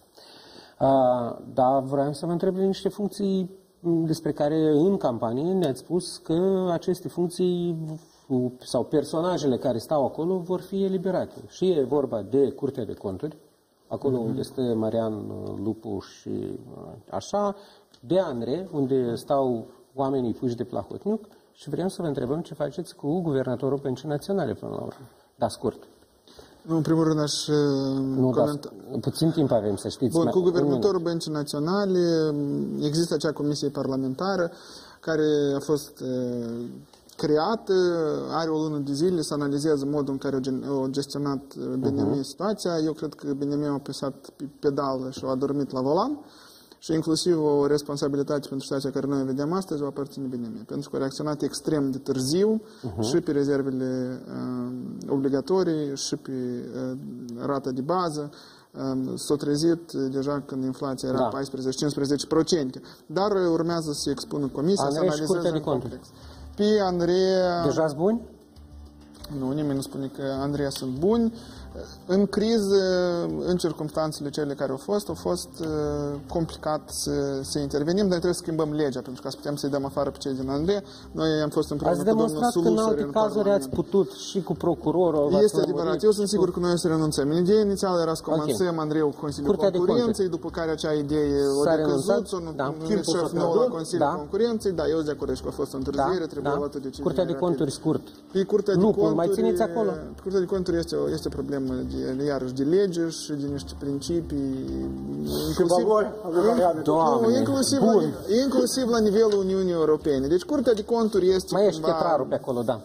Dar vreau să vă întreb de niște funcții despre care în campanie ne-ați spus că aceste funcții sau personajele care stau acolo vor fi eliberate. Și e vorba de Curtea de Conturi, acolo mm-hmm. unde stă Marian Lupu și așa, de ANRE, unde stau oamenii puși de Plahotniuc. Și vrem să vă întrebăm ce faceți cu guvernatorul Băncii Naționale până la urmă. Da, scurt. Nu, în primul rând aș nu, comenta... da, puțin timp avem, să știți. Bun, cu guvernatorul Băncii Naționale există acea comisie parlamentară care a fost creată, are o lună de zile să analizeze modul în care a gestionat B N M uh-huh. situația. Eu cred că B N M a apăsat pe pedală și a adormit la volan. Și inclusiv o responsabilitate pentru situația care noi vedem astăzi o aparține B N M, pentru că a reacționat extrem de târziu uh-huh. și pe rezervele uh, obligatorii și pe uh, rata de bază. Uh, s-a trezit deja când inflația era da. paisprezece cincisprezece la sută. Dar urmează să se expună comisia, Andrei să analizeze în complex. Pe Andrei... Deja-s buni? Nu, nimeni nu spune că Andrei sunt buni. În criză, în circumstanțele cele care au fost, a fost uh, complicat să, să intervenim, dar trebuie să schimbăm legea, pentru că să putem să-i dăm afară pe cei din Andrei. Noi am fost împreună ați cu domnul Sulusar în demonstrat că în alte cazuri ați putut și cu procurorul. Este adevărat. Eu sunt sigur că noi o să renunțăm. Ideea inițială era să comanțăm okay. Andrei cu Consiliul Curtea Concurenței, după care acea idee o decăzut, s-a numit șef nou la Consiliul Concurenței. Da, eu sunt de acord că a fost o întârziere, trebuie luată decizia. Curtea de Conturi scurt. Lucrul mai țineți acolo. Curtea de Conturi este este o problemă de, iarăși de lege și de niște principii inclusiv, Doamne, inclusiv, la, inclusiv la nivelul Uniunii Europene. Deci Curtea de Conturi este mai ești chetrarul pe acolo, da.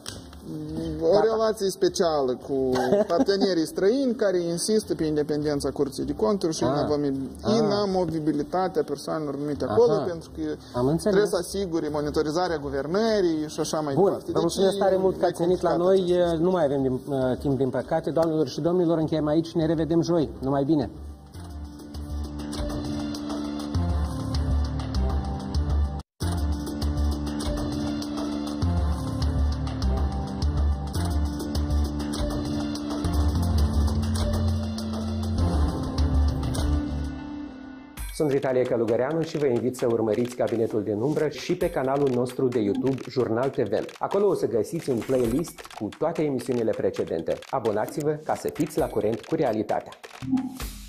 o relație specială cu partenerii străini care insistă pe independența Curții de Conturi și inamovibilitatea persoanelor numite acolo, Aha. pentru că Am trebuie să asigure monitorizarea guvernării și așa mai Bun, departe. vă mulțumesc tare mult că ați venit la noi. Nu mai avem din, uh, timp, din păcate. Doamnelor și domnilor, încheiem aici. Ne revedem joi. Numai bine! Sunt Vitalie Călugăreanu și vă invit să urmăriți Cabinetul din Umbră și pe canalul nostru de YouTube Jurnal T V. Acolo o să găsiți un playlist cu toate emisiunile precedente. Abonați-vă ca să fiți la curent cu realitatea.